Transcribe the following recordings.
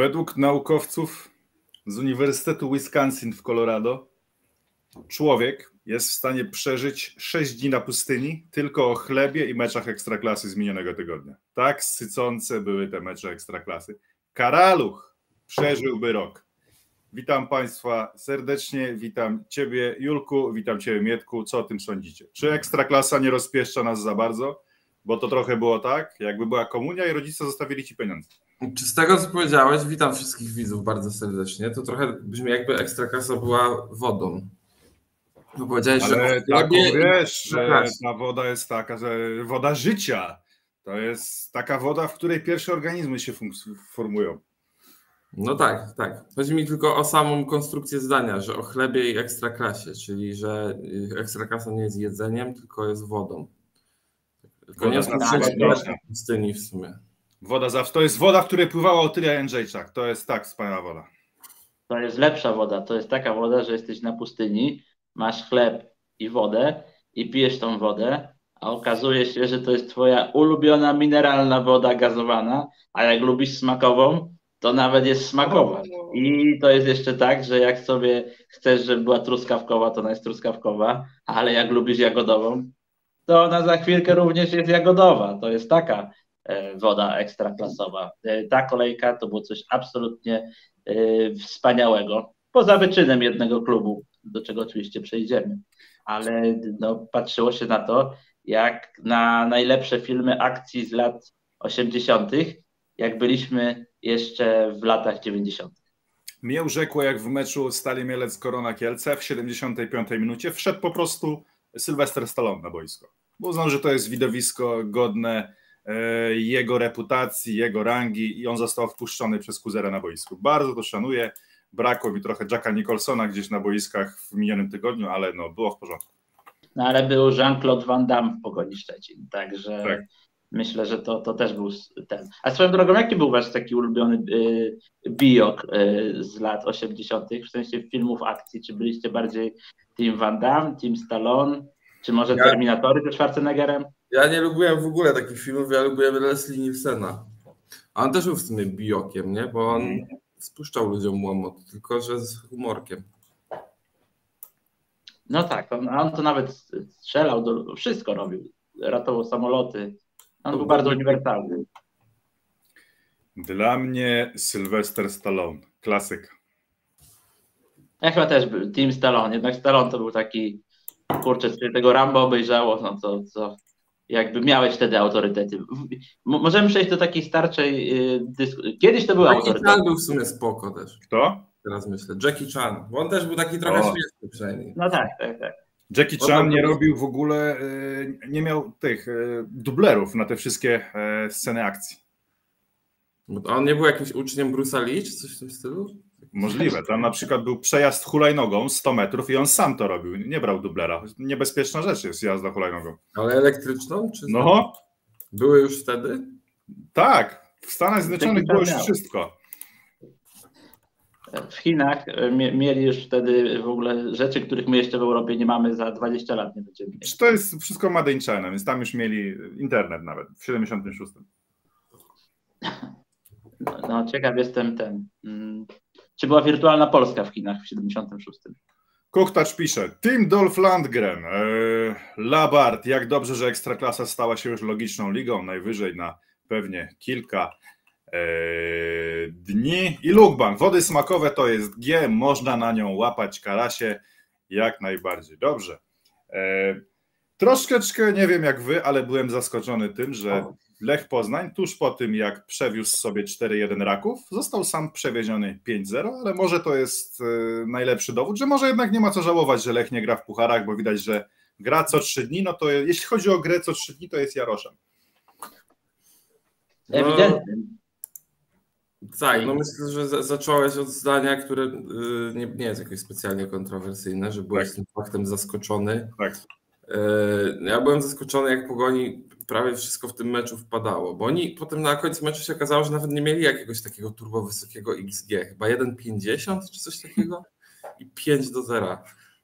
Według naukowców z Uniwersytetu Wisconsin w Colorado człowiek jest w stanie przeżyć 6 dni na pustyni tylko o chlebie i meczach Ekstraklasy z minionego tygodnia. Tak sycące były te mecze Ekstraklasy. Karaluch przeżyłby rok. Witam Państwa serdecznie, witam Ciebie Julku, witam Ciebie Mietku. Co o tym sądzicie? Czy Ekstraklasa nie rozpieszcza nas za bardzo? Bo to trochę było tak, jakby była komunia i rodzice zostawili Ci pieniądze. Czy z tego, co powiedziałeś, witam wszystkich widzów bardzo serdecznie, to trochę brzmi, jakby Ekstraklasa była wodą. Bo powiedziałeś, ale że taką, wiesz, że ta woda jest taka, że woda życia. To jest taka woda, w której pierwsze organizmy się formują. No tak, tak. Chodzi mi tylko o samą konstrukcję zdania, że o chlebie i Ekstraklasie, czyli że Ekstraklasa nie jest jedzeniem, tylko jest wodą. Tylko nie jest pustyni w sumie. Woda zawsze, to jest woda, w której pływała Otylia Jędrzejczak. To jest tak wspaniała woda. To jest lepsza woda. To jest taka woda, że jesteś na pustyni, masz chleb i wodę i pijesz tą wodę, a okazuje się, że to jest twoja ulubiona mineralna woda gazowana, a jak lubisz smakową, to nawet jest smakowa. I to jest jeszcze tak, że jak sobie chcesz, żeby była truskawkowa, to ona jest truskawkowa, ale jak lubisz jagodową, to ona za chwilkę również jest jagodowa. To jest taka woda ekstraklasowa. Ta kolejka to było coś absolutnie wspaniałego. Poza wyczynem jednego klubu, do czego oczywiście przejdziemy. Ale no, patrzyło się na to, jak na najlepsze filmy akcji z lat 80., jak byliśmy jeszcze w latach 90. Mnie urzekło, jak w meczu Stali Mielec-Korona Kielce w 75 minucie wszedł po prostu Sylwester Stallone na boisko. Bo uznał, że to jest widowisko godne jego reputacji, jego rangi i on został wpuszczony przez Kuzera na boisku. Bardzo to szanuję. Brakło mi trochę Jacka Nicholsona gdzieś na boiskach w minionym tygodniu, ale no, było w porządku. No ale był Jean-Claude Van Damme w Pogoni Szczecin, także tak. Myślę, że to też był ten. A swoją drogą, jaki był wasz taki ulubiony biok z lat 80., w sensie filmów akcji? Czy byliście bardziej Team Van Damme, Team Stallone, czy może Terminatory ze Schwarzeneggerem? Ja nie lubiłem w ogóle takich filmów, ja lubiłem Leslie Nielsena. A on też był w sumie biokiem, nie? Bo on spuszczał ludziom łomot, tylko że z humorkiem. No tak, on to nawet strzelał, wszystko robił. Ratował samoloty. On był bardzo uniwersalny. Dla mnie Sylwester Stallone, klasyk. Ja chyba też był Team Stallone, jednak Stallone to był taki, kurczę, tego Rambo obejrzało, no co jakby miałeś wtedy autorytety. Możemy przejść do takiej starczej dyskusji. Kiedyś to był autorytet. Jackie Chan był w sumie spoko też. Kto? Teraz myślę. Jackie Chan, bo on też był taki trochę śmieszny przynajmniej. No tak. Jackie Chan nie robił w ogóle, nie miał tych dublerów na te wszystkie sceny akcji. A on nie był jakimś uczniem Bruce'a Lee, czy coś w tym stylu? Możliwe. Tam na przykład był przejazd hulajnogą 100 metrów i on sam to robił. Nie brał dublera. Niebezpieczna rzecz jest jazda hulajnogą. Ale elektryczną? Czy no. Były już wtedy? Tak. W Stanach Zjednoczonych było już wszystko. W Chinach mieli już wtedy w ogóle rzeczy, których my jeszcze w Europie nie mamy, za 20 lat nie będziemy mieli. To jest wszystko Made in China, więc tam już mieli internet nawet w 76. No ciekaw jestem czy była wirtualna Polska w Chinach w 76? Kuchtacz pisze, Team Dolph Lundgren, Labart, jak dobrze, że Ekstraklasa stała się już logiczną ligą, najwyżej na pewnie kilka dni. I Lukbank, wody smakowe to jest G, można na nią łapać karasie, jak najbardziej. Dobrze. Troszeczkę nie wiem jak wy, ale byłem zaskoczony tym, że Lech Poznań tuż po tym jak przewiózł sobie 4-1 Raków, został sam przewieziony 5-0, ale może to jest najlepszy dowód, że może jednak nie ma co żałować, że Lech nie gra w pucharach, bo widać, że gra co 3 dni, no to jeśli chodzi o grę co 3 dni, to jest Jaroszem. Ewidentnie. Tak, no myślę, że zacząłeś od zdania, które nie jest jakoś specjalnie kontrowersyjne, że byłeś tym faktem zaskoczony. Tak. Ja byłem zaskoczony, jak Pogoni prawie wszystko w tym meczu wpadało, bo oni potem na końcu meczu się okazało, że nawet nie mieli jakiegoś takiego turbo wysokiego XG, chyba 1,50 czy coś takiego i 5-0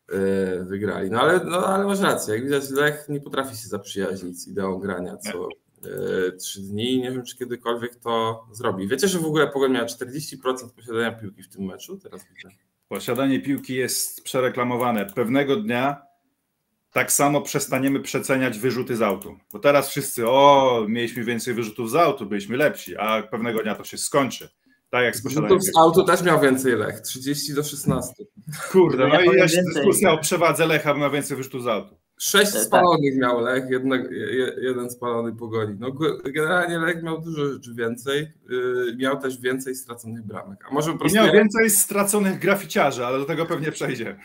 wygrali. No ale masz rację, jak widać Lech nie potrafi się zaprzyjaźnić z ideą grania, co 3 dni. Nie wiem, czy kiedykolwiek to zrobi. Wiecie, że w ogóle Pogoń miała 40% posiadania piłki w tym meczu? Teraz widzę. Posiadanie piłki jest przereklamowane. Pewnego dnia tak samo przestaniemy przeceniać wyrzuty z autu. Bo teraz wszyscy, mieliśmy więcej wyrzutów z autu, byliśmy lepsi, a pewnego dnia to się skończy. Tak jak z posiadaniem Wyrzutów z autu też miał więcej Lech, 30-16. Kurde, no i jeszcze dyskusja o przewadze Lecha miał więcej wyrzutów z autu. 6 spalonych miał Lech, jeden spalony Pogoni. No, generalnie Lech miał dużo rzeczy więcej, miał też więcej straconych bramek. A może po prostu miał więcej straconych graficiarzy, ale do tego pewnie przejdzie.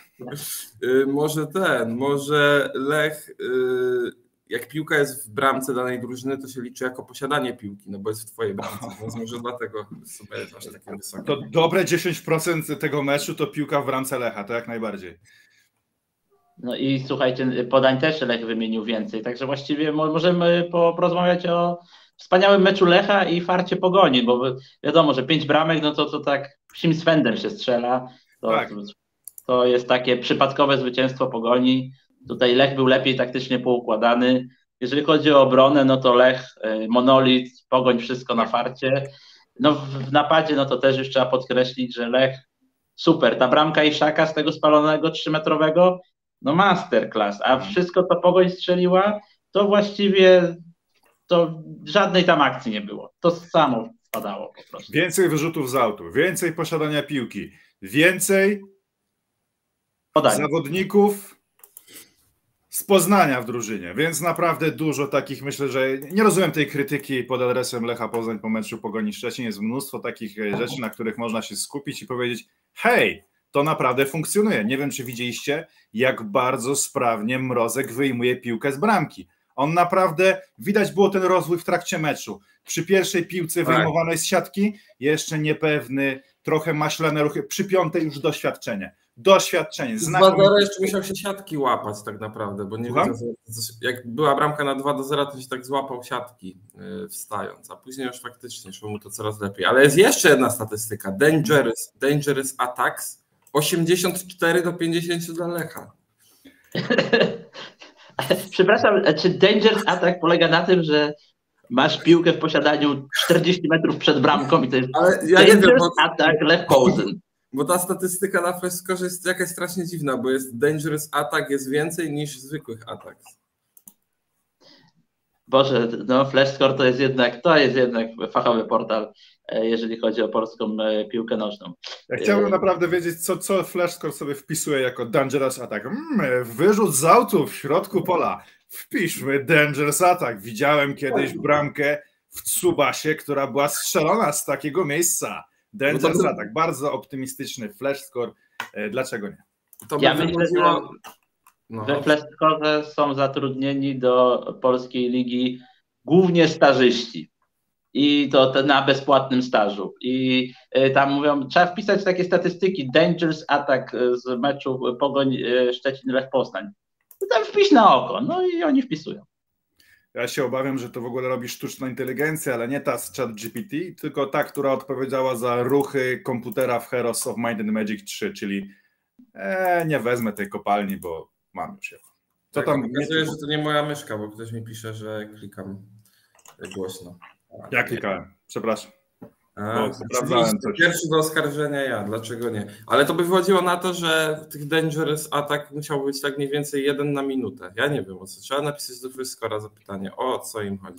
Może Lech, jak piłka jest w bramce danej drużyny, to się liczy jako posiadanie piłki, no bo jest w twojej bramce, więc może dlatego sobie masz takie wysokie. To dobre 10% tego meczu to piłka w bramce Lecha, to jak najbardziej. No i słuchajcie, podań też Lech wymienił więcej, także właściwie możemy porozmawiać o wspaniałym meczu Lecha i farcie Pogoni, bo wiadomo, że 5 bramek, no to tak psim swędem się strzela, to jest takie przypadkowe zwycięstwo Pogoni. Tutaj Lech był lepiej taktycznie poukładany. Jeżeli chodzi o obronę, no to Lech, monolit, Pogoń, wszystko na farcie. No w napadzie, no to też już trzeba podkreślić, że Lech super, ta bramka Iszaka z tego spalonego 3-metrowego, no masterclass, a wszystko to Pogoń strzeliła, to właściwie to żadnej tam akcji nie było. To samo spadało po prostu. Więcej wyrzutów z autu, więcej posiadania piłki, więcej zawodników z Poznania w drużynie, więc naprawdę dużo takich, myślę, że nie rozumiem tej krytyki pod adresem Lecha Poznań po meczu Pogoni Szczecin, jest mnóstwo takich rzeczy, na których można się skupić i powiedzieć, hej, to naprawdę funkcjonuje. Nie wiem, czy widzieliście, jak bardzo sprawnie Mrozek wyjmuje piłkę z bramki. On naprawdę, widać było ten rozwój w trakcie meczu. Przy pierwszej piłce wyjmowanej z siatki, jeszcze niepewny, trochę maślane ruchy, przy piątej już doświadczenie. Z 2-0 jeszcze musiał się siatki łapać tak naprawdę, bo nie wiedział, jak była bramka na 2-0, to się tak złapał siatki wstając, a później już faktycznie szło mu to coraz lepiej. Ale jest jeszcze jedna statystyka, dangerous attacks, 84-50 dla Lecha. Przepraszam, czy dangerous attack polega na tym, że masz piłkę w posiadaniu 40 metrów przed bramką i to jest dangerous attack Lech Poznań? Bo ta statystyka na Flashscore jest jakaś strasznie dziwna, bo jest dangerous attack jest więcej niż zwykłych attacks. Boże, no Flashscore to jest jednak fachowy portal, jeżeli chodzi o polską piłkę nożną. Ja chciałbym naprawdę wiedzieć, co Flashscore sobie wpisuje jako dangerous attack. Wyrzut z autu w środku pola. Wpiszmy dangerous attack. Widziałem kiedyś bramkę w Tsubasie, która była strzelona z takiego miejsca. Dangerous attack. Bardzo optymistyczny Flashscore. Dlaczego nie? Ja myślę, że we Flashscore są zatrudnieni do polskiej ligi głównie stażyści. I to na bezpłatnym stażu. I tam mówią, trzeba wpisać takie statystyki, dangerous attack z meczu Pogoń Szczecin-Lech Poznań. I tam wpisz na oko, no i oni wpisują. Ja się obawiam, że to w ogóle robi sztuczna inteligencja, ale nie ta z ChatGPT, tylko ta, która odpowiedziała za ruchy komputera w Heroes of Might and Magic 3, czyli nie wezmę tej kopalni, bo mam już ją. Co tak, tam okazuje, że to nie moja myszka, bo ktoś mi pisze, że klikam głośno. Ja klikałem, przepraszam. Pierwszy do oskarżenia ja, dlaczego nie? Ale to by wychodziło na to, że tych dangerous attack musiał być tak mniej więcej 1 na minutę. Ja nie wiem o co. Trzeba napisać do Flashscore'a zapytanie, o co im chodzi.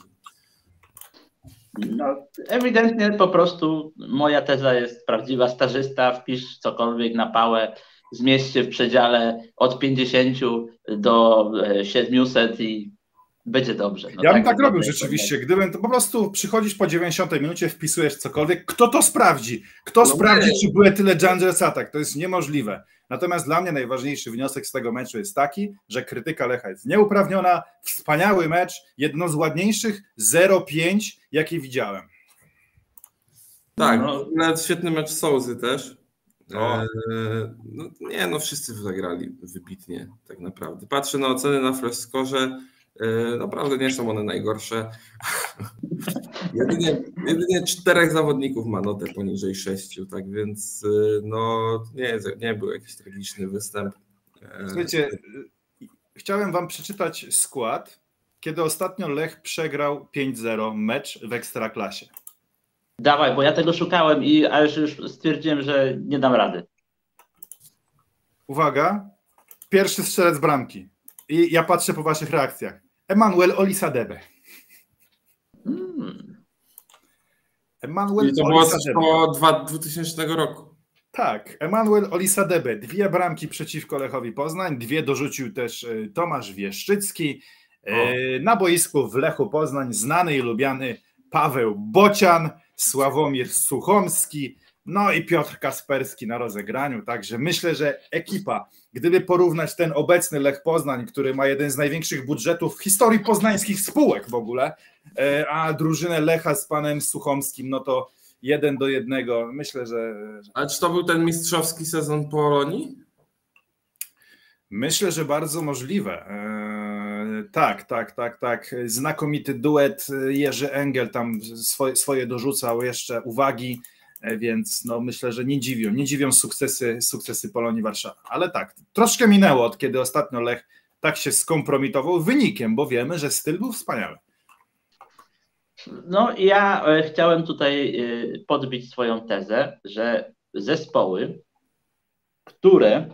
No, ewidentnie po prostu moja teza jest prawdziwa. Stażysta, wpisz cokolwiek na pałę, zmieść się w przedziale od 50 do 700 i będzie dobrze. No ja bym tak robił rzeczywiście, gdybym to po prostu przychodzisz po 90 minucie, wpisujesz cokolwiek, kto to sprawdzi? Kto sprawdzi, czy były tyle dangerous attack? To jest niemożliwe. Natomiast dla mnie najważniejszy wniosek z tego meczu jest taki, że krytyka Lecha jest nieuprawniona, wspaniały mecz, jedno z ładniejszych 0-5, jakie widziałem. Tak, nawet świetny mecz Sołzy też. Wszyscy zagrali wybitnie tak naprawdę. Patrzę na oceny na Flashscore. Naprawdę nie są one najgorsze. Jedynie 4 zawodników ma notę poniżej 6, tak więc nie był jakiś tragiczny występ. Słuchajcie, chciałem wam przeczytać skład kiedy ostatnio Lech przegrał 5-0 mecz w Ekstraklasie? Dawaj, bo ja tego szukałem, ale już stwierdziłem, że nie dam rady. Uwaga, pierwszy strzelec bramki. I ja patrzę po waszych reakcjach. Emmanuel Olisadebe. Emmanuel I to było Olisadebe. po 2000 roku. Tak, Emmanuel Olisadebe. 2 bramki przeciwko Lechowi Poznań. 2 dorzucił też Tomasz Wieszczycki. Na boisku w Lechu Poznań znany i lubiany Paweł Bocian, Sławomir Suchomski, no i Piotr Kasperski na rozegraniu. Także myślę, że ekipa, gdyby porównać ten obecny Lech Poznań, który ma jeden z największych budżetów w historii poznańskich spółek w ogóle, a drużynę Lecha z panem Suchomskim, no to 1-1. Myślę, że... A czy to był ten mistrzowski sezon Polonii? Myślę, że bardzo możliwe. Tak. Znakomity duet. Jerzy Engel tam swoje dorzucał jeszcze uwagi, więc no myślę, że nie dziwią sukcesy Polonii Warszawa. Ale tak, troszkę minęło od kiedy ostatnio Lech tak się skompromitował wynikiem, bo wiemy, że styl był wspaniały. No ja chciałem tutaj podbić swoją tezę, że zespoły, które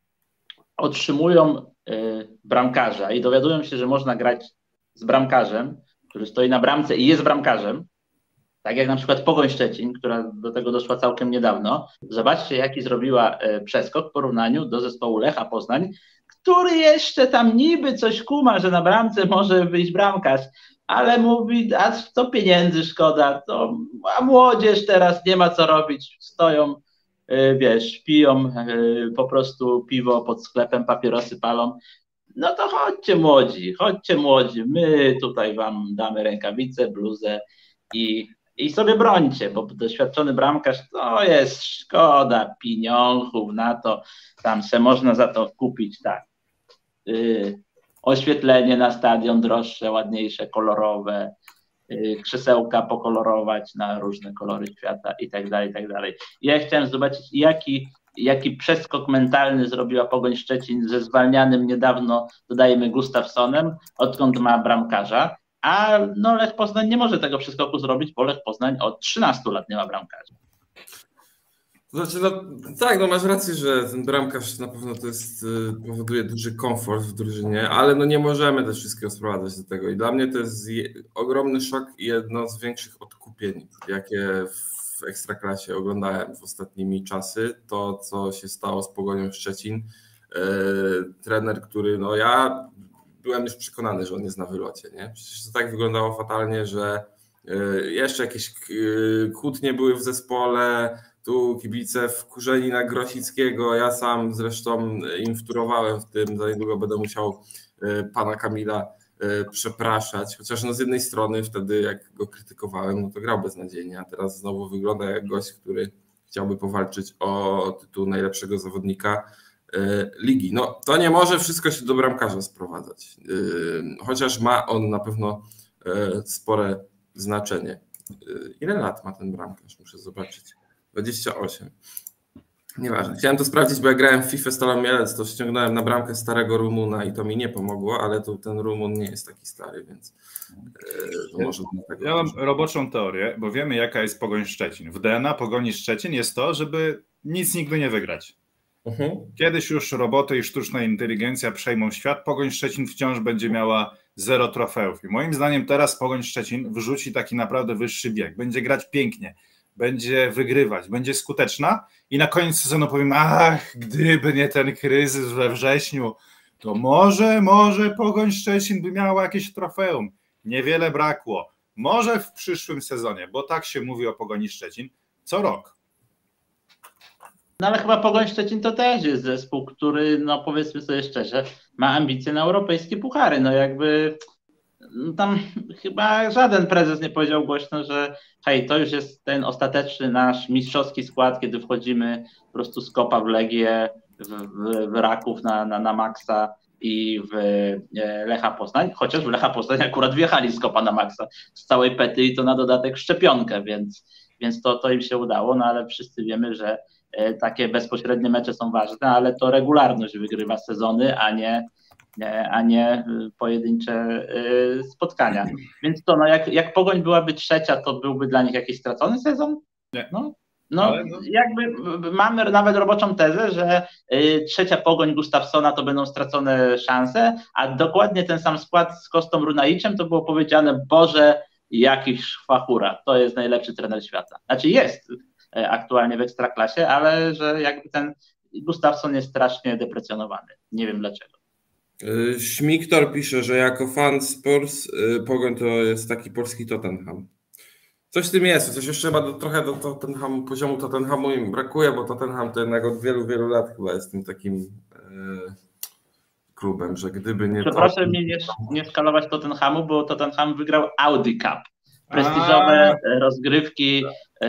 otrzymują bramkarza i dowiadują się, że można grać z bramkarzem, który stoi na bramce i jest bramkarzem, tak jak na przykład Pogoń Szczecin, która do tego doszła całkiem niedawno. Zobaczcie, jaki zrobiła przeskok w porównaniu do zespołu Lecha Poznań, który jeszcze tam niby coś kuma, że na bramce może wyjść bramkarz, ale mówi, a to pieniędzy szkoda, a młodzież teraz nie ma co robić, stoją, piją po prostu piwo pod sklepem, papierosy palą. No to chodźcie młodzi, my tutaj wam damy rękawice, bluzę i sobie brońcie, bo doświadczony bramkarz to jest szkoda pieniążków na to, tam se można za to kupić tak. Oświetlenie na stadion droższe, ładniejsze, kolorowe, krzesełka pokolorować na różne kolory świata i tak dalej. Ja chciałem zobaczyć, jaki przeskok mentalny zrobiła Pogoń Szczecin ze zwalnianym niedawno, dodajemy, Gustafsonem, odkąd ma bramkarza, a no Lech Poznań nie może tego przeskoku zrobić, bo Lech Poznań od 13 lat nie ma bramkarza. Znaczy, tak, masz rację, że ten bramkarz na pewno to jest, powoduje duży komfort w drużynie, ale nie możemy też wszystkiego sprowadzać do tego i dla mnie to jest ogromny szok i jedno z większych odkupień, jakie w Ekstraklasie oglądałem w ostatnimi czasy, to co się stało z Pogonią Szczecin. Trener, który, ja byłem już przekonany, że on jest na wylocie, nie? Przecież to tak wyglądało fatalnie, że jeszcze jakieś kłótnie były w zespole, tu kibice wkurzeni na Grosickiego, ja sam zresztą im wtórowałem w tym, za niedługo będę musiał pana Kamila przepraszać, chociaż z jednej strony wtedy jak go krytykowałem, to grał beznadziejnie, a teraz znowu wygląda jak gość, który chciałby powalczyć o tytuł najlepszego zawodnika ligi. To nie może wszystko się do bramkarza sprowadzać, chociaż ma on na pewno spore znaczenie. Ile lat ma ten bramkarz? Muszę zobaczyć. 28. Nieważne. Chciałem to sprawdzić, bo ja grałem w FIFA Stalą Mielec, to ściągnąłem na bramkę starego Rumuna i to mi nie pomogło, ale ten Rumun nie jest taki stary, więc to może dlatego. Ja mam roboczą teorię, bo wiemy, jaka jest Pogoń Szczecin. W DNA Pogoni Szczecin jest to, żeby nic nigdy nie wygrać. Kiedyś już roboty i sztuczna inteligencja przejmą świat, Pogoń Szczecin wciąż będzie miała 0 trofeów. I moim zdaniem teraz Pogoń Szczecin wrzuci taki naprawdę wyższy bieg. Będzie grać pięknie, będzie wygrywać, będzie skuteczna i na koniec sezonu powiem, gdyby nie ten kryzys we wrześniu, to może Pogoń Szczecin by miała jakieś trofeum. Niewiele brakło. Może w przyszłym sezonie, bo tak się mówi o Pogoni Szczecin co rok. No ale chyba Pogoń Szczecin to też jest zespół, który, powiedzmy sobie szczerze, ma ambicje na europejskie puchary. Tam chyba żaden prezes nie powiedział głośno, że hej, to już jest ten ostateczny nasz mistrzowski skład, kiedy wchodzimy po prostu z kopa w Legię, w Raków na maksa i w Lecha Poznań, chociaż w Lecha Poznań akurat wjechali z kopa na maksa z całej pety i to na dodatek szczepionkę, więc to im się udało, ale wszyscy wiemy, że takie bezpośrednie mecze są ważne, ale to regularność wygrywa sezony, a nie pojedyncze spotkania. Więc to, no jak Pogoń byłaby trzecia, to byłby dla nich jakiś stracony sezon? Nie. No, jakby mamy nawet roboczą tezę, że trzecia Pogoń Gustafsona to będą stracone szanse, a dokładnie ten sam skład z Kostą Runaiczem to było powiedziane, Boże, jakiś szwachura, to jest najlepszy trener świata. Znaczy jest aktualnie w Ekstraklasie, ale że jakby ten Gustafsson jest strasznie deprecjonowany. Nie wiem dlaczego. Śmiktor pisze, że jako fan Spurs Pogoń to jest taki polski Tottenham. Coś w tym jest, coś jeszcze chyba trochę do Tottenhamu, poziomu Tottenhamu im brakuje, bo Tottenham to jednak od wielu, wielu lat chyba jest tym takim klubem, że gdyby nie Proszę mnie nie skalować Tottenhamu, bo Tottenham wygrał Audi Cup. Prestiżowe rozgrywki.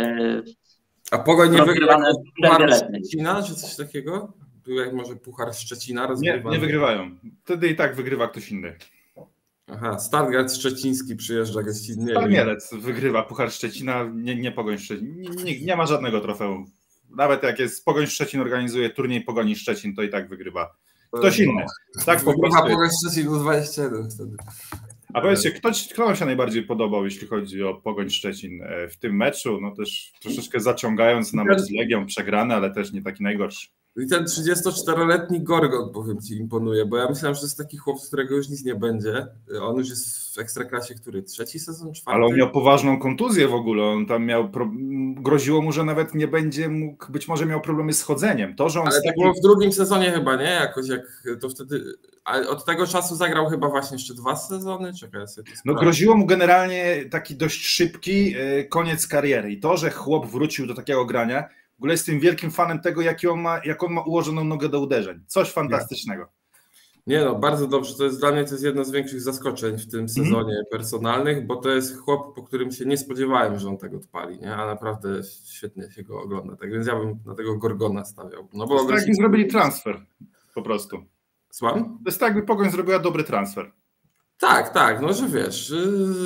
A Pogoń nie wygrał Puchar Szczecina, czy coś takiego? Był jak może Puchar Szczecina rozgrywany? Nie wygrywają. Wtedy i tak wygrywa ktoś inny. Aha, Stargard Szczeciński przyjeżdża gościnnie. Stal Mielec wygrywa Puchar Szczecina, nie Pogoń Szczecin. Nie ma żadnego trofeum. Nawet jak jest Pogoń Szczecin organizuje turniej Pogoni Szczecin, to i tak wygrywa ktoś inny. Tak po prostu. Pogoń Szczecin był 21 wtedy. A powiedzcie, kto wam się najbardziej podobał, jeśli chodzi o Pogoń Szczecin w tym meczu? No też troszeczkę zaciągając na mecz z Legią, przegrany, ale też nie taki najgorszy. I ten 34-letni Gorgon, powiem ci, imponuje, bo ja myślałem, że to jest taki chłop, z którego już nic nie będzie. On już jest w Ekstraklasie, który? Trzeci sezon? Czwarty? Ale on miał poważną kontuzję w ogóle. On tam groziło mu, że nawet nie będzie mógł, być może miał problemy z chodzeniem. To, że on ale to było w drugim sezonie chyba, nie? Jakoś jak to wtedy... Ale od tego czasu zagrał chyba właśnie jeszcze 2 sezony? Czekaj, sobie to no groziło mu generalnie taki dość szybki koniec kariery. I to, że chłop wrócił do takiego grania, w ogóle jestem wielkim fanem tego, jak on ma ułożoną nogę do uderzeń. Coś fantastycznego. Nie no, bardzo dobrze. Dla mnie to jest jedno z większych zaskoczeń w tym sezonie personalnych, bo to jest chłop, po którym się nie spodziewałem, że on tego odpali, nie? A naprawdę świetnie się go ogląda. Tak więc ja bym na tego Gorgona stawiał. No bo to jest tak, jakby zrobili transfer po prostu. Słucham? To jest tak, jakby Pogoń zrobiła dobry transfer. Tak, no że wiesz...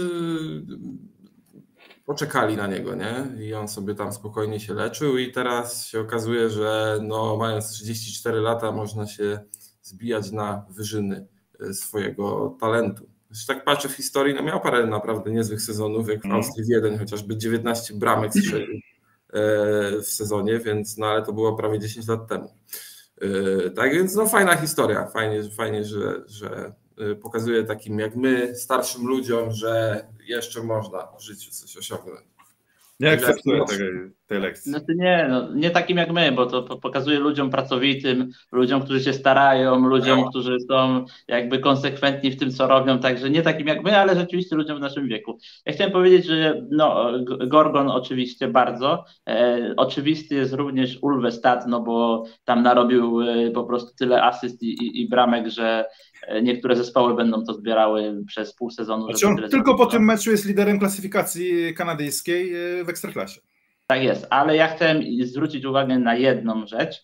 Poczekali na niego, nie? I on sobie tam spokojnie się leczył i teraz się okazuje, że no, mając 34 lata można się zbijać na wyżyny swojego talentu. Jeśli tak patrzę w historii, no miał parę naprawdę niezłych sezonów, jak w Austrii Wiedeń, chociażby 19 bramek strzelił w sezonie, więc no ale to było prawie 10 lat temu. Tak więc no fajna historia, fajnie, że pokazuje takim jak my, starszym ludziom, że jeszcze można w życiu coś osiągnąć. Nie akceptuję tej lekcji. Znaczy nie takim jak my, bo to pokazuje ludziom pracowitym, ludziom, którzy się starają, ludziom, którzy są jakby konsekwentni w tym, co robią, także nie takim jak my, ale rzeczywiście ludziom w naszym wieku. Ja chciałem powiedzieć, że no, Gorgon oczywiście bardzo, oczywisty jest również Ulvestad, no bo tam narobił po prostu tyle asyst i bramek, że niektóre zespoły będą to zbierały przez pół sezonu. Znaczy on tylko po tym meczu jest liderem klasyfikacji kanadyjskiej w Ekstraklasie. Tak jest, ale ja chciałem zwrócić uwagę na jedną rzecz,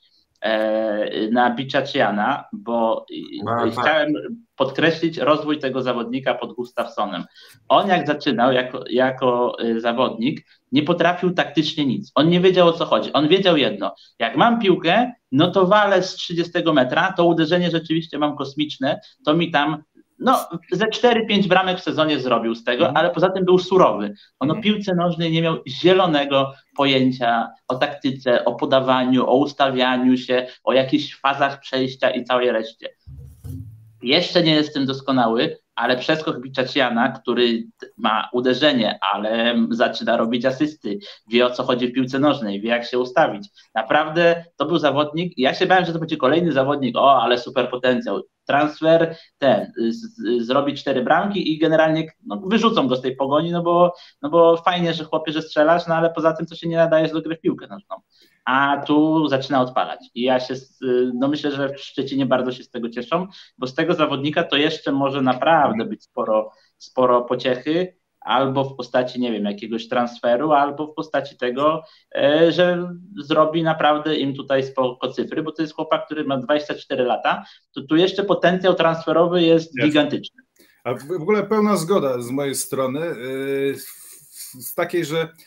na Bichachiana, bo chciałem podkreślić rozwój tego zawodnika pod Gustafssonem. On jak zaczynał jako zawodnik, nie potrafił taktycznie nic. On nie wiedział, o co chodzi. On wiedział jedno, jak mam piłkę, no to walę z 30 metra, to uderzenie rzeczywiście mam kosmiczne, to mi tam ze 4-5 bramek w sezonie zrobił z tego, ale poza tym był surowy. On o piłce nożnej nie miał zielonego pojęcia o taktyce, o podawaniu, o ustawianiu się, o jakichś fazach przejścia i całej reszcie. Jeszcze nie jestem doskonały, ale przeskok Bichachiana, który ma uderzenie, ale zaczyna robić asysty, wie o co chodzi w piłce nożnej, wie jak się ustawić. Naprawdę to był zawodnik, ja się bałem, że to będzie kolejny zawodnik, ale super potencjał. Transfer zrobi 4 bramki i generalnie wyrzucą go z tej Pogoni, no bo fajnie, że chłopie, że strzelasz, no ale poza tym to się nie nadajesz do gry w piłkę nożną. A tu zaczyna odpalać. I ja się, myślę, że w Szczecinie bardzo się z tego cieszą, bo z tego zawodnika to jeszcze może naprawdę być sporo pociechy, albo w postaci, nie wiem, jakiegoś transferu, albo w postaci tego, że zrobi naprawdę im tutaj spoko cyfry, bo to jest chłopak, który ma 24 lata, to tu jeszcze potencjał transferowy jest gigantyczny. A w ogóle pełna zgoda z mojej strony, z takiej, że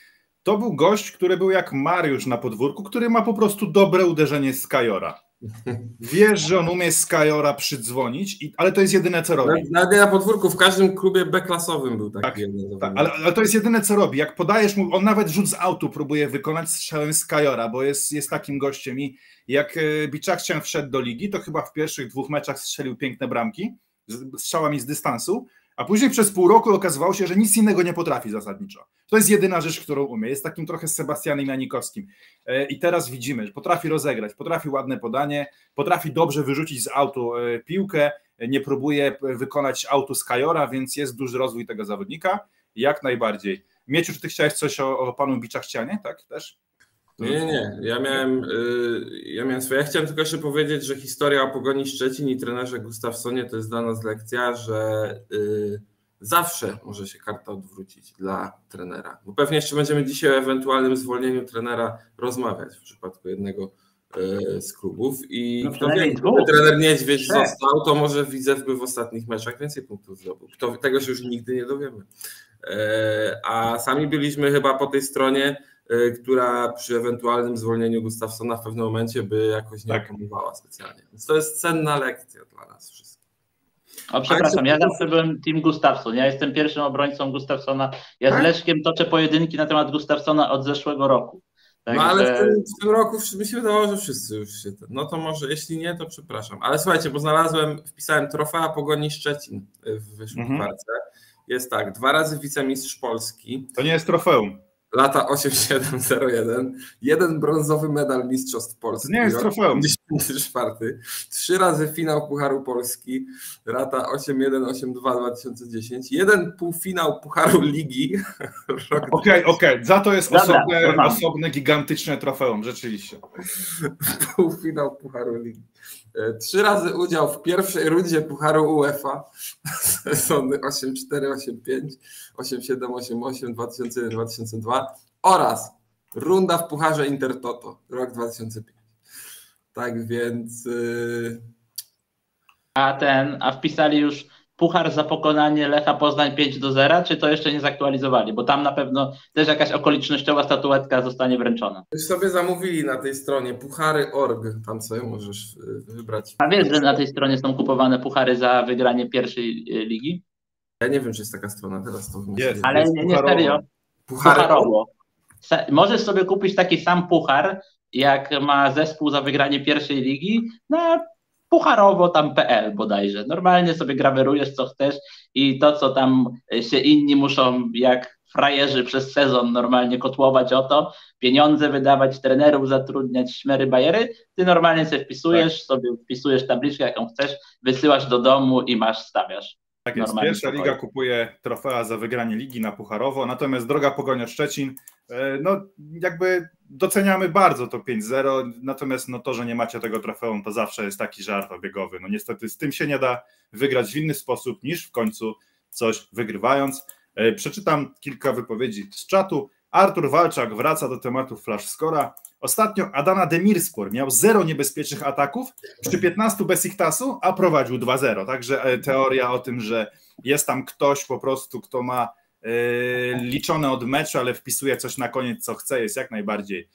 To był gość, który był jak Mariusz na podwórku, który ma po prostu dobre uderzenie z kajora. Wiesz, że on umie z kajora przydzwonić, ale to jest jedyne, co robi. Nawet na podwórku, w każdym klubie B-klasowym był taki tak, jeden. Tak, ale to jest jedyne, co robi. Jak podajesz mu, on nawet rzut z autu próbuje wykonać strzałem z kajora, bo jest takim gościem. I jak Biczakcian wszedł do ligi, to chyba w pierwszych 2 meczach strzelił piękne bramki, strzałami z dystansu, a później przez pół roku okazywało się, że nic innego nie potrafi zasadniczo. To jest jedyna rzecz, którą umie. Jest takim trochę Sebastianem Janikowskim. I teraz widzimy, że potrafi rozegrać, potrafi ładne podanie, potrafi dobrze wyrzucić z autu piłkę, nie próbuje wykonać autu z kajora, więc jest duży rozwój tego zawodnika. Jak najbardziej. Mieciu, czy ty chciałeś coś o panu Biczakcianie, tak też? Nie. Ja miałem swoje. Ja chciałem tylko jeszcze powiedzieć, że historia o Pogoni Szczecin i trenerze Gustafsonie to jest dla nas lekcja, że zawsze może się karta odwrócić dla trenera. Bo pewnie jeszcze będziemy dzisiaj o ewentualnym zwolnieniu trenera rozmawiać w przypadku jednego z klubów. I kto wie, gdyby trener Niedźwiedź został, to może Widzew by w ostatnich meczach więcej punktów zdobył. Tego się już nigdy nie dowiemy. A sami byliśmy chyba po tej stronie, która przy ewentualnym zwolnieniu Gustafsona w pewnym momencie by jakoś nie opanowała specjalnie. Więc to jest cenna lekcja dla nas wszystkich. O, przepraszam, ja zawsze byłem team Gustafson. Ja jestem pierwszym obrońcą Gustafsona. Ja z Leszkiem toczę pojedynki na temat Gustafsona od zeszłego roku. Tak, no ale w tym roku mi się wydawało, że wszyscy już się... No to może, jeśli nie, to przepraszam. Ale słuchajcie, bo wpisałem trofea Pogoni Szczecin w wyszukiwarce. Jest tak, 2 razy wicemistrz Polski. To nie jest trofeum. Lata 8701, 1 brązowy medal Mistrzostw Polski. To nie jest trofeum. 2004, 3 razy finał Pucharu Polski, lata 8182 2010, 1 półfinał Pucharu Ligi. Okej. Za to jest osobne, gigantyczne trofeum, rzeczywiście. Półfinał Pucharu Ligi. 3 razy udział w pierwszej rundzie Pucharu UEFA, sezony 8-4, 8-5, 8-7, 8-8, 2001-2002 oraz runda w Pucharze Intertoto, rok 2005. Tak więc... A wpisali już Puchar za pokonanie Lecha Poznań 5-0, czy to jeszcze nie zaktualizowali? Bo tam na pewno też jakaś okolicznościowa statuetka zostanie wręczona. Już sobie zamówili na tej stronie puchary.org, tam sobie możesz wybrać. A wiesz, że na tej stronie są kupowane puchary za wygranie pierwszej ligi? Ja nie wiem, czy jest taka strona, teraz to jest. Ale nie serio. Pucharowo. Możesz sobie kupić taki sam puchar, jak ma zespół za wygranie pierwszej ligi, na pucharowo tam.pl bodajże. Normalnie sobie grawerujesz co chcesz i to, co tam się inni muszą jak frajerzy przez sezon normalnie kotłować o to, pieniądze wydawać, trenerów zatrudniać, szmery, bajery, ty normalnie sobie wpisujesz tabliczkę, jaką chcesz, wysyłasz do domu i stawiasz. Tak jest, pierwsza liga kupuje trofea za wygranie ligi na pucharowo, natomiast droga Pogonia Szczecin, no jakby doceniamy bardzo to 5-0, natomiast no to, że nie macie tego trofeum, to zawsze jest taki żart obiegowy. No niestety z tym się nie da wygrać w inny sposób niż w końcu coś wygrywając. Przeczytam kilka wypowiedzi z czatu. Artur Walczak wraca do tematu Flashscora. Ostatnio Adana Demirspor miał 0 niebezpiecznych ataków przy 15 Besiktasu, a prowadził 2-0. Także teoria o tym, że jest tam ktoś po prostu, kto ma liczone od meczu, ale wpisuje coś na koniec, co chce, jest jak najbardziej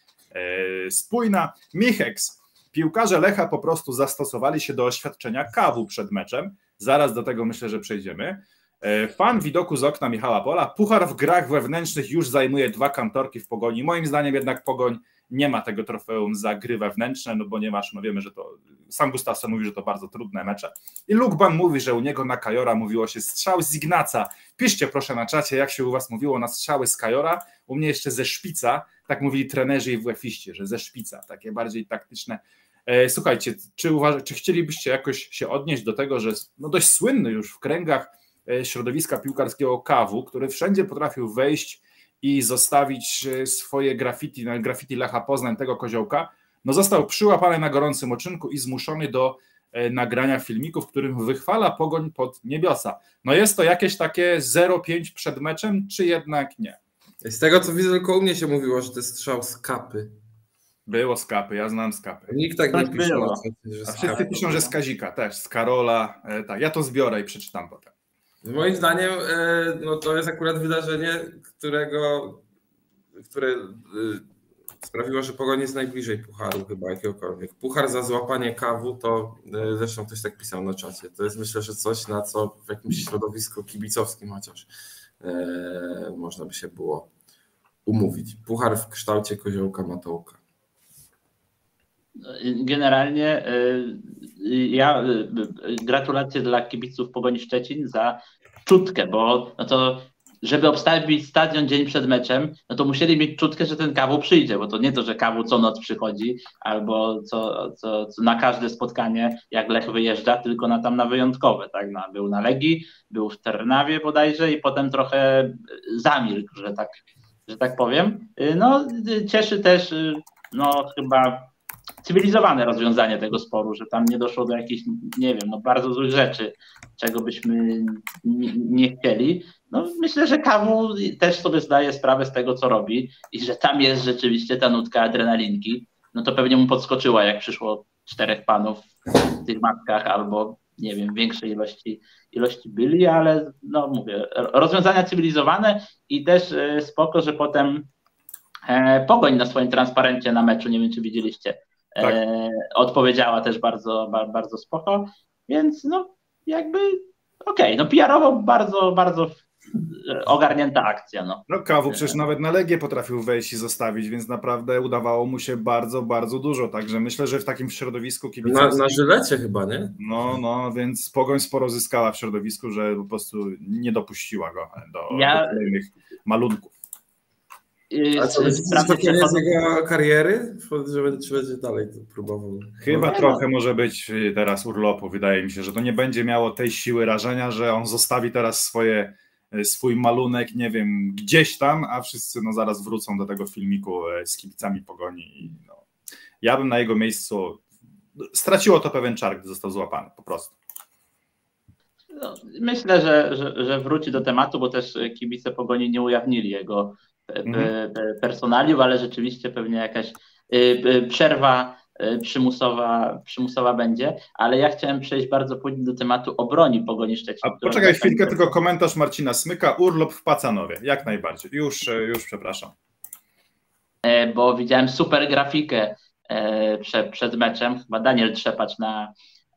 spójna. Michex. Piłkarze Lecha po prostu zastosowali się do oświadczenia kawu przed meczem. Zaraz do tego myślę, że przejdziemy. Fan widoku z okna Michała Pola. Puchar w grach wewnętrznych już zajmuje 2 kantorki w Pogoni. Moim zdaniem jednak Pogoń nie ma tego trofeum za gry wewnętrzne, no bo nie masz, no wiemy, że to sam Gustafsson mówi, że to bardzo trudne mecze. I Lukban mówi, że u niego na Kajora mówiło się strzał z Ignaca. Piszcie proszę na czacie, jak się u was mówiło na strzały z Kajora. U mnie jeszcze ze szpica, tak mówili trenerzy i WF-iści, że ze szpica, takie bardziej taktyczne. Słuchajcie, czy chcielibyście jakoś się odnieść do tego, że jest no dość słynny już w kręgach środowiska piłkarskiego Kawu, który wszędzie potrafił wejść i zostawić swoje graffiti Lecha Poznań, tego koziołka, no został przyłapany na gorącym uczynku i zmuszony do nagrania filmików, w którym wychwala Pogoń pod niebiosa. No jest to jakieś takie 0,5 przed meczem, czy jednak nie? Z tego, co widzę, tylko u mnie się mówiło, że to jest strzał z kapy. Było z kapy, ja znam z kapy. Nikt tak nie pisze. A wszyscy piszą, że z Kazika też, z Karola. Tak, ja to zbiorę i przeczytam potem. Moim zdaniem no to jest akurat wydarzenie, którego które sprawiło, że Pogoń jest najbliżej pucharu chyba jakiegokolwiek. Puchar za złapanie kawu, to zresztą ktoś tak pisał na czacie. To jest myślę, że coś, na co w jakimś środowisku kibicowskim chociaż można by się było umówić. Puchar w kształcie koziołka Matołka. Generalnie ja gratulacje dla kibiców Pogoni Szczecin za czutkę, bo no to żeby obstawić stadion dzień przed meczem, no to musieli mieć czutkę, że ten Kawu przyjdzie, bo to nie to, że Kawu co noc przychodzi albo co na każde spotkanie jak Lech wyjeżdża, tylko na wyjątkowe. Tak? Był na Legii, był w Trnawie bodajże i potem trochę zamilkł, że tak powiem. No cieszy też chyba cywilizowane rozwiązanie tego sporu, że tam nie doszło do jakichś, nie wiem, bardzo złych rzeczy, czego byśmy nie chcieli. No myślę, że Kawu też sobie zdaje sprawę z tego, co robi i że tam jest rzeczywiście ta nutka adrenalinki. No to pewnie mu podskoczyła, jak przyszło 4 panów w tych maskach albo, nie wiem, większej ilości byli, ale no mówię, rozwiązania cywilizowane i też spoko, że potem Pogoń na swoim transparencie na meczu, nie wiem, czy widzieliście, tak. Odpowiedziała też bardzo, bardzo spoko, więc no jakby okej, no PR-owo bardzo, bardzo ogarnięta akcja. No Kawu przecież nawet na Legię potrafił wejść i zostawić, więc naprawdę udawało mu się bardzo, bardzo dużo, także myślę, że w takim środowisku kibicowskim... Na Żylecie chyba, nie? No, więc Pogoń sporo zyskała w środowisku, że po prostu nie dopuściła go do kolejnych malunków. A co, to koniec jego kariery? Czy będzie dalej to próbował? Chyba trochę może być teraz urlopu. Wydaje mi się, że to nie będzie miało tej siły rażenia, że on zostawi teraz swój malunek, nie wiem, gdzieś tam, a wszyscy zaraz wrócą do tego filmiku z kibicami Pogoni. I ja bym na jego miejscu... Straciło to pewien czar, gdy został złapany, po prostu. No, myślę, że wróci do tematu, bo też kibice Pogoni nie ujawnili jego personaliów, ale rzeczywiście pewnie jakaś przerwa przymusowa będzie, ale ja chciałem przejść bardzo płynnie do tematu obrony Pogoni Szczecin. Poczekaj chwilkę, tylko komentarz Marcina Smyka, urlop w Pacanowie, jak najbardziej, już przepraszam. Bo widziałem super grafikę przed meczem, chyba Daniel Trzepacz na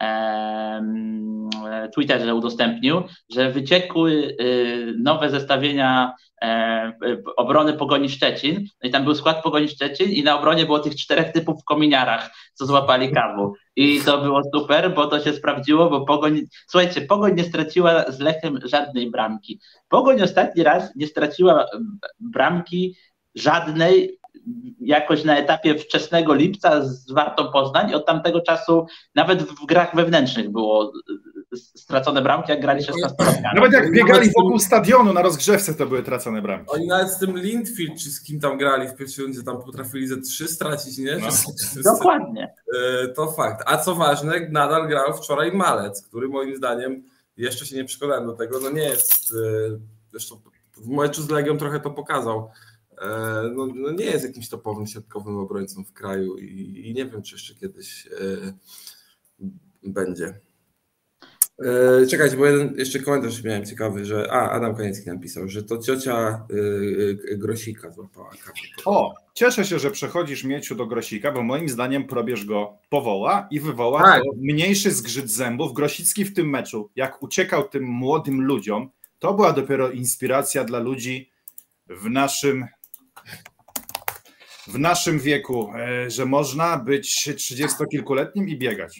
Twitterze udostępnił, że wyciekły nowe zestawienia obrony Pogoni Szczecin, no i tam był skład Pogoni Szczecin i na obronie było tych 4 typów w kominiarach, co złapali Kawu. I to było super, bo to się sprawdziło, bo Pogoń nie straciła z Lechem żadnej bramki. Pogoń ostatni raz nie straciła bramki żadnej jakoś na etapie wczesnego lipca z Wartą Poznań i od tamtego czasu nawet w grach wewnętrznych było stracone bramki, jak grali 16-latkami. Nawet jak biegali wokół stadionu na rozgrzewce, to były tracone bramki. Oni nawet z tym Lindfield, czy z kim tam grali w pierwszym rundzie, tam potrafili ze 3 stracić, nie? Dokładnie. To fakt. A co ważne, nadal grał wczoraj Malec, który moim zdaniem, jeszcze się nie przekonałem do tego, no nie jest, zresztą w meczu z Legią trochę to pokazał, no nie jest jakimś topowym środkowym obrońcą w kraju i nie wiem, czy jeszcze kiedyś będzie. Czekajcie, bo jeden jeszcze komentarz miałem ciekawy, że Adam Koniecki napisał, że to ciocia Grosika złapała kawę. Cieszę się, że przechodzisz, Mieciu, do Grosika, bo moim zdaniem Probierz go powoła i wywoła to mniejszy zgrzyt zębów. Grosicki w tym meczu, jak uciekał tym młodym ludziom, to była dopiero inspiracja dla ludzi w naszym wieku, że można być 30-kilkuletnim i biegać.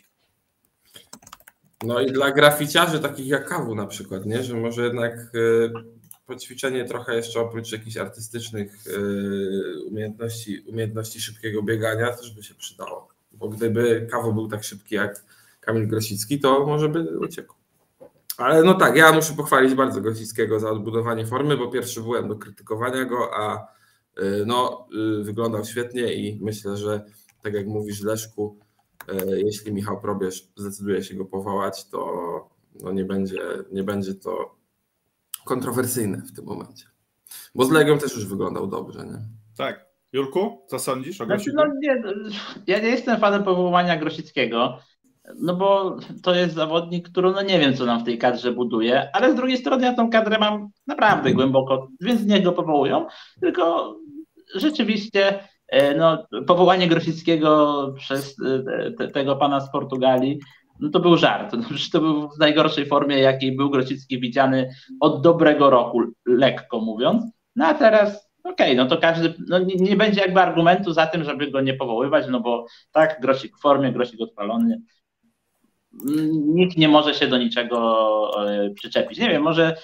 No i dla graficiarzy takich jak Kawu na przykład, nie? Że może jednak poćwiczenie trochę jeszcze oprócz jakichś artystycznych umiejętności szybkiego biegania też by się przydało. Bo gdyby Kawu był tak szybki jak Kamil Grosicki, to może by uciekł. Ale no tak, ja muszę pochwalić bardzo Grosickiego za odbudowanie formy, bo pierwszy byłem do krytykowania go, a wyglądał świetnie i myślę, że tak jak mówisz, Leszku, jeśli Michał Probierz zdecyduje się go powołać, to nie będzie to kontrowersyjne w tym momencie. Bo z Legią też już wyglądał dobrze, nie? Tak. Julku, co sądzisz o Grosiku? Ja nie jestem fanem powołania Grosickiego, no bo to jest zawodnik, który nie wiem, co nam w tej kadrze buduje, ale z drugiej strony ja tą kadrę mam naprawdę głęboko, więc niech go powołują, tylko rzeczywiście no, powołanie Grosickiego przez tego pana z Portugalii, no to był żart. No, to był w najgorszej formie, jakiej był Grosicki widziany od dobrego roku, lekko mówiąc. No a teraz okej, no to każdy, no nie będzie jakby argumentu za tym, żeby go nie powoływać, no bo tak, Grosik w formie, Grosik odpalony. Nikt nie może się do niczego przyczepić. Nie wiem, może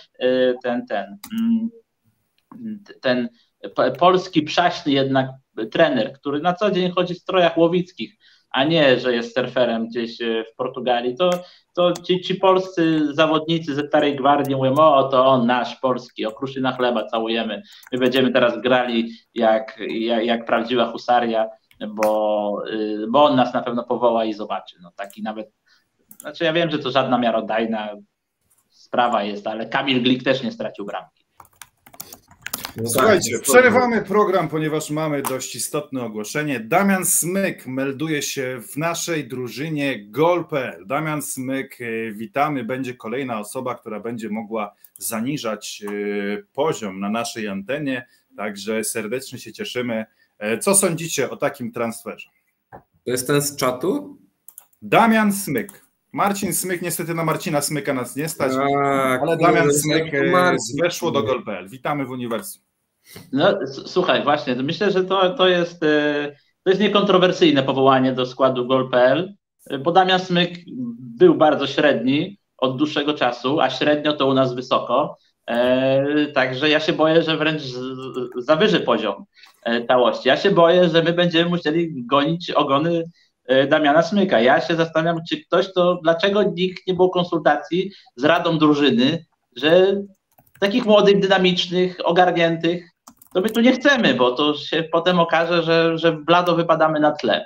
ten polski przaśny jednak trener, który na co dzień chodzi w strojach łowickich, a nie, że jest surferem gdzieś w Portugalii, to ci polscy zawodnicy ze Starej Gwardii mówią, o to on nasz polski, okruszyna chleba całujemy, my będziemy teraz grali jak prawdziwa husaria, bo on nas na pewno powoła i zobaczy. No taki nawet, znaczy ja wiem, że to żadna miarodajna sprawa jest, ale Kamil Glik też nie stracił bramki. Słuchajcie, przerywamy program, ponieważ mamy dość istotne ogłoszenie. Damian Smyk melduje się w naszej drużynie Goal.pl. Damian Smyk, witamy. Będzie kolejna osoba, która będzie mogła zaniżać poziom na naszej antenie, także serdecznie się cieszymy. Co sądzicie o takim transferze? To jest ten z czatu? Damian Smyk. Marcin Smyk, niestety na Marcina Smyka nas nie stać, ale Damian Smyk weszło do Goal.pl. Witamy w uniwersum. No słuchaj, właśnie, myślę, że to jest niekontrowersyjne powołanie do składu Goal.pl, bo Damian Smyk był bardzo średni od dłuższego czasu, a średnio to u nas wysoko, także ja się boję, że wręcz zawyży poziom całości. Ja się boję, że my będziemy musieli gonić ogony Damiana Smyka. Ja się zastanawiam, czy dlaczego nikt nie było konsultacji z radą drużyny, że takich młodych, dynamicznych, ogarniętych, to my tu nie chcemy, bo to się potem okaże, że blado wypadamy na tle.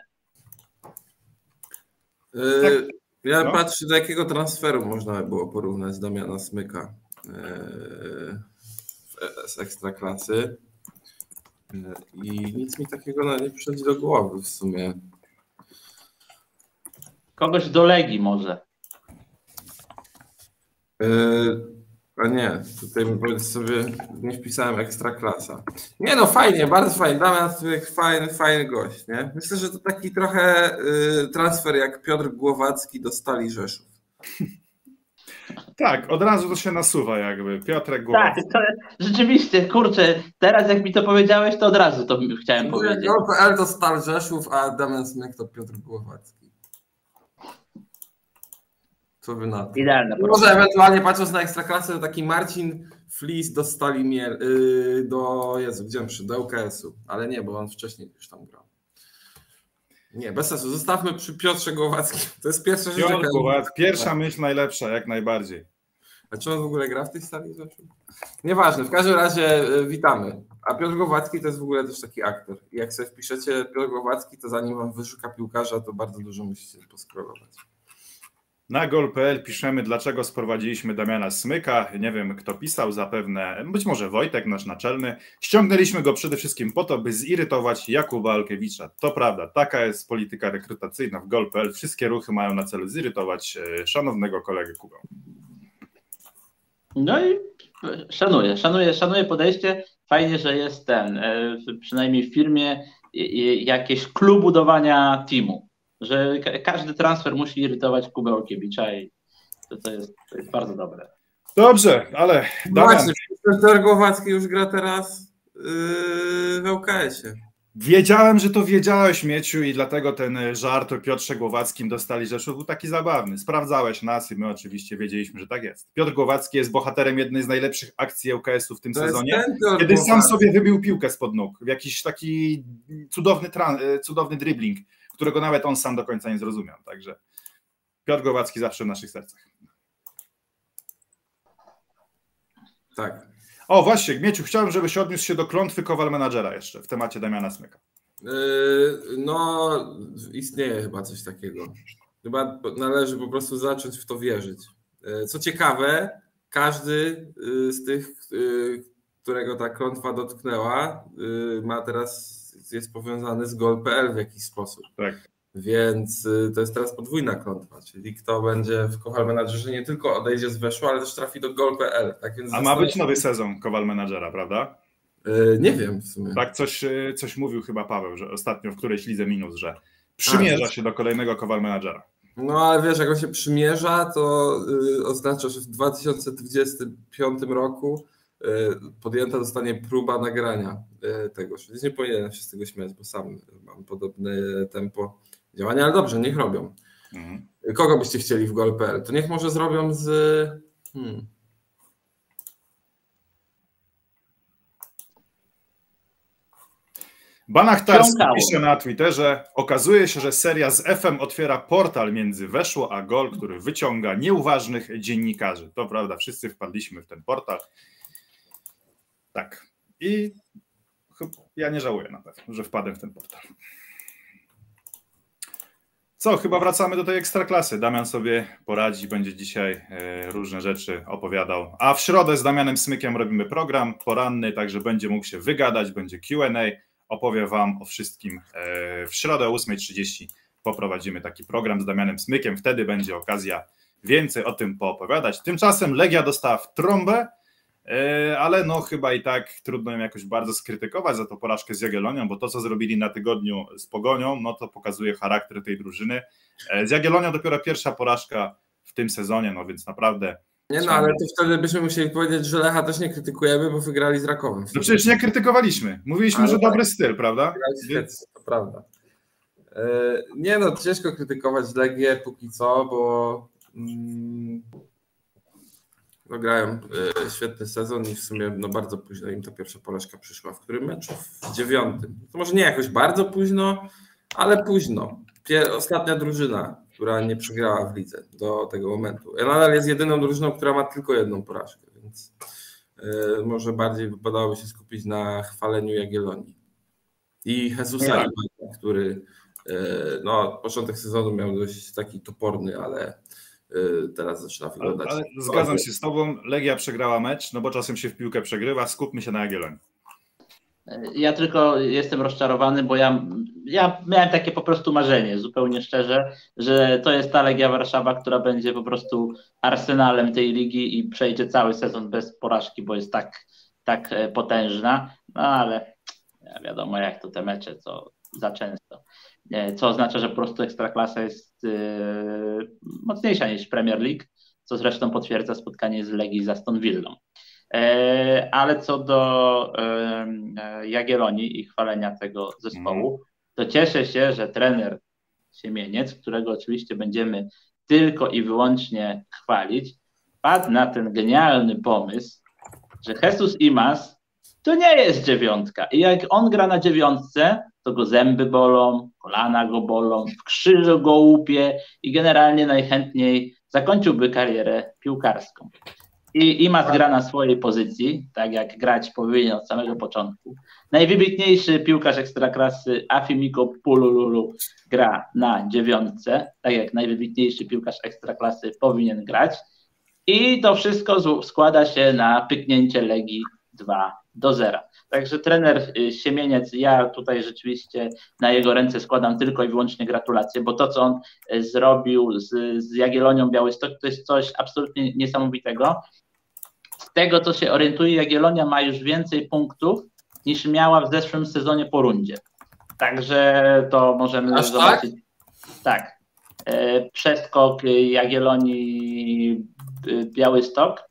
Ja patrzę, do jakiego transferu można by było porównać Damiana Smyka z Ekstraklasy i nic mi takiego nie przychodzi do głowy w sumie. Kogoś do Legii może. A nie, tutaj sobie nie wpisałem Ekstraklasa. Nie no, fajnie, bardzo fajnie. Damian Smyk, fajny gość, nie? Myślę, że to taki trochę transfer jak Piotr Głowacki do Stali Rzeszów. Tak, od razu to się nasuwa jakby. Piotrek Głowacki. Tak, rzeczywiście, kurczę, teraz jak mi to powiedziałeś, to od razu to chciałem powiedzieć. Goal.pl to Stal Rzeszów, a Damian Smyk to Piotr Głowacki. Co wy na to? Idealne. Może ewentualnie patrząc na Ekstraklasę, to taki Marcin Flis do Stali do ŁKS-u, ale nie, bo on wcześniej już tam grał. Nie, bez sensu. Zostawmy przy Piotrze Głowackim. To jest pierwsza rzecz. Pierwsza myśl najlepsza, jak najbardziej. A czy on w ogóle gra w tej Stali Rzeszów? Nieważne, w każdym razie witamy. A Piotr Głowacki to jest w ogóle też taki aktor. I jak sobie wpiszecie Piotr Głowacki, to zanim wam wyszuka piłkarza, to bardzo dużo musicie poskrolować. Na Goal.pl piszemy, dlaczego sprowadziliśmy Damiana Smyka. Nie wiem, kto pisał, zapewne, być może Wojtek, nasz naczelny. Ściągnęliśmy go przede wszystkim po to, by zirytować Jakuba Alkiewicza. To prawda, taka jest polityka rekrutacyjna w Goal.pl. Wszystkie ruchy mają na celu zirytować szanownego kolegę Kubę. No i szanuję podejście. Fajnie, że jest przynajmniej w firmie jakieś klub budowania teamu. Że każdy transfer musi irytować Kubę Olkiewicza i to jest bardzo dobre. Dobrze, ale Damian... Piotr Głowacki już gra teraz w ŁKS-ie. Wiedziałem, że to wiedziałeś, Mieciu, i dlatego ten żart o Piotrze Głowackim do Stali Rzeszów był taki zabawny. Sprawdzałeś nas i my oczywiście wiedzieliśmy, że tak jest. Piotr Głowacki jest bohaterem jednej z najlepszych akcji ŁKS-u w tym sezonie, kiedy sam sobie wybił piłkę spod nóg w jakiś taki cudowny dribbling, którego nawet on sam do końca nie zrozumiał. Także Piotr Głowacki zawsze w naszych sercach. Tak. O właśnie, Mieciu, chciałem, żebyś odniósł się do klątwy Kowal Menadżera jeszcze w temacie Damiana Smyka. No, istnieje chyba coś takiego. Chyba należy po prostu zacząć w to wierzyć. Co ciekawe, każdy z tych, którego ta klątwa dotknęła, ma teraz, jest powiązany z Goal.pl w jakiś sposób. Tak. Więc to jest teraz podwójna klątwa, czyli kto będzie w Kowal Menadżerze nie tylko odejdzie z Weszło, ale też trafi do Goal.pl. Tak więc a ma być nowy sezon Kowal Menadżera, prawda? Nie wiem w sumie. Tak, coś mówił chyba Paweł, że ostatnio w którejś lidze minus, że przymierza się do kolejnego Kowal Managera. No ale wiesz, jak on się przymierza, to oznacza, że w 2025 roku podjęta zostanie próba nagrania tego. Więc nie powinienem się z tego śmiać, bo sam mam podobne tempo działania, ale dobrze, niech robią. Kogo byście chcieli w gol.pl? To niech może zrobią z... Banachtarski pisze na Twitterze: okazuje się, że seria z FM otwiera portal między Weszło a Gol, który wyciąga nieuważnych dziennikarzy. To prawda, wszyscy wpadliśmy w ten portal. Tak. I ja nie żałuję na pewno, że wpadłem w ten portal. Co, chyba wracamy do tej ekstraklasy. Damian sobie poradzi, będzie dzisiaj różne rzeczy opowiadał. A w środę z Damianem Smykiem robimy program poranny, także będzie mógł się wygadać, będzie Q&A. Opowie wam o wszystkim w środę o 8:30 poprowadzimy taki program z Damianem Smykiem. Wtedy będzie okazja więcej o tym poopowiadać. Tymczasem Legia dostała w trąbę, ale no chyba i tak trudno ją jakoś bardzo skrytykować za tą porażkę z Jagiellonią, bo to, co zrobili na tygodniu z Pogonią, no to pokazuje charakter tej drużyny. Z Jagiellonią dopiero pierwsza porażka w tym sezonie, no więc naprawdę... Nie no, ale to wtedy byśmy musieli powiedzieć, że Lecha też nie krytykujemy, bo wygrali z Rakowem. No przecież nie krytykowaliśmy. Mówiliśmy, że dobry styl, prawda? To prawda. Nie no, ciężko krytykować Legię póki co, bo no, grają świetny sezon i w sumie no, bardzo późno im ta pierwsza porażka przyszła. W którym meczu? W 9. To może nie jakoś bardzo późno, ale późno. Ostatnia drużyna, która nie przegrała w lidze do tego momentu. Nadal jest jedyną drużyną, która ma tylko jedną porażkę, więc może bardziej wypadałoby się skupić na chwaleniu Jagiellonii. I Jesusa, który no, początek sezonu miał dość taki toporny, ale teraz zaczyna wyglądać. Ale zgadzam się z tobą, Legia przegrała mecz, no bo czasem się w piłkę przegrywa, skupmy się na Jagiellonii. Ja tylko jestem rozczarowany, bo ja miałem takie po prostu marzenie, zupełnie szczerze, że to jest ta Legia Warszawa, która będzie po prostu arsenalem tej ligi i przejdzie cały sezon bez porażki, bo jest tak potężna, no ale wiadomo jak to te mecze, co za często. Co oznacza, że po prostu Ekstraklasa jest mocniejsza niż Premier League, co zresztą potwierdza spotkanie z Legii z Aston Villą. Ale co do Jagiellonii i chwalenia tego zespołu, to cieszę się, że trener Siemieniec, którego oczywiście będziemy tylko i wyłącznie chwalić, padł na ten genialny pomysł, że Jesus Imaz to nie jest dziewiątka i jak on gra na dziewiątce, to go zęby bolą, kolana go bolą, w krzyżu go łupie i generalnie najchętniej zakończyłby karierę piłkarską. I Imaz gra na swojej pozycji, tak jak grać powinien od samego początku. Najwybitniejszy piłkarz Ekstraklasy Afimiko Pulululu gra na dziewiątce, tak jak najwybitniejszy piłkarz Ekstraklasy powinien grać. I to wszystko składa się na pyknięcie Legii 2-0. Także trener Siemieniec, ja tutaj rzeczywiście na jego ręce składam tylko i wyłącznie gratulacje, bo to, co on zrobił z Jagiellonią Białystok, to jest coś absolutnie niesamowitego. Z tego, co się orientuje, Jagiellonia ma już więcej punktów niż miała w zeszłym sezonie po rundzie. Także to możemy zobaczyć. Tak. Przeskok Jagiellonii Białystok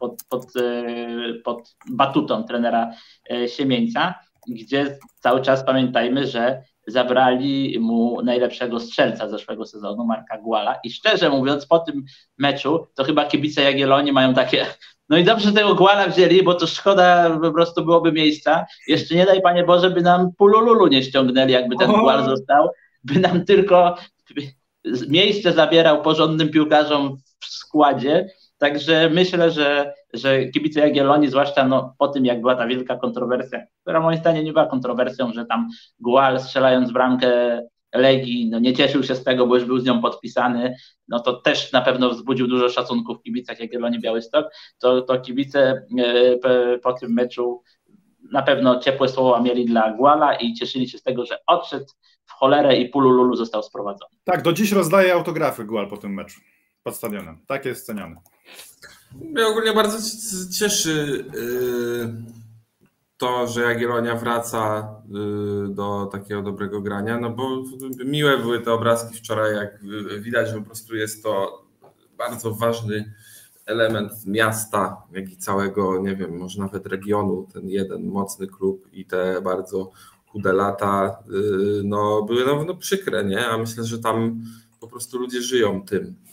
pod batutą trenera Siemieńca, gdzie cały czas pamiętajmy, że zabrali mu najlepszego strzelca zeszłego sezonu, Marka Guala, i szczerze mówiąc po tym meczu to chyba kibice Jagiellonii mają takie, no i dobrze tego Guala wzięli, bo to szkoda po prostu byłoby miejsca, jeszcze nie daj Panie Boże, by nam Pulululu nie ściągnęli, jakby ten Gual został, by nam tylko miejsce zabierał porządnym piłkarzom w składzie. Także myślę, że kibice Jagiellonii, zwłaszcza no, po tym, jak była ta wielka kontrowersja, która moim zdaniem nie była kontrowersją, że tam Gual strzelając bramkę Legii, no nie cieszył się z tego, bo już był z nią podpisany, no to też na pewno wzbudził dużo szacunku w kibicach Jagiellonii Białystok, to kibice po tym meczu na pewno ciepłe słowa mieli dla Guala i cieszyli się z tego, że odszedł w cholerę i Pulululu został sprowadzony. Tak, do dziś rozdaje autografy Gual po tym meczu pod stadionem. Tak jest ceniony. Mnie ogólnie bardzo cieszy to, że Jagiellonia wraca do takiego dobrego grania, no bo miłe były te obrazki wczoraj, jak widać, że po prostu jest to bardzo ważny element miasta, jak i całego, nie wiem, może nawet regionu, ten jeden mocny klub i te bardzo chude lata, no były no przykre, nie? A myślę, że tam po prostu ludzie żyją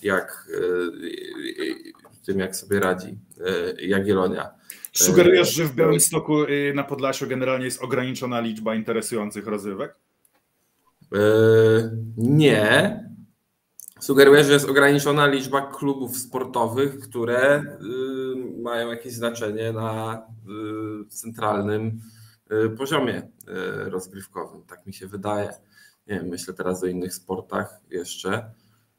tym, jak sobie radzi Jagiellonia. Sugerujesz, że w Białymstoku na Podlasiu generalnie jest ograniczona liczba interesujących rozrywek? Nie. Sugeruję, że jest ograniczona liczba klubów sportowych, które mają jakieś znaczenie na centralnym poziomie rozgrywkowym. Tak mi się wydaje. Nie wiem, myślę teraz o innych sportach jeszcze,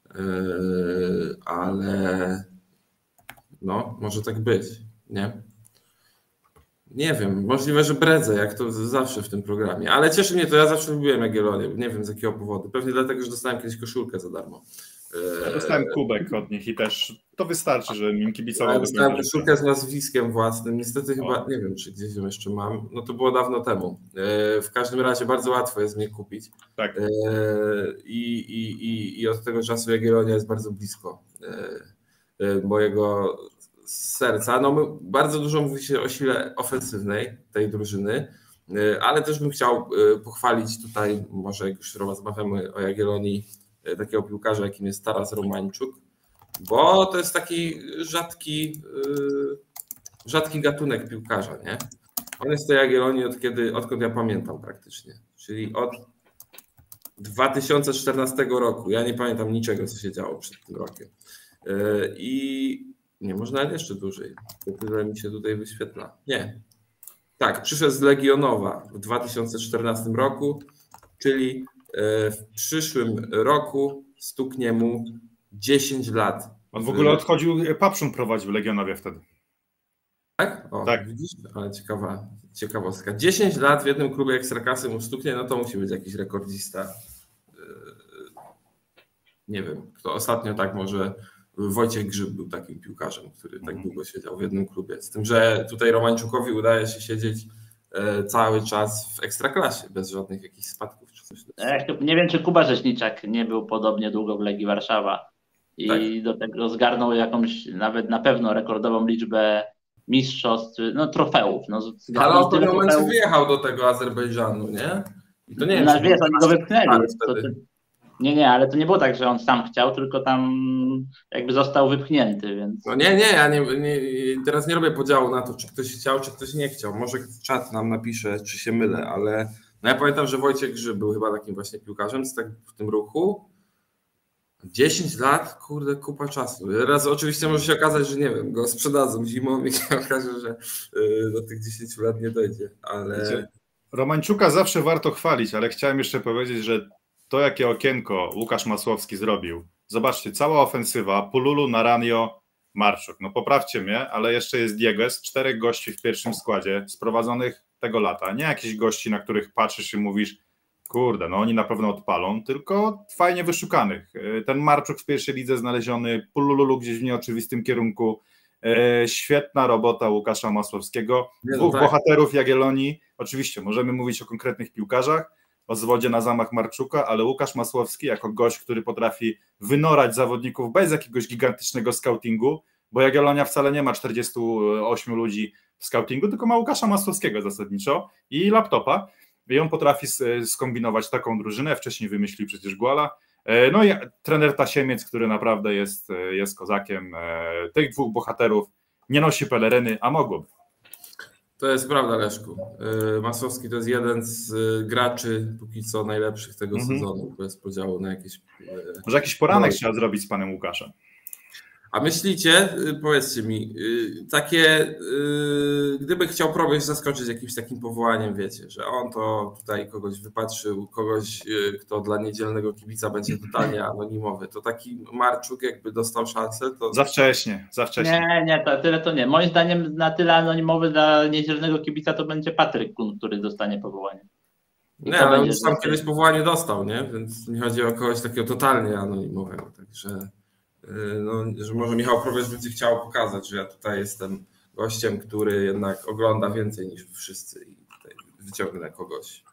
ale no, może tak być, nie? Nie wiem, możliwe, że bredzę, jak to zawsze w tym programie, ale cieszy mnie to, ja zawsze lubiłem Jagiellonię, nie wiem z jakiego powodu, pewnie dlatego, że dostałem kiedyś koszulkę za darmo. Ja dostałem kubek od nich i też to wystarczy, że im kibicował. Ja dostałem koszulkę z nazwiskiem własnym, niestety chyba, nie wiem, czy gdzieś ją jeszcze mam, no to było dawno temu. W każdym razie bardzo łatwo jest mnie kupić. Tak. I od tego czasu Jagiellonia jest bardzo blisko mojego serca. No, bardzo dużo mówi się o sile ofensywnej tej drużyny, ale też bym chciał pochwalić tutaj, może jak już rozmawiamy o Jagiellonii, takiego piłkarza, jakim jest Taras Romańczuk, bo to jest taki rzadki gatunek piłkarza, nie? On jest w tej Jagiellonii odkąd ja pamiętam praktycznie, czyli od 2014 roku. Ja nie pamiętam niczego, co się działo przed tym rokiem. I nie, można jeszcze dłużej. Tyle mi się tutaj wyświetla. Nie. Tak, przyszedł z Legionowa w 2014 roku, czyli w przyszłym roku stuknie mu 10 lat. On w ogóle odchodził, Papszun prowadził Legionowie wtedy. Tak? O, tak. Widzisz? Ale ciekawostka. 10 lat w jednym klubie Ekstraklasy mu stuknie, no to musi być jakiś rekordzista. Nie wiem, kto ostatnio tak może... Wojciech Grzyb był takim piłkarzem, który tak długo siedział w jednym klubie. Z tym, że tutaj Romańczukowi udaje się siedzieć cały czas w Ekstraklasie, bez żadnych jakichś spadków czy coś. Nie wiem, czy Kuba Rzeźniczak nie był podobnie długo w Legii Warszawa i tak. Do tego zgarnął jakąś, nawet na pewno rekordową liczbę mistrzostw, no trofeów. No, ale on w pewnym momencie wyjechał do tego Azerbejdżanu, nie? I to nie wiem, wiesz, oni go wypchnęli. Nie, ale to nie było tak, że on sam chciał, tylko tam jakby został wypchnięty, więc... No nie, ja teraz nie robię podziału na to, czy ktoś chciał, czy ktoś nie chciał. Może czat nam napisze, czy się mylę, ale no ja pamiętam, że Wojciech Grzyb był chyba takim właśnie piłkarzem tak w tym ruchu. 10 lat, kurde, kupa czasu. Teraz oczywiście może się okazać, że nie wiem, go sprzedadzą zimą i się okaże, że do tych 10 lat nie dojdzie, ale... Romańczuka zawsze warto chwalić, ale chciałem jeszcze powiedzieć, że to, jakie okienko Łukasz Masłowski zrobił. Zobaczcie, cała ofensywa, Pululu, Naranjo, Marczuk. No poprawcie mnie, ale jeszcze jest Diegues, 4 gości w pierwszym składzie sprowadzonych tego lata. Nie jakichś gości, na których patrzysz i mówisz, kurde, no oni na pewno odpalą, tylko fajnie wyszukanych. Ten Marczuk w pierwszej lidze znaleziony, Pululu gdzieś w nieoczywistym kierunku. Świetna robota Łukasza Masłowskiego. Dwóch bohaterów Jagiellonii. Oczywiście możemy mówić o konkretnych piłkarzach, o zwodzie na zamach Marczuka, ale Łukasz Masłowski jako gość, który potrafi wynorać zawodników bez jakiegoś gigantycznego scoutingu, bo Jagiellonia wcale nie ma 48 ludzi w scoutingu, tylko ma Łukasza Masłowskiego zasadniczo i laptopa i on potrafi skombinować taką drużynę, wcześniej wymyślił przecież Guala. No i trener Tasiemiec, który naprawdę jest kozakiem. Tych dwóch bohaterów nie nosi peleryny, a mogłoby. To jest prawda, Leszku. Masłowski to jest jeden z graczy póki co najlepszych tego sezonu, bez podziału na jakieś... Może jakiś poranek trzeba zrobić z panem Łukaszem. A myślicie, powiedzcie mi, takie, gdyby chciał Probierz zaskoczyć jakimś takim powołaniem, wiecie, że on to tutaj kogoś wypatrzył, kogoś, kto dla niedzielnego kibica będzie totalnie anonimowy, to taki Marczuk jakby dostał szansę, to... Za wcześnie. Nie, tyle to nie. Moim zdaniem na tyle anonimowy dla niedzielnego kibica to będzie Patryk Kun, który dostanie powołanie. Nie, ale on już tam kiedyś powołanie dostał, nie? Więc mi chodzi o kogoś takiego totalnie anonimowego, także... No, że może Michał Probierz będzie chciał pokazać, że ja tutaj jestem gościem, który jednak ogląda więcej niż wszyscy i wyciągnę kogoś.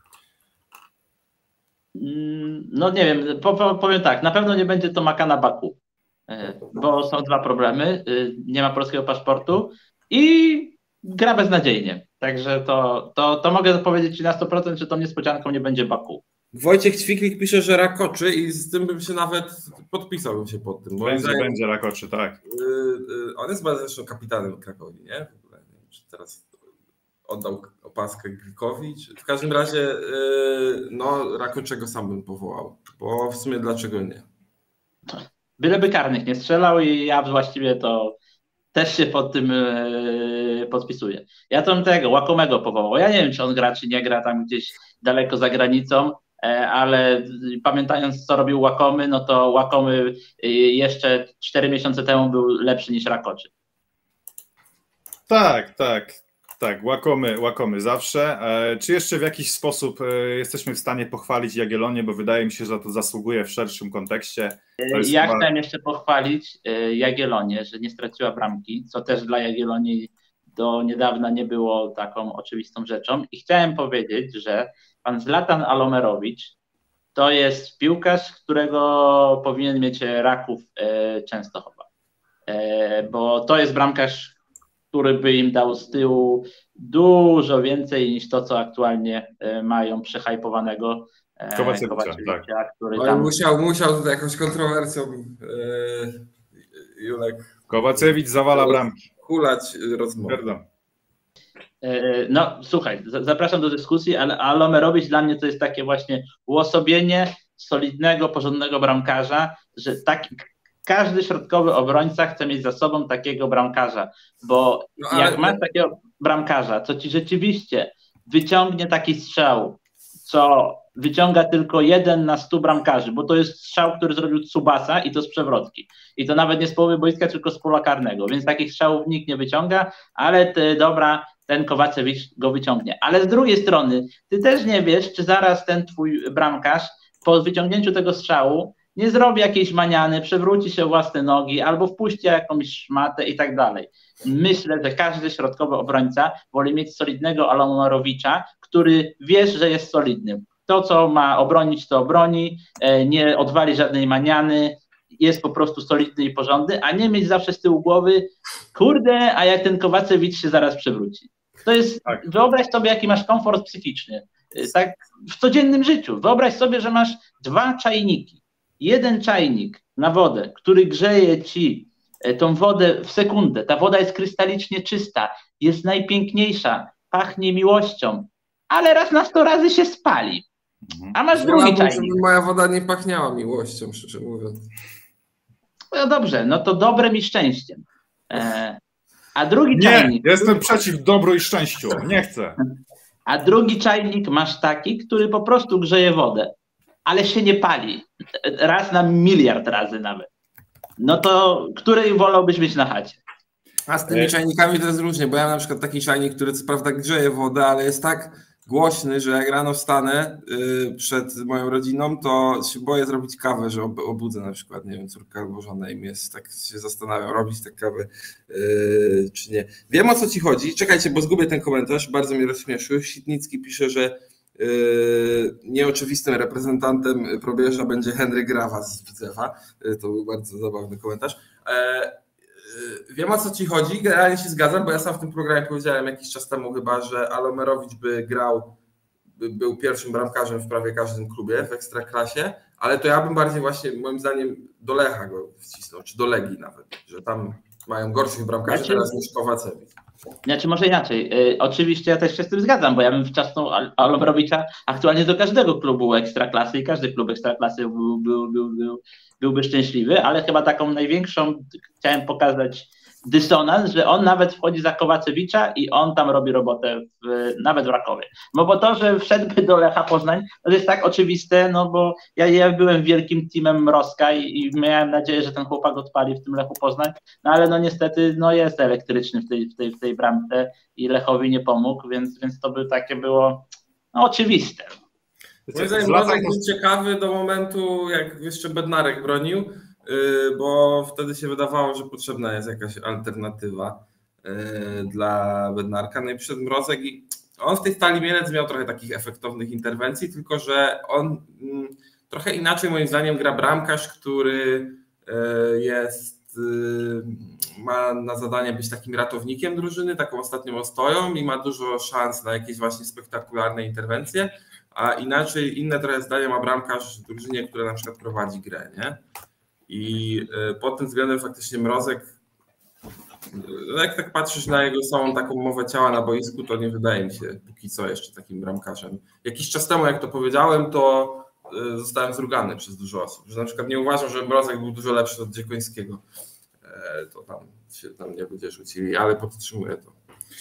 No nie wiem, powiem tak, na pewno nie będzie to Makana Baku, bo są dwa problemy. Nie ma polskiego paszportu i gra beznadziejnie. Także to mogę powiedzieć Ci na 100%, że tą niespodzianką nie będzie Baku. Wojciech Ćwiklik pisze, że Rakoczy i z tym bym się nawet podpisałbym się pod tym. Będzie Rakoczy, tak. On jest zresztą kapitanem Krakowi, nie? W ogóle nie wiem, czy teraz oddał opaskę Glikowi. W każdym razie no Rakoczego sam bym powołał, bo w sumie dlaczego nie? Byleby karnych nie strzelał i ja właściwie to też się pod tym podpisuję. Ja tam tego Łakomego powołał. Ja nie wiem, czy on gra, czy nie gra tam gdzieś daleko za granicą, ale pamiętając, co robił Łakomy, no to Łakomy jeszcze 4 miesiące temu był lepszy niż Rakoczy. Tak, łakomy zawsze. Czy jeszcze w jakiś sposób jesteśmy w stanie pochwalić Jagiellonię, bo wydaje mi się, że to zasługuje w szerszym kontekście. Chciałem jeszcze pochwalić Jagiellonię, że nie straciła bramki, co też dla Jagiellonii do niedawna nie było taką oczywistą rzeczą. I chciałem powiedzieć, że pan Zlatan Alomerowicz to jest piłkarz, którego powinien mieć Raków Częstochowa, bo to jest bramkarz, który by im dał z tyłu dużo więcej niż to, co aktualnie mają przehajpowanego Kowaczewicza, tak. Który tam... musiał tutaj jakąś kontrowersją Julek. Kowacewicz zawala bramki. Hulać rozmowę. No słuchaj, zapraszam do dyskusji, ale Alomerowicz dla mnie to jest takie właśnie uosobienie solidnego, porządnego bramkarza, że każdy środkowy obrońca chce mieć za sobą takiego bramkarza, bo jak masz takiego bramkarza, co ci rzeczywiście wyciągnie taki strzał, co wyciąga tylko 1 na 100 bramkarzy, bo to jest strzał, który zrobił Tsubasa i to z przewrotki. I to nawet nie z połowy boiska, tylko z pola karnego, więc takich strzałów nikt nie wyciąga, ale ten Kowacewicz go wyciągnie. Ale z drugiej strony, ty też nie wiesz, czy zaraz ten twój bramkarz po wyciągnięciu tego strzału nie zrobi jakiejś maniany, przewróci się własne nogi albo wpuści jakąś szmatę i tak dalej. Myślę, że każdy środkowy obrońca woli mieć solidnego Alomerowicza, który wiesz, że jest solidny. To, co ma obronić, to obroni, nie odwali żadnej maniany, jest po prostu solidny i porządny, a nie mieć zawsze z tyłu głowy, kurde, a jak ten Kowacewicz się zaraz przewróci. To jest, tak. Wyobraź sobie, jaki masz komfort psychiczny, tak w codziennym życiu. Wyobraź sobie, że masz 2 czajniki. 1 czajnik na wodę, który grzeje ci tą wodę w sekundę. Ta woda jest krystalicznie czysta, jest najpiękniejsza, pachnie miłością, ale raz na 100 razy się spali. A masz drugi czajnik. Żeby moja woda nie pachniała miłością, szczerze mówiąc. No dobrze, no to dobrem i szczęściem. A drugi czajnik... Jestem przeciw dobru i szczęściu, nie chcę. A drugi czajnik masz taki, który po prostu grzeje wodę, ale się nie pali. Raz na 1 miliard razy nawet. No to której wolałbyś mieć na chacie? A z tymi czajnikami to jest różnie, bo ja mam na przykład taki czajnik, który co prawda grzeje wodę, ale jest tak głośny, że jak rano wstanę przed moją rodziną, to się boję zrobić kawę, że obudzę na przykład, nie wiem, córka albo żonę i jest, tak się zastanawiam, robić tę kawę czy nie. Wiem, o co ci chodzi. Czekajcie, bo zgubię ten komentarz, bardzo mnie rozśmieszył. Sitnicki pisze, że nieoczywistym reprezentantem probierza będzie Henryk Grawa z Widzewa. To był bardzo zabawny komentarz. Wiem, o co ci chodzi, generalnie się zgadzam, bo ja sam w tym programie powiedziałem jakiś czas temu chyba, że Alomerowicz był pierwszym bramkarzem w prawie każdym klubie w Ekstraklasie, ale to ja bym bardziej właśnie, moim zdaniem, do Lecha go wcisnął, czy do Legii nawet, że tam mają gorszych bramkarzy teraz niż Kowacewicz. Znaczy może inaczej, oczywiście ja też się z tym zgadzam, bo ja bym wcisnął Alomerowicza aktualnie do każdego klubu Ekstraklasy i każdy klub Ekstraklasy byłby szczęśliwy, ale chyba taką największą chciałem pokazać dysonans, że on nawet wchodzi za Kowacewicza i on tam robi robotę nawet w Rakowie. No bo to, że wszedłby do Lecha Poznań, to jest tak oczywiste, no bo ja byłem wielkim teamem Mrozka i miałem nadzieję, że ten chłopak odpali w tym Lechu Poznań, no ale no niestety no jest elektryczny w tej bramce i Lechowi nie pomógł, więc to by takie było no, oczywiste. Moim zdaniem Mrozek był ciekawy do momentu, jak jeszcze Bednarek bronił, bo wtedy się wydawało, że potrzebna jest jakaś alternatywa dla Bednarka. No i przyszedł Mrozek i on w tej Stali Mielec miał trochę takich efektownych interwencji, tylko że on trochę inaczej moim zdaniem gra bramkarz, który ma na zadanie być takim ratownikiem drużyny, taką ostatnią ostoją i ma dużo szans na jakieś właśnie spektakularne interwencje, a inaczej inne trochę zdanie ma bramkarz w drużynie, która na przykład prowadzi grę, nie? I pod tym względem faktycznie Mrozek, jak tak patrzysz na jego samą taką mowę ciała na boisku, to nie wydaje mi się póki co jeszcze takim bramkarzem. Jakiś czas temu, jak to powiedziałem, to zostałem zrugany przez dużo osób, że na przykład nie uważam, że Mrozek był dużo lepszy od Dziekońskiego. To tam się tam nie ludzie rzucili, ale podtrzymuję to.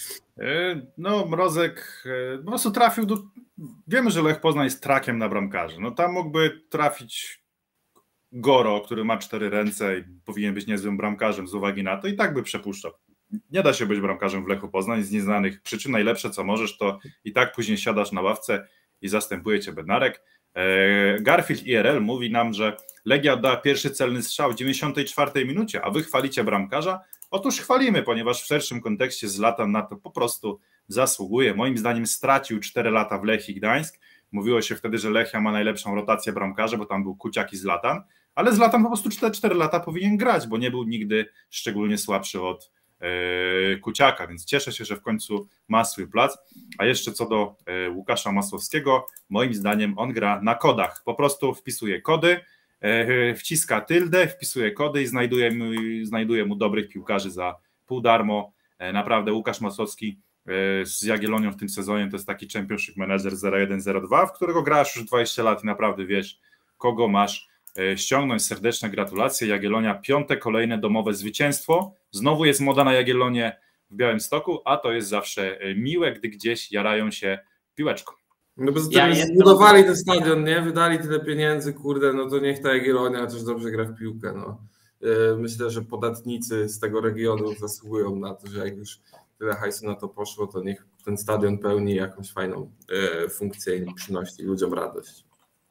No Mrozek po prostu trafił do... Wiemy, że Lech Poznań jest trakiem na bramkarzy. No tam mógłby trafić Goro, który ma 4 ręce i powinien być niezłym bramkarzem z uwagi na to i tak by przepuszczał. Nie da się być bramkarzem w Lechu Poznań z nieznanych przyczyn. Najlepsze co możesz, to i tak później siadasz na ławce i zastępuje cię Bednarek. Garfield IRL mówi nam, że Legia oddała pierwszy celny strzał w 94 minucie, a wy chwalicie bramkarza? Otóż chwalimy, ponieważ w szerszym kontekście Zlatan na to po prostu zasługuje. Moim zdaniem stracił 4 lata w Lechii Gdańsk. Mówiło się wtedy, że Lechia ma najlepszą rotację bramkarzy, bo tam był Kuciak i Zlatan, ale Zlatan po prostu 4 lata powinien grać, bo nie był nigdy szczególnie słabszy od Kuciaka, więc cieszę się, że w końcu ma swój plac. A jeszcze co do Łukasza Masłowskiego, moim zdaniem on gra na kodach, po prostu wpisuje kody, wciska tyldę, wpisuje kody i znajduje mu dobrych piłkarzy za pół darmo. Naprawdę Łukasz Masłowski z Jagiellonią w tym sezonie to jest taki Championship Manager 01-02, w którego grasz już 20 lat i naprawdę wiesz, kogo masz ściągnąć. Serdeczne gratulacje. Jagiellonia 5. kolejne domowe zwycięstwo. Znowu jest moda na Jagiellonię w Białymstoku, a to jest zawsze miłe, gdy gdzieś jarają się piłeczką. No bo zbudowali ten stadion, nie? Wydali tyle pieniędzy, kurde, no to niech ta Jagiellonia też dobrze gra w piłkę, no. Myślę, że podatnicy z tego regionu zasługują na to, że jak już tyle hajsu na to poszło, to niech ten stadion pełni jakąś fajną funkcję i przynosi ludziom radość.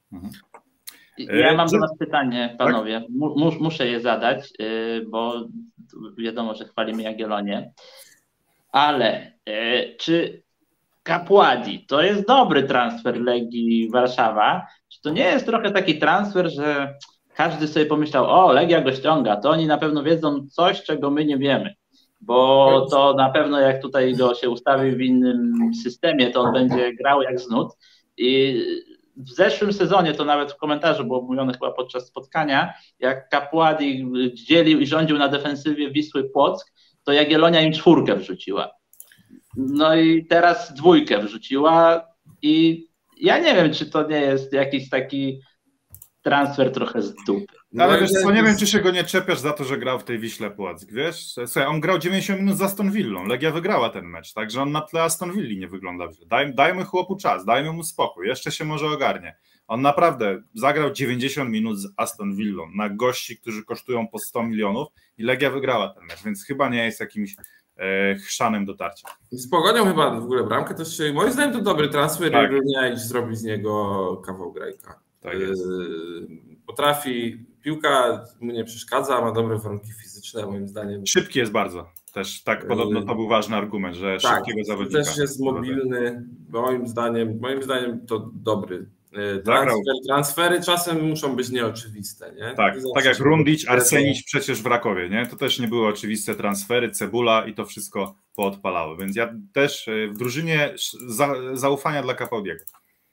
Ja mam do was pytanie, panowie. Tak? Muszę je zadać, bo wiadomo, że chwalimy Jagiellonię, ale czy Capuadi to jest dobry transfer Legii Warszawa? Czy to nie jest trochę taki transfer, że każdy sobie pomyślał, o, Legia go ściąga, to oni na pewno wiedzą coś, czego my nie wiemy, bo to na pewno jak tutaj go się ustawi w innym systemie, to on będzie grał jak z nut. I w zeszłym sezonie, to nawet w komentarzu było mówione chyba podczas spotkania, jak Capuadi dzielił i rządził na defensywie Wisły Płock, to Jagiellonia im 4 wrzuciła. No i teraz 2 wrzuciła i ja nie wiem, czy to nie jest jakiś taki transfer trochę z dupy. Ale wiesz co, nie wiem, czy się go nie czepiasz za to, że grał w tej Wiśle Płock, wiesz? Słuchaj, on grał 90 minut z Aston Villą, Legia wygrała ten mecz, także on na tle Aston Villi nie wygląda źle. Dajmy chłopu czas, dajmy mu spokój, jeszcze się może ogarnie. On naprawdę zagrał 90 minut z Aston Villą na gości, którzy kosztują po 100 milionów i Legia wygrała ten mecz, więc chyba nie jest jakimś chrzanem dotarcia. Z Pogonią chyba w ogóle bramkę też się, moim zdaniem to dobry transfer, tak. Nie zrobić z niego kawał grajka. Tak jest. Potrafi, piłka mu nie przeszkadza, ma dobre warunki fizyczne, moim zdaniem. Szybki jest bardzo. Też tak podobno to był ważny argument, że tak, szybkiego zawodnika. Też jest mobilny, moim zdaniem to dobry transfery czasem muszą być nieoczywiste. Nie? Tak jak Rundić, Arsenić przecież w Rakowie, nie? To też nie były oczywiste transfery, Cebula i to wszystko poodpalało, więc ja też w drużynie zaufania dla Capaldiego.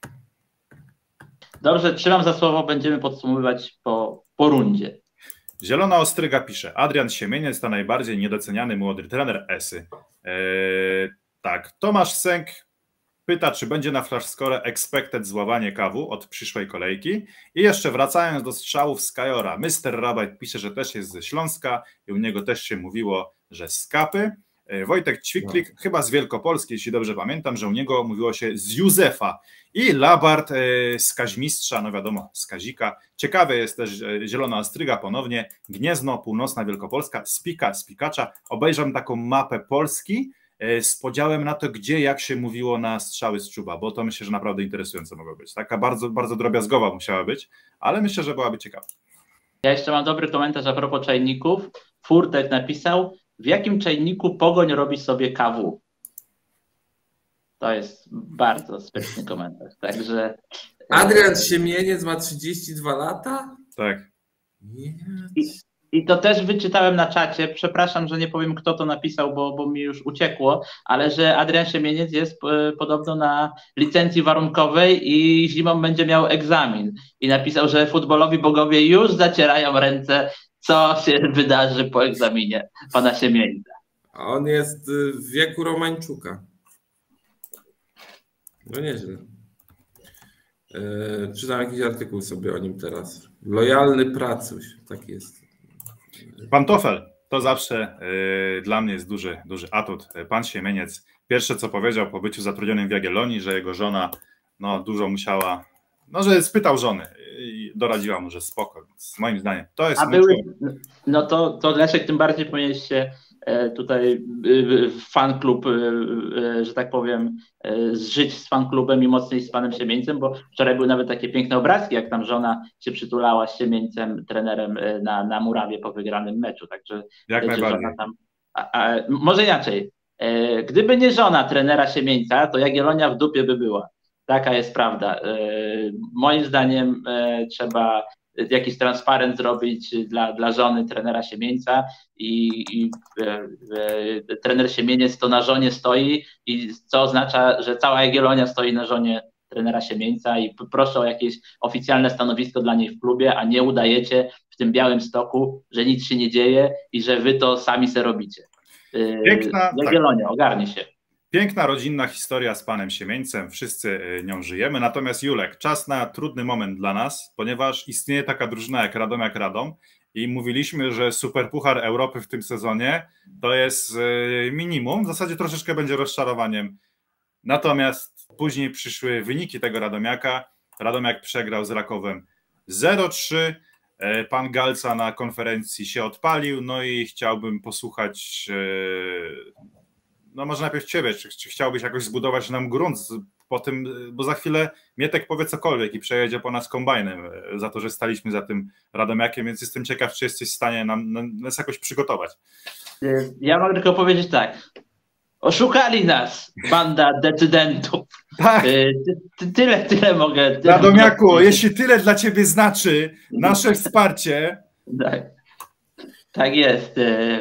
Dobrze, trzymam za słowo, będziemy podsumowywać po rundzie. Zielona Ostryga pisze, Adrian Siemieniec to najbardziej niedoceniany młody trener Esy. Tak, Tomasz Sęk pyta, czy będzie na flashscore expected złamanie kawu od przyszłej kolejki. I jeszcze wracając do strzałów z Kajora, Mr. Rabaj pisze, że też jest ze Śląska i u niego też się mówiło, że z Kapy. Wojtek Ćwiklik, chyba z Wielkopolski, jeśli dobrze pamiętam, że u niego mówiło się z Józefa. I Labart z Kaźmistrza, no wiadomo, z Kazika. Ciekawe jest też Zielona Ostryga ponownie, Gniezno, Północna Wielkopolska, z Pikacza. Obejrzam taką mapę Polski z podziałem na to, gdzie, jak się mówiło na strzały z czuba, bo to myślę, że naprawdę interesujące mogło być. Taka bardzo, bardzo drobiazgowa musiała być, ale myślę, że byłaby ciekawa. Ja jeszcze mam dobry komentarz a propos czajników. Furtek napisał, w jakim czajniku Pogoń robi sobie KW? To jest bardzo sprytny komentarz. Także. Adrian Siemieniec ma 32 lata? Tak. I to też wyczytałem na czacie, przepraszam, że nie powiem, kto to napisał, bo mi już uciekło, ale że Adrian Siemieniec jest podobno na licencji warunkowej i zimą będzie miał egzamin. I napisał, że futbolowi bogowie już zacierają ręce, co się wydarzy po egzaminie pana Siemieńca. A on jest w wieku Romańczuka. No nieźle. Czytam jakiś artykuł sobie o nim teraz. Lojalny pracuś, tak jest. Pantofel, to zawsze dla mnie jest duży atut. Pan Siemieniec, pierwsze co powiedział po byciu zatrudnionym w Jagiellonii, że jego żona dużo musiała, że spytał żony i doradziła mu, że spoko. Więc moim zdaniem to jest... No to Leszek, tym bardziej powinieneś się tutaj fan klub, że tak powiem, zżyć z fan klubem i mocniej z panem Siemieńcem, bo wczoraj były nawet takie piękne obrazki, jak tam żona się przytulała z Siemieńcem, trenerem na murawie po wygranym meczu. Także jak najbardziej. Tam, może inaczej. Gdyby nie żona trenera Siemieńca, to Jagiellonia w dupie by była. Taka jest prawda. Moim zdaniem trzeba jakiś transparent zrobić dla żony trenera Siemieńca i trener Siemieniec to na żonie stoi, i co oznacza, że cała Jagiellonia stoi na żonie trenera Siemieńca i proszę o jakieś oficjalne stanowisko dla niej w klubie, a nie udajecie w tym Białymstoku, że nic się nie dzieje i że wy to sami se robicie. Jagiellonia, ogarnie się. Piękna rodzinna historia z panem Siemieńcem, wszyscy nią żyjemy, natomiast Julek, czas na trudny moment dla nas, ponieważ istnieje taka drużyna jak Radom i mówiliśmy, że Superpuchar Europy w tym sezonie to jest minimum, w zasadzie troszeczkę będzie rozczarowaniem, natomiast później przyszły wyniki tego Radomiaka, Radomiak przegrał z Rakowem 0-3, pan Galca na konferencji się odpalił, no i chciałbym posłuchać... może najpierw ciebie, czy chciałbyś jakoś zbudować nam grunt po tym, bo za chwilę Mietek powie cokolwiek i przejedzie po nas kombajnem za to, że staliśmy za tym Radomiakiem, więc jestem ciekaw, czy jesteś w stanie nas jakoś przygotować. Ja mogę tylko powiedzieć tak. Oszukali nas, banda decydentów. Tak. Tyle mogę. Radomiaku, jeśli tyle dla ciebie znaczy nasze wsparcie. Tak jest.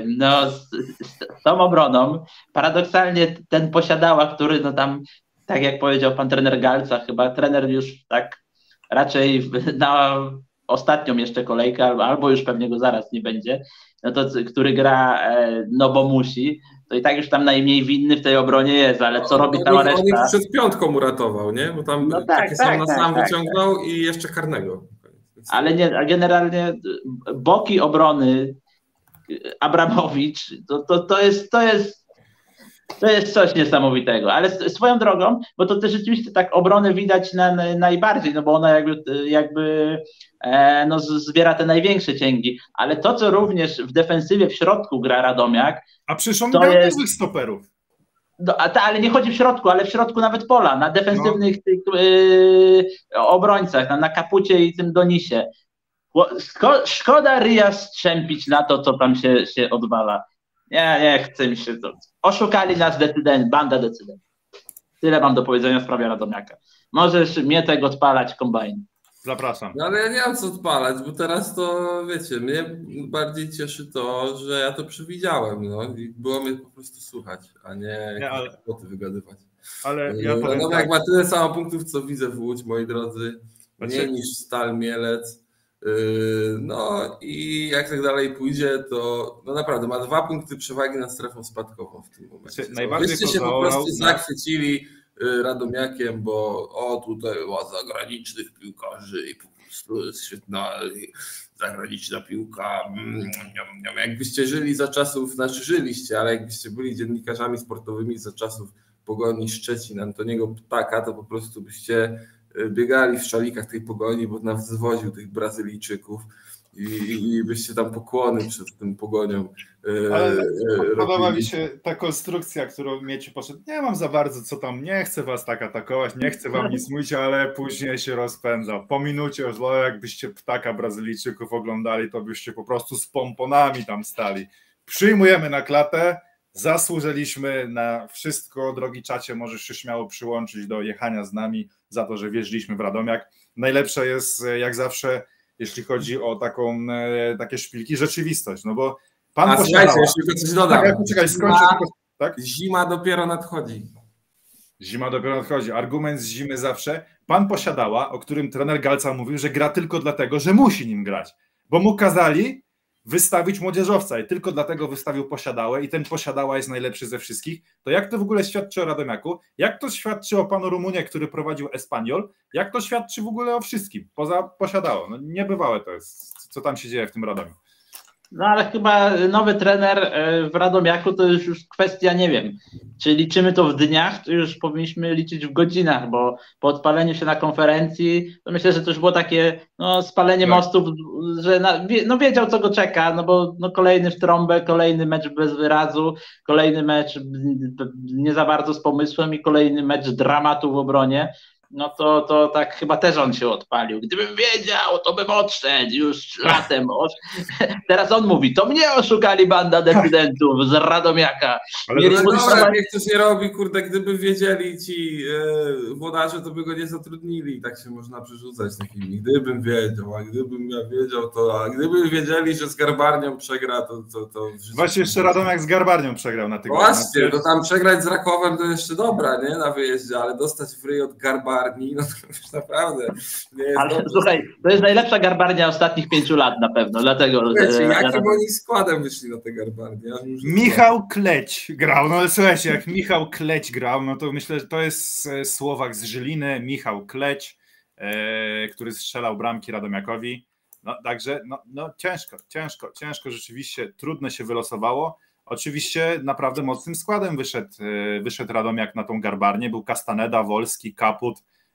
Z tą obroną paradoksalnie ten posiadała, który tam, tak jak powiedział pan trener Galca, chyba trener już tak raczej na ostatnią jeszcze kolejkę, albo już pewnie go zaraz nie będzie, który gra bo musi, to i tak już tam najmniej winny w tej obronie jest, ale co robi cała reszta? On ich przed piątką uratował, nie? Bo tam sam wyciągnął i jeszcze karnego. Ale nie, generalnie boki obrony Abramowicz, to jest coś niesamowitego, ale swoją drogą, bo to też rzeczywiście tak obronę widać najbardziej, bo ona jakby zbiera te największe cięgi, ale to, co również w defensywie w środku gra Radomiak. A przecież on gra niezłych stoperów. Ale nie chodzi w środku, ale w środku nawet pola, na defensywnych obrońcach, na Kapucie i tym Donisie. Szkoda ryja strzępić na to, co tam się odwala. Nie chce mi się to. Oszukali nas banda decydentów. Tyle mam do powiedzenia w sprawie Radomiaka. Możesz Mietek odpalać kombajn. Zapraszam. No ale ja nie mam co odpalać, bo teraz to, wiecie, mnie bardziej cieszy to, że ja to przewidziałem, i było mnie po prostu słuchać, a nie kłopoty wygadywać. Ale ja powiem Radomiak ma tyle samo punktów, co widzę w Łódź, moi drodzy, mniej niż Stal Mielec. I jak tak dalej pójdzie, to naprawdę ma 2 punkty przewagi nad strefą spadkową w tym momencie. Wyście się po prostu zachwycili Radomiakiem, bo tutaj zagranicznych piłkarzy i po prostu jest świetna zagraniczna piłka. Jakbyście żyli za czasów, żyliście, ale jakbyście byli dziennikarzami sportowymi za czasów Pogoni Szczecin, Antoniego Ptaka, to po prostu byście biegali w szalikach tej Pogoni, bo nas zwoził tych Brazylijczyków i byście tam pokłony przed tym Pogonią. Ale podoba mi się ta konstrukcja, którą Mieci poszedł. Nie mam za bardzo co tam, nie chcę was tak atakować, nie chcę wam nic mówić, ale później się rozpędza. Po minucie już, jakbyście Ptaka Brazylijczyków oglądali, to byście po prostu z pomponami tam stali. Przyjmujemy na klatę, Zasłużyliśmy na wszystko, drogi czacie, możesz się śmiało przyłączyć do jechania z nami za to, że wjeździliśmy w Radomiak. Najlepsze jest, jak zawsze, jeśli chodzi o takie szpilki, rzeczywistość, no bo pan słuchajcie, jeszcze tylko coś dodam. Tak, czekaj, skończę. Tak? Zima dopiero nadchodzi. Zima dopiero nadchodzi. Argument z zimy zawsze. Pan Posiadała, o którym trener Galca mówił, że gra tylko dlatego, że musi nim grać, bo mu kazali wystawić młodzieżowca i tylko dlatego wystawił Posiadałę i ten Posiadała jest najlepszy ze wszystkich. To jak to w ogóle świadczy o Radomiaku? Jak to świadczy o panu Rumunie, który prowadził Espanyol? Jak to świadczy w ogóle o wszystkim, poza Posiadałą? No niebywałe to jest, co tam się dzieje w tym Radomiu. No ale chyba nowy trener w Radomiaku to już kwestia, nie wiem, czy liczymy to w dniach, to już powinniśmy liczyć w godzinach, bo po odpaleniu się na konferencji, to myślę, że to już było takie spalenie mostów, że wiedział, co go czeka, no bo kolejny w trąbę, kolejny mecz bez wyrazu, kolejny mecz nie za bardzo z pomysłem i kolejny mecz dramatu w obronie. No to tak chyba też on się odpalił. Gdybym wiedział, to bym odszedł już latem. Teraz on mówi, to mnie oszukali banda decydentów z Radomiaka. Ale niech coś nie robi, kurde, gdyby wiedzieli ci włodarze, to by go nie zatrudnili i tak się można przerzucać takimi. Gdybym wiedział, a gdybym ja wiedział, a gdyby wiedzieli, że z Garbarnią przegra, to Właśnie jeszcze Radomiak z Garbarnią przegrał na tygodniu. Właśnie, to tam przegrać z Rakowem to jeszcze dobra, nie? Na wyjeździe, ale dostać w ryj od Garbarni, no to już naprawdę nie jest. Ale słuchaj, to jest najlepsza Garbarnia ostatnich 5 lat na pewno, dlatego. Słuchajcie, jakim oni składem wyszli na te Garbarnie? Michał Kleć grał, no ale słuchajcie, jak Michał Kleć grał, no to myślę, że to jest Słowak z Żyliny, Michał Kleć, który strzelał bramki Radomiakowi. No także ciężko rzeczywiście, trudno się wylosowało. Oczywiście naprawdę mocnym składem wyszedł Radomiak na tą Garbarnię. Był Castaneda, Wolski, Kaput,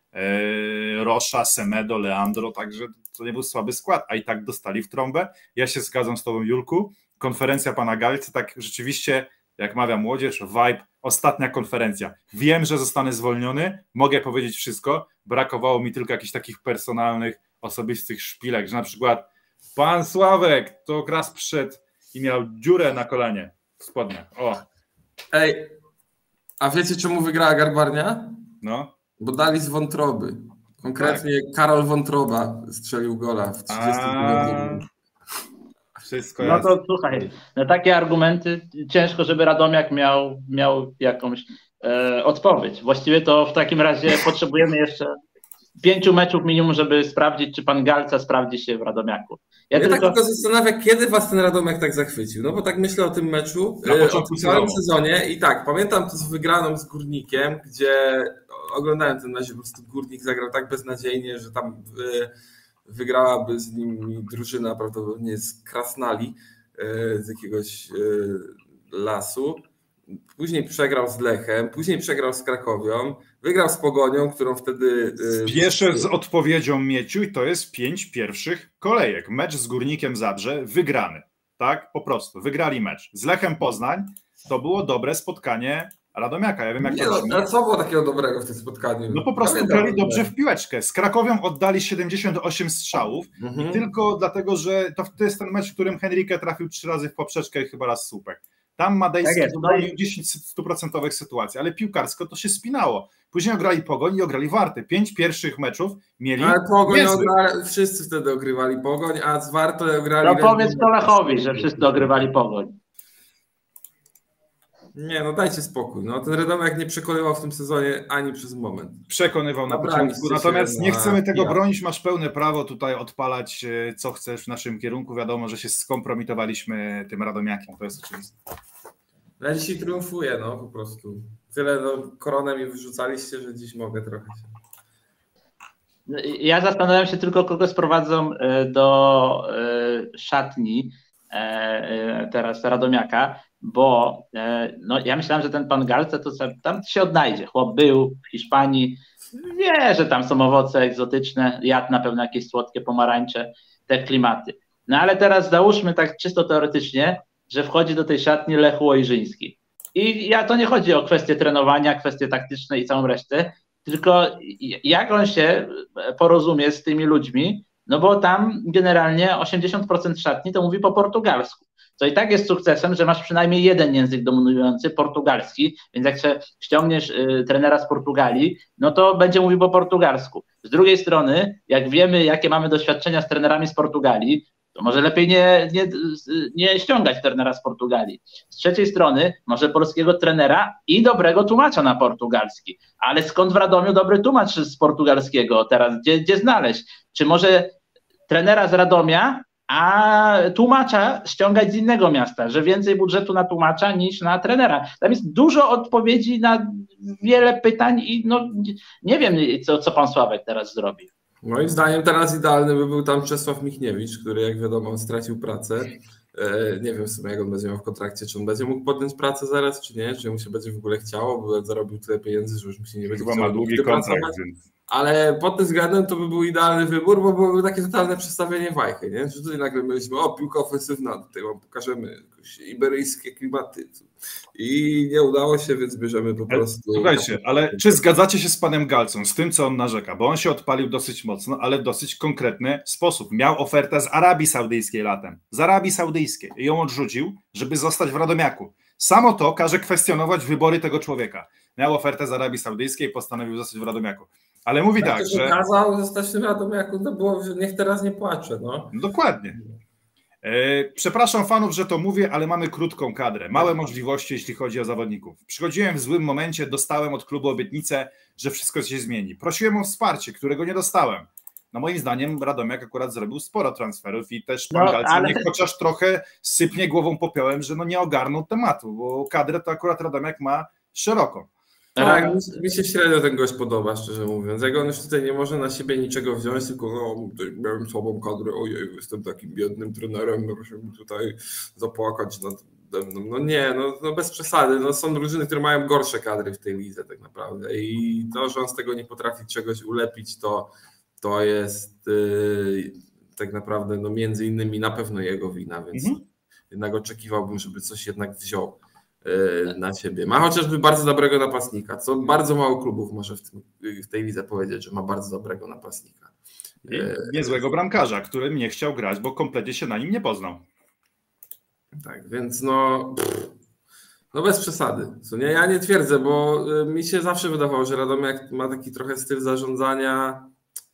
Rosza, Semedo, Leandro, także to nie był słaby skład, a i tak dostali w trąbę. Ja się zgadzam z tobą, Julku. Konferencja pana Galcy, tak rzeczywiście, jak mawia młodzież, vibe, ostatnia konferencja. Wiem, że zostanę zwolniony, mogę powiedzieć wszystko, brakowało mi tylko jakichś takich personalnych, osobistych szpilek, że na przykład pan Sławek to raz przyszedł i miał dziurę na kolanie w spodniach. O. Ej, a wiecie, czemu wygrała Garbarnia? No. Bo dali z wątroby. Konkretnie tak. Karol Wątroba strzelił gola w 30 minutach. Wszystko no to słuchaj, na takie argumenty ciężko, żeby Radomiak miał jakąś odpowiedź. Właściwie to w takim razie potrzebujemy jeszcze 5 meczów minimum, żeby sprawdzić, czy pan Galca sprawdzi się w Radomiaku. Ja tylko zastanawiam, kiedy was ten Radomiak tak zachwycił. No bo tak myślę o tym meczu, o całym sezonie i tak, pamiętam to z wygraną z Górnikiem, gdzie oglądałem ten mecz, po prostu Górnik zagrał tak beznadziejnie, że tam wygrałaby z nimi drużyna prawdopodobnie z Krasnali, z jakiegoś lasu. Później przegrał z Lechem, później przegrał z Krakowią, wygrał z Pogonią, którą wtedy... Spieszę z odpowiedzią, Mieciu, i to jest 5 pierwszych kolejek. Mecz z Górnikiem Zabrze wygrany, tak? Po prostu, wygrali mecz. Z Lechem Poznań to było dobre spotkanie Radomiaka. Ja wiem, jak to co było takiego dobrego w tym spotkaniu? No po prostu grali dobrze w piłeczkę. Z Krakowią oddali 78 strzałów i tylko dlatego, że to jest ten mecz, w którym Henrique trafił 3 razy w poprzeczkę i chyba raz słupek. Tam Madejski obronił 10 100% sytuacji, ale piłkarsko to się spinało. Później ograli Pogoń i ograli Wartę. 5 pierwszych meczów mieli. Ale Pogoń wszyscy wtedy ogrywali Pogoń, a z Wartą ograli... No powiedz Kolechowi, że wszyscy ogrywali Pogoń. Nie, no dajcie spokój. No, ten Radomiak nie przekonywał w tym sezonie ani przez moment. Przekonywał na początku, natomiast nie chcemy tego bronić, masz pełne prawo tutaj odpalać co chcesz w naszym kierunku. Wiadomo, że się skompromitowaliśmy tym Radomiakiem, to jest oczywiste. Ja dzisiaj triumfuję, no po prostu. Tyle koronę mi wyrzucaliście, że dziś mogę trochę się... Ja zastanawiam się tylko, kogo sprowadzą do szatni teraz Radomiaka, bo no, ja myślałem, że ten pan Galce to tam się odnajdzie. Chłop był w Hiszpanii, wie, że tam są owoce egzotyczne, jadł na pewno jakieś słodkie pomarańcze, te klimaty. No ale teraz załóżmy tak czysto teoretycznie, że wchodzi do tej szatni Lech Łojżyński. I to nie chodzi o kwestie trenowania, kwestie taktyczne i całą resztę, tylko jak on się porozumie z tymi ludźmi, no bo tam generalnie 80% szatni to mówi po portugalsku. co i tak jest sukcesem, że masz przynajmniej jeden język dominujący, portugalski, więc jak się ściągniesz trenera z Portugalii, no to będzie mówił po portugalsku. Z drugiej strony, jak wiemy, jakie mamy doświadczenia z trenerami z Portugalii, to może lepiej nie ściągać trenera z Portugalii. Z trzeciej strony, może polskiego trenera i dobrego tłumacza na portugalski. Ale skąd w Radomiu dobry tłumacz z portugalskiego teraz? Gdzie znaleźć? Czy może trenera z Radomia, a tłumacza ściągać z innego miasta, że więcej budżetu na tłumacza niż na trenera? Tam jest dużo odpowiedzi na wiele pytań i no, nie wiem, co pan Sławek teraz zrobi. Moim zdaniem teraz idealny by był tam Czesław Michniewicz, który jak wiadomo stracił pracę. Nie wiem w sumie jak on będzie miał w kontrakcie, czy on będzie mógł podjąć pracę zaraz, czy nie, czy mu się będzie w ogóle chciało, bo zarobił tyle pieniędzy, że już mu się nie będzie chciało długi kontrakt, więc... Ale pod tym względem to by był idealny wybór, bo byłoby takie totalne przestawienie wajchy, nie? Że tutaj nagle myślimy, o piłka ofensywna, tutaj wam pokażemy iberyjskie klimaty i nie udało się, więc bierzemy po prostu... Słuchajcie, ale czy zgadzacie się z panem Galcą, z tym co on narzeka, bo on się odpalił dosyć mocno, ale w dosyć konkretny sposób. Miał ofertę z Arabii Saudyjskiej latem, z Arabii Saudyjskiej i ją odrzucił, żeby zostać w Radomiaku. Samo to każe kwestionować wybory tego człowieka. Miał ofertę z Arabii Saudyjskiej, postanowił zostać w Radomiaku. Ale mówi tak, że... kazał zostać w Radomiaku, to było, że niech teraz nie płacze, no. Dokładnie. Przepraszam fanów, że to mówię, ale mamy krótką kadrę, małe możliwości, jeśli chodzi o zawodników. Przychodziłem w złym momencie, dostałem od klubu obietnicę, że wszystko się zmieni. Prosiłem o wsparcie, którego nie dostałem. No moim zdaniem Radomiak akurat zrobił sporo transferów i też pan Galca niech chociaż trochę sypnie głową popiołem, że no nie ogarnął tematu, bo kadrę to akurat Radomiak ma szeroko. Tak, mi się średnio ten gość podoba, szczerze mówiąc. Jak on już tutaj nie może na siebie niczego wziąć, tylko no, miałem słabą kadrę, ojej, jestem takim biednym trenerem, proszę mi tutaj zapłakać nad mną. No nie, no bez przesady. No, są drużyny, które mają gorsze kadry w tej lidze tak naprawdę i to, że on z tego nie potrafi czegoś ulepić, to jest tak naprawdę no, między innymi na pewno jego wina, więc jednak oczekiwałbym, żeby coś jednak wziął na siebie. Ma chociażby bardzo dobrego napastnika, co bardzo mało klubów może w tej lidze powiedzieć, że ma bardzo dobrego napastnika. I niezłego bramkarza, który nie chciał grać, bo kompletnie się na nim nie poznał. Tak, więc no bez przesady. Co nie? Ja nie twierdzę, bo mi się zawsze wydawało, że Radomiak ma taki trochę styl zarządzania.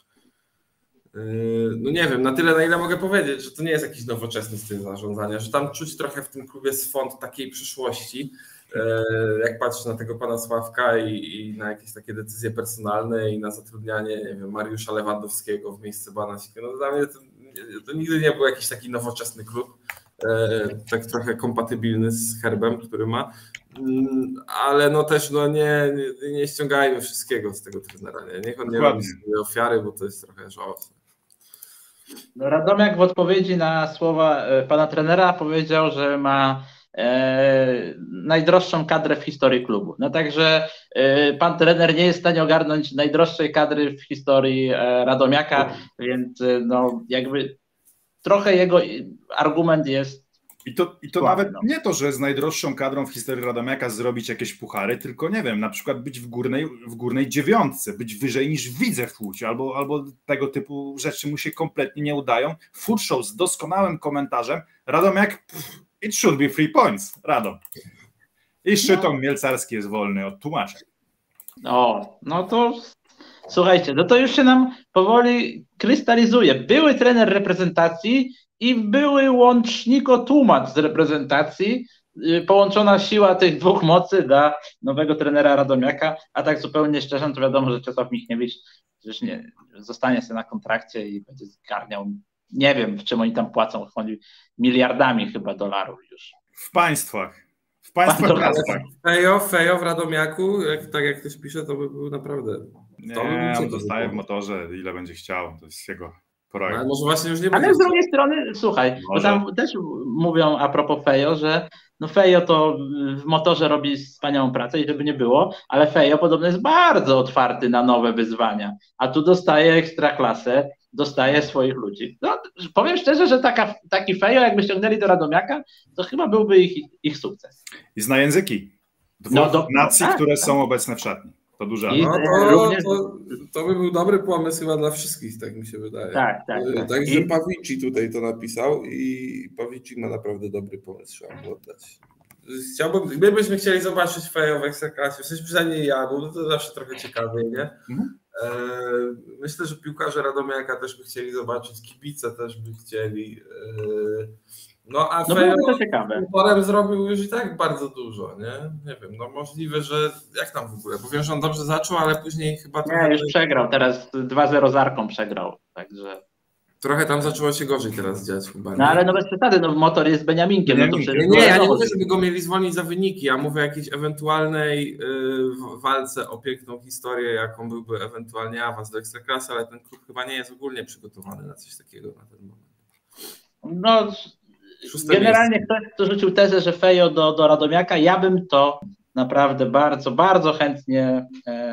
No nie wiem, na tyle na ile mogę powiedzieć, że to nie jest jakiś nowoczesny styl zarządzania, że tam czuć trochę w tym klubie swąd takiej przyszłości, jak patrzę na tego pana Sławka i na jakieś takie decyzje personalne i na zatrudnianie, nie wiem, Mariusza Lewandowskiego w miejsce Banasika. No dla mnie to nigdy nie był jakiś taki nowoczesny klub, tak trochę kompatybilny z herbem, który ma, ale no też no nie ściągajmy wszystkiego z tego trenera, nie? Niech on nie robi sobie ofiary, bo to jest trochę żałosne. No Radomiak w odpowiedzi na słowa pana trenera powiedział, że ma najdroższą kadrę w historii klubu. No także pan trener nie jest w stanie ogarnąć najdroższej kadry w historii Radomiaka, więc no jakby trochę jego argument jest... I to nawet nie to, że z najdroższą kadrą w historii Radomiaka zrobić jakieś puchary, tylko nie wiem, na przykład być w górnej dziewiątce, być wyżej niż Widzew Łódź, albo tego typu rzeczy mu się kompletnie nie udają. Food Show z doskonałym komentarzem, Radomiak, it should be 3 points, Radom. I Szytom Mielcarski jest wolny od tłumaczeń. No to słuchajcie, no to już się nam powoli krystalizuje. Były trener reprezentacji i były łączniko-tłumacz z reprezentacji, połączona siła tych dwóch mocy da nowego trenera Radomiaka, a tak zupełnie szczerze, to wiadomo, że Czesław Michniewicz już nie zostanie sobie na kontrakcie i będzie zgarniał, nie wiem, w czym oni tam płacą, chodzi miliardami chyba dolarów już. W państwach. Fejo w Radomiaku, tak jak ktoś pisze, to by był naprawdę... on zostaje w motorze, ile będzie chciał, to jest jego... Ale może właśnie już nie ale z drugiej strony, słuchaj, bo tam też mówią a propos Fejo, że no Fejo to w motorze robi wspaniałą pracę i żeby nie było, ale Fejo podobno jest bardzo otwarty na nowe wyzwania, a tu dostaje ekstraklasę, dostaje swoich ludzi. No, powiem szczerze, że taki Fejo jakby ściągnęli do Radomiaka, to chyba byłby ich sukces. I zna języki nacji, które są obecne w szatni. To duże I atuty. To by był dobry pomysł chyba dla wszystkich, tak mi się wydaje. Tak. Także Pawici tutaj to napisał i Pawici ma naprawdę dobry pomysł, trzeba mu oddać. My byśmy chcieli zobaczyć Fejo w Ekstraklasie, w sensie przynajmniej ja, bo to zawsze trochę ciekawe, nie? Myślę, że piłkarze Radomiaka też by chcieli zobaczyć, kibice też by chcieli. No a Fejo półtorem zrobił już i tak bardzo dużo, nie wiem, no możliwe, że jak tam w ogóle, bo wiem, że on dobrze zaczął, ale później chyba trochę... już przegrał, teraz 2-0 z Arką przegrał, także... Trochę tam zaczęło się gorzej teraz dziać chyba. No ale bez przesady, Motor jest Beniaminkiem. Ja nie mówię, żeby go mieli zwolnić za wyniki, ja mówię o jakiejś ewentualnej walce o piękną historię, jaką byłby ewentualnie awans do Ekstraklasy, ale ten klub chyba nie jest ogólnie przygotowany na coś takiego na ten moment. No, generalnie ktoś, kto rzucił tezę, że Fejo do Radomiaka, ja bym to naprawdę bardzo, bardzo chętnie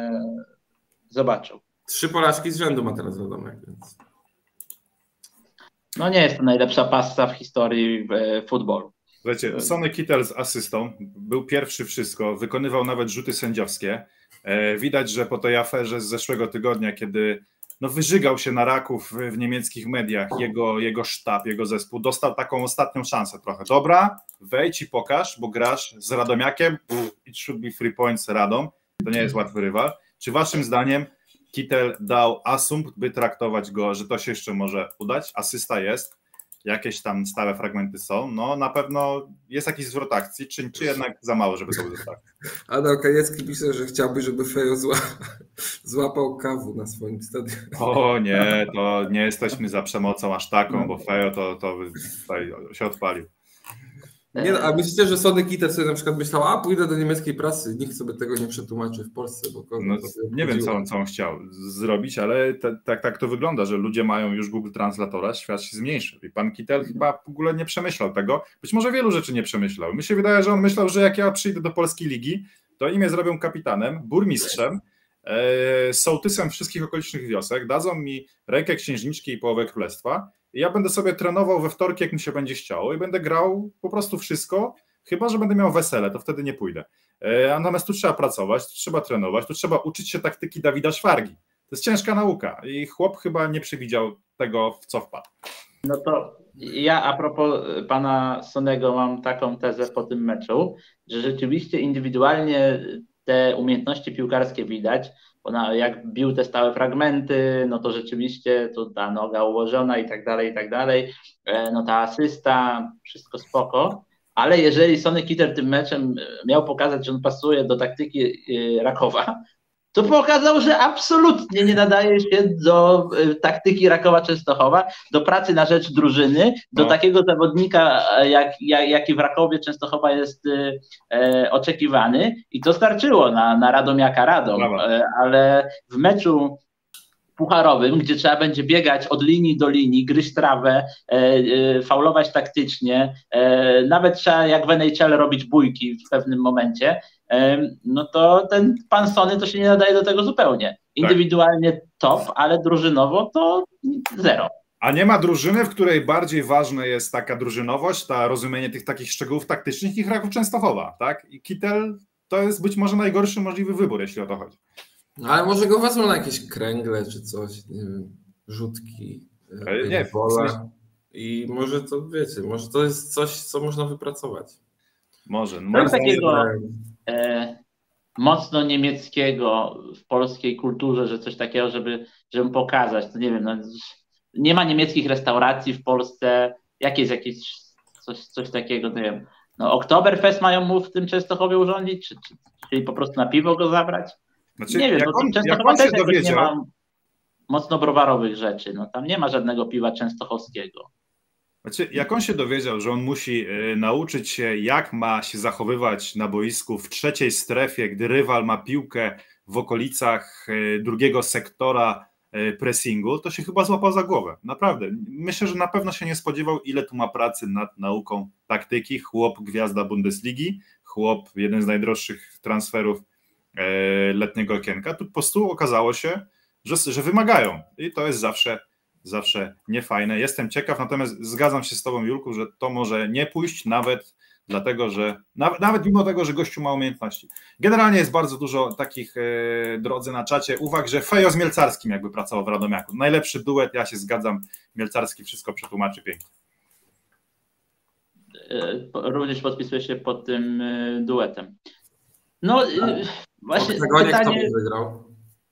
zobaczył. 3 porażki z rzędu ma teraz Radomiak, więc... No nie jest to najlepsza passa w historii futbolu. Słuchajcie, Sonny Kittel z asystą, był pierwszy wszystko, wykonywał nawet rzuty sędziowskie. Widać, że po tej aferze z zeszłego tygodnia, kiedy wyżygał się na raków w niemieckich mediach, jego sztab, jego zespół, dostał taką ostatnią szansę trochę. Dobra, wejdź i pokaż, bo grasz z Radomiakiem, it should be 3 points Radom, to nie jest łatwy rywal. Czy waszym zdaniem Kittel dał asumpt, by traktować go, że to się jeszcze może udać? Asysta jest, jakieś tam stałe fragmenty są, no na pewno jest jakiś zwrot akcji, czy jednak za mało, żeby to było tak? Adam Kaniecki pisze, że chciałby, żeby Fejo złapał kawu na swoim stadionie. O nie, to nie jesteśmy za przemocą aż taką, bo Fejo to tutaj się odpalił. Nie, a myślicie, że Sonny Kittel sobie na przykład myślał, pójdę do niemieckiej prasy, nikt sobie tego nie przetłumaczy w Polsce. Bo nie wiem, co on chciał zrobić, ale tak to wygląda, że ludzie mają już Google Translatora, świat się zmniejszył i pan Kittel chyba w ogóle nie przemyślał tego. Być może wielu rzeczy nie przemyślał. Mi się wydaje, że on myślał, że jak ja przyjdę do polskiej ligi, to imię zrobią kapitanem, burmistrzem, sołtysem wszystkich okolicznych wiosek, dadzą mi rękę księżniczki i połowę królestwa i ja będę sobie trenował we wtorki, jak mi się będzie chciało i będę grał po prostu wszystko, chyba że będę miał wesele, to wtedy nie pójdę. A natomiast tu trzeba pracować, tu trzeba trenować, tu trzeba uczyć się taktyki Dawida Szwargi. To jest ciężka nauka i chłop chyba nie przewidział tego, w co wpadł. No to ja a propos pana Sonnego mam taką tezę po tym meczu, że rzeczywiście indywidualnie te umiejętności piłkarskie widać, bo jak bił te stałe fragmenty, no to rzeczywiście to ta noga ułożona i tak dalej, no ta asysta, wszystko spoko, ale jeżeli Sonny Kittel tym meczem miał pokazać, że on pasuje do taktyki Rakowa, to pokazał, że absolutnie nie nadaje się do taktyki Rakowa Częstochowa, do pracy na rzecz drużyny, do takiego zawodnika, jaki w Rakowie Częstochowa jest oczekiwany i to starczyło na Radomiaka Radom, ale w meczu pucharowym, gdzie trzeba będzie biegać od linii do linii, gryźć trawę, faulować taktycznie, nawet trzeba jak w NHL robić bójki w pewnym momencie, no to ten pan Sonny to się nie nadaje do tego zupełnie. Indywidualnie top, ale drużynowo to zero. A nie ma drużyny, w której bardziej ważna jest taka drużynowość, rozumienie tych takich szczegółów taktycznych niż Raków Częstochowa, tak? I Kittel to jest być może najgorszy możliwy wybór, jeśli o to chodzi. Ale może go wezmą na jakieś kręgle czy coś, nie wiem, rzutki, pole. I może to, wiecie, może to jest coś, co można wypracować. Może. To jest takiego mocno niemieckiego w polskiej kulturze, że coś takiego, żeby pokazać, to nie wiem, no, nie ma niemieckich restauracji w Polsce, jakieś coś takiego, nie wiem, no Oktoberfest mają mu w tym Częstochowie urządzić, czyli po prostu na piwo go zabrać? Znaczy, nie wiem, bo Częstochowa też nie ma mocno browarowych rzeczy, no tam nie ma żadnego piwa częstochowskiego. Znaczy, jak on się dowiedział, że on musi nauczyć się, jak ma się zachowywać na boisku w trzeciej strefie, gdy rywal ma piłkę w okolicach drugiego sektora pressingu, to się chyba złapał za głowę. Naprawdę. Myślę, że na pewno się nie spodziewał, ile tu ma pracy nad nauką taktyki. Chłop gwiazda Bundesligi, chłop jeden z najdroższych transferów letniego okienka. Tu po prostu okazało się, że wymagają i to jest zawsze niefajne. Jestem ciekaw, natomiast zgadzam się z tobą, Julku, że to może nie pójść nawet dlatego że nawet mimo tego, że gościu ma umiejętności. Generalnie jest bardzo dużo takich, drodzy na czacie, uwag, że Fejo z Mielcarskim jakby pracował w Radomiaku. Najlepszy duet, ja się zgadzam, Mielcarski wszystko przetłumaczy pięknie. Również podpisuję się pod tym duetem. No właśnie pytanie, pytanie... kto by wygrał?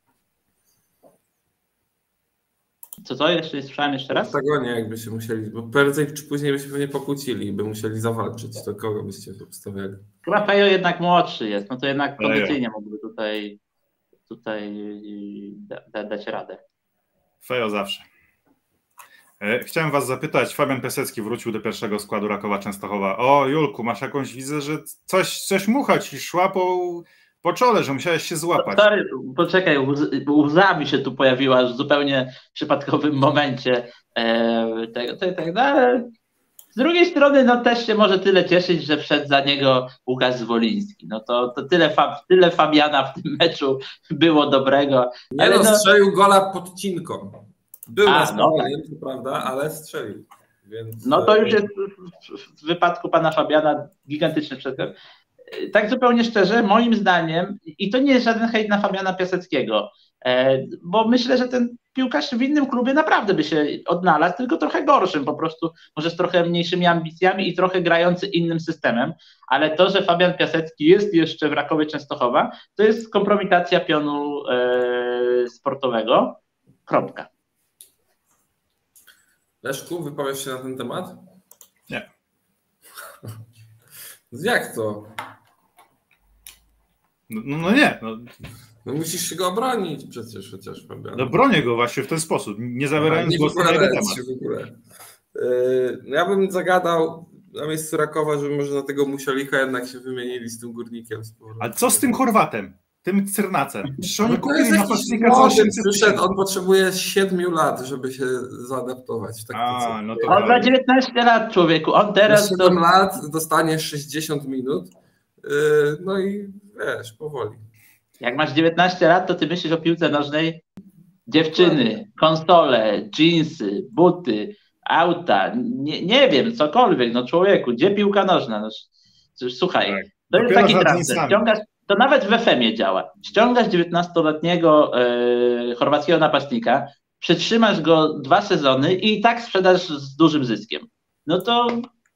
Co? Jeszcze słyszałem jeszcze raz? W oktagonie jakby się musieli, bo prędzej czy później by się pewnie pokłócili, by musieli zawalczyć, to kogo byście obstawiali? Chyba Fejo jednak młodszy jest, no to jednak kondycyjnie mógłby tutaj dać radę. Fejo zawsze. Chciałem was zapytać, Fabian Piasecki wrócił do pierwszego składu Rakowa Częstochowa. O Julku, masz jakąś, widzę, że coś mucha ci szła po czole, że musiałeś się złapać. Stary, poczekaj, łza mi się tu pojawiła w zupełnie przypadkowym momencie. No, ale z drugiej strony no, też się może tyle cieszyć, że wszedł za niego Łukasz Zwoliński. No to tyle Fabiana w tym meczu było dobrego. Nie strzelił gola podcinką. Był na spalonym, tak. to prawda, ale strzelił. Więc... No to już jest w wypadku pana Fabiana gigantyczny przeskok. Tak zupełnie szczerze, moim zdaniem, i to nie jest żaden hejt na Fabiana Piaseckiego, bo myślę, że ten piłkarz w innym klubie naprawdę by się odnalazł, tylko trochę gorszym, po prostu może z trochę mniejszymi ambicjami i trochę grający innym systemem, ale to, że Fabian Piasecki jest jeszcze w Rakowie Częstochowa, to jest kompromitacja pionu sportowego. Kropka. Leszku, wypowiesz się na ten temat? Nie. Jak to? No nie. No musisz się go obronić przecież chociaż. No bronię go właśnie w ten sposób, nie zabierając głosu na jego temat. W ogóle. Ja bym zagadał na miejscu Rakowa, żeby może na tego Musialika jednak się wymienili z tym Górnikiem. A co z tym Chorwatem? Tym Cyrnacem? On potrzebuje 7 lat, żeby się zaadaptować. On ma 19 lat, człowieku. On teraz 7 lat dostanie 60 minut. No i wiesz, powoli. Jak masz 19 lat, to ty myślisz o piłce nożnej? Dziewczyny, konsole, dżinsy, buty, auta, nie wiem, cokolwiek. No człowieku, gdzie piłka nożna? No, słuchaj, tak. To jest taki transfer. To nawet w FM-ie działa. Ściągasz 19-letniego chorwackiego napastnika, przytrzymasz go 2 sezony i tak sprzedasz z dużym zyskiem. No to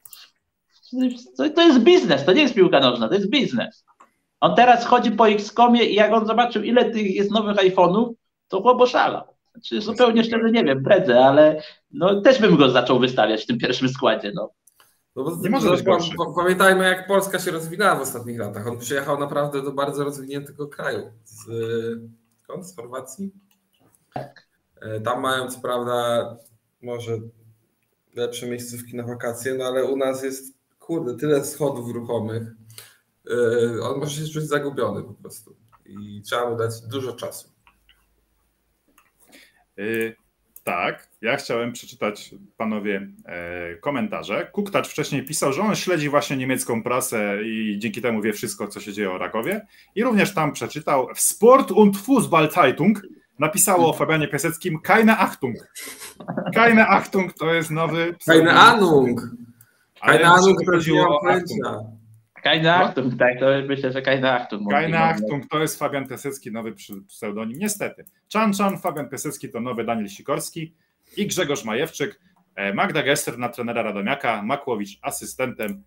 jest biznes, to nie jest piłka nożna, to jest biznes. On teraz chodzi po X.comie i jak on zobaczył, ile tych jest nowych iPhone'ów, to chłop oszalał. Znaczy, zupełnie szczerze nie wiem, bredzę, ale no, też bym go zaczął wystawiać w tym pierwszym składzie. No. No bo nie może być gorszy. Pamiętajmy, jak Polska się rozwinęła w ostatnich latach. On przyjechał naprawdę do bardzo rozwiniętego kraju. Z Chorwacji? Tam mają co prawda może lepsze miejscówki na wakacje, no ale u nas jest tyle schodów ruchomych. On może się czuć zagubiony po prostu. I trzeba mu dać dużo czasu. Tak, ja chciałem przeczytać, panowie, komentarze. Kuktacz wcześniej pisał, że on śledzi właśnie niemiecką prasę i dzięki temu wie wszystko, co się dzieje o Rakowie. I również tam przeczytał w Sport und Fußball Zeitung napisało o Fabianie Piaseckim Keine Achtung. Keine Achtung to jest nowy... Keine Ahnung. Keine Ahnung chodziło o Achtung. Keine Achtung, tak, to myślę, że Keine Achtung. Keine Achtung to jest Fabian Piasecki, nowy pseudonim. Niestety. Czan, Fabian Piasecki to nowy Daniel Sikorski i Grzegorz Majewczyk. Magda Gessler na trenera Radomiaka, Makłowicz asystentem.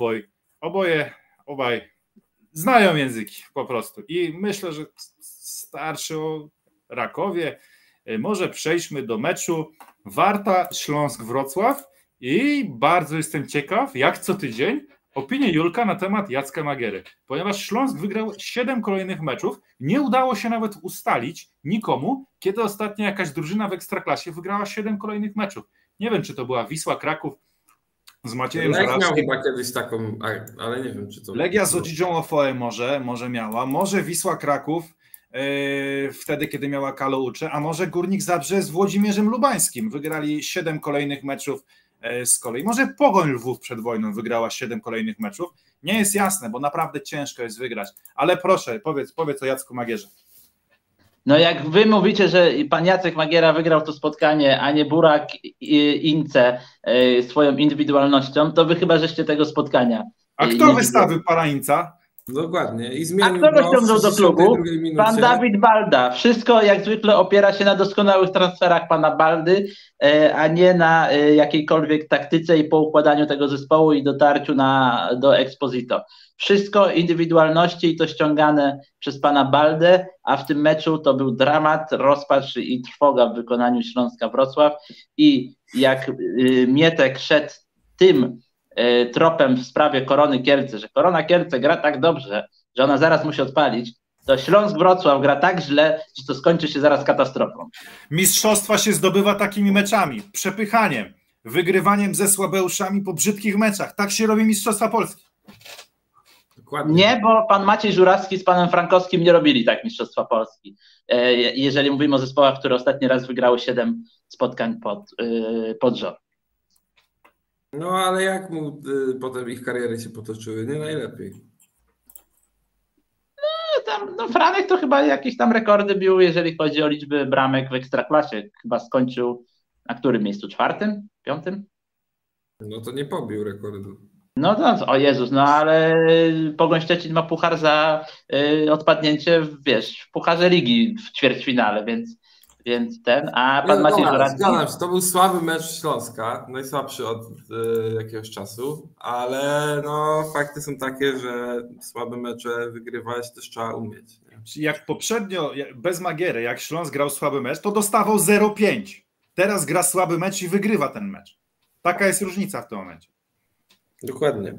Obaj znają języki po prostu. I myślę, że starszy o Rakowie. Może przejdźmy do meczu Warta Śląsk-Wrocław i bardzo jestem ciekaw, jak co tydzień, opinię Julka na temat Jacka Magiery, ponieważ Śląsk wygrał 7 kolejnych meczów, nie udało się nawet ustalić nikomu, kiedy ostatnio jakaś drużyna w Ekstraklasie wygrała 7 kolejnych meczów. Nie wiem, czy to była Wisła Kraków z Maciejem Żurawskim. Miał chyba kiedyś taką, ale nie wiem, czy to... Legia z Odzidzią Ofoe może miała, może Wisła Kraków wtedy, kiedy miała Kalo Ucze, a może Górnik Zabrze z Włodzimierzem Lubańskim. Wygrali 7 kolejnych meczów z kolei. Może Pogoń Lwów przed wojną wygrała 7 kolejnych meczów. Nie jest jasne, bo naprawdę ciężko jest wygrać. Ale proszę, powiedz o Jacku Magierze. No jak wy mówicie, że pan Jacek Magiera wygrał to spotkanie, a nie Burak Ince swoją indywidualnością, to wy chyba żeście tego spotkania A kto wystawił Parańca? Dokładnie. I A zmienił kto go go w ściągnął do 62 klubu? minucie. Pan Dawid Balda. Wszystko jak zwykle opiera się na doskonałych transferach pana Baldy, a nie na jakiejkolwiek taktyce i poukładaniu tego zespołu i dotarciu do Exposito. Wszystko indywidualności i to ściągane przez pana Baldę, a w tym meczu to był dramat, rozpacz i trwoga w wykonaniu Śląska Wrocław i jak Mietek szedł tym tropem w sprawie Korony Kielce, że Korona Kielce gra tak dobrze, że ona zaraz musi odpalić, to Śląsk Wrocław gra tak źle, że to skończy się zaraz katastrofą. Mistrzostwa się zdobywa takimi meczami, przepychaniem, wygrywaniem ze słabeuszami po brzydkich meczach. Tak się robi Mistrzostwa Polski. Dokładnie. Nie, bo pan Maciej Żurawski z panem Frankowskim nie robili tak Mistrzostwa Polski. Jeżeli mówimy o zespołach, które ostatni raz wygrały 7 spotkań pod rząd. No ale jak mu potem ich kariery się potoczyły? Nie najlepiej. Franek to chyba jakieś tam rekordy bił, jeżeli chodzi o liczby bramek w Ekstraklasie. Chyba skończył na którym miejscu? 4., 5? No to nie pobił rekordu. No to, o Jezus, no ale Pogoń Szczecin ma puchar za odpadnięcie w pucharze ligi w ćwierćfinale, więc a pan Maciej Żurawski... Zgadzam się, to był słaby mecz Śląska, najsłabszy od jakiegoś czasu, ale no fakty są takie, że słabe mecze wygrywać też trzeba umieć. Nie? Jak poprzednio, bez Magiery, jak Śląsk grał słaby mecz, to dostawał 0-5. Teraz gra słaby mecz i wygrywa ten mecz. Taka jest różnica w tym momencie. Dokładnie.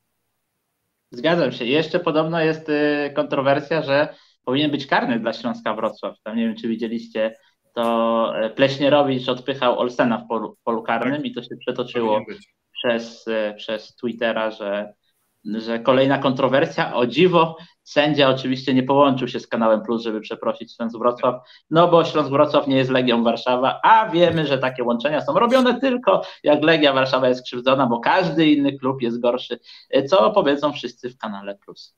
Zgadzam się. Jeszcze podobno jest kontrowersja, że powinien być karny dla Śląska Wrocław. Tam nie wiem, czy widzieliście, to Pleśnierowicz odpychał Olsena w polu karnym tak. I to się przetoczyło przez Twittera, że kolejna kontrowersja. O dziwo, sędzia oczywiście nie połączył się z Kanałem Plus, żeby przeprosić Śląsk Wrocław, no bo Śląsk Wrocław nie jest Legią Warszawa, a wiemy, że takie łączenia są robione tylko jak Legia Warszawa jest krzywdzona, bo każdy inny klub jest gorszy, co powiedzą wszyscy w Kanale Plus.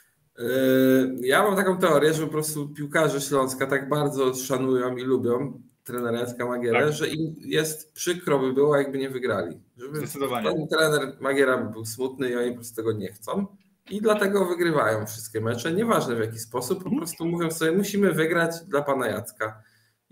Ja mam taką teorię, że po prostu piłkarze Śląska tak bardzo szanują i lubią trenera Jacka Magierę, tak. Że im jest przykro by było, jakby nie wygrali. Żeby ten trener Magiera był smutny i oni po prostu tego nie chcą i dlatego wygrywają wszystkie mecze, nieważne w jaki sposób, po prostu mówią sobie, musimy wygrać dla pana Jacka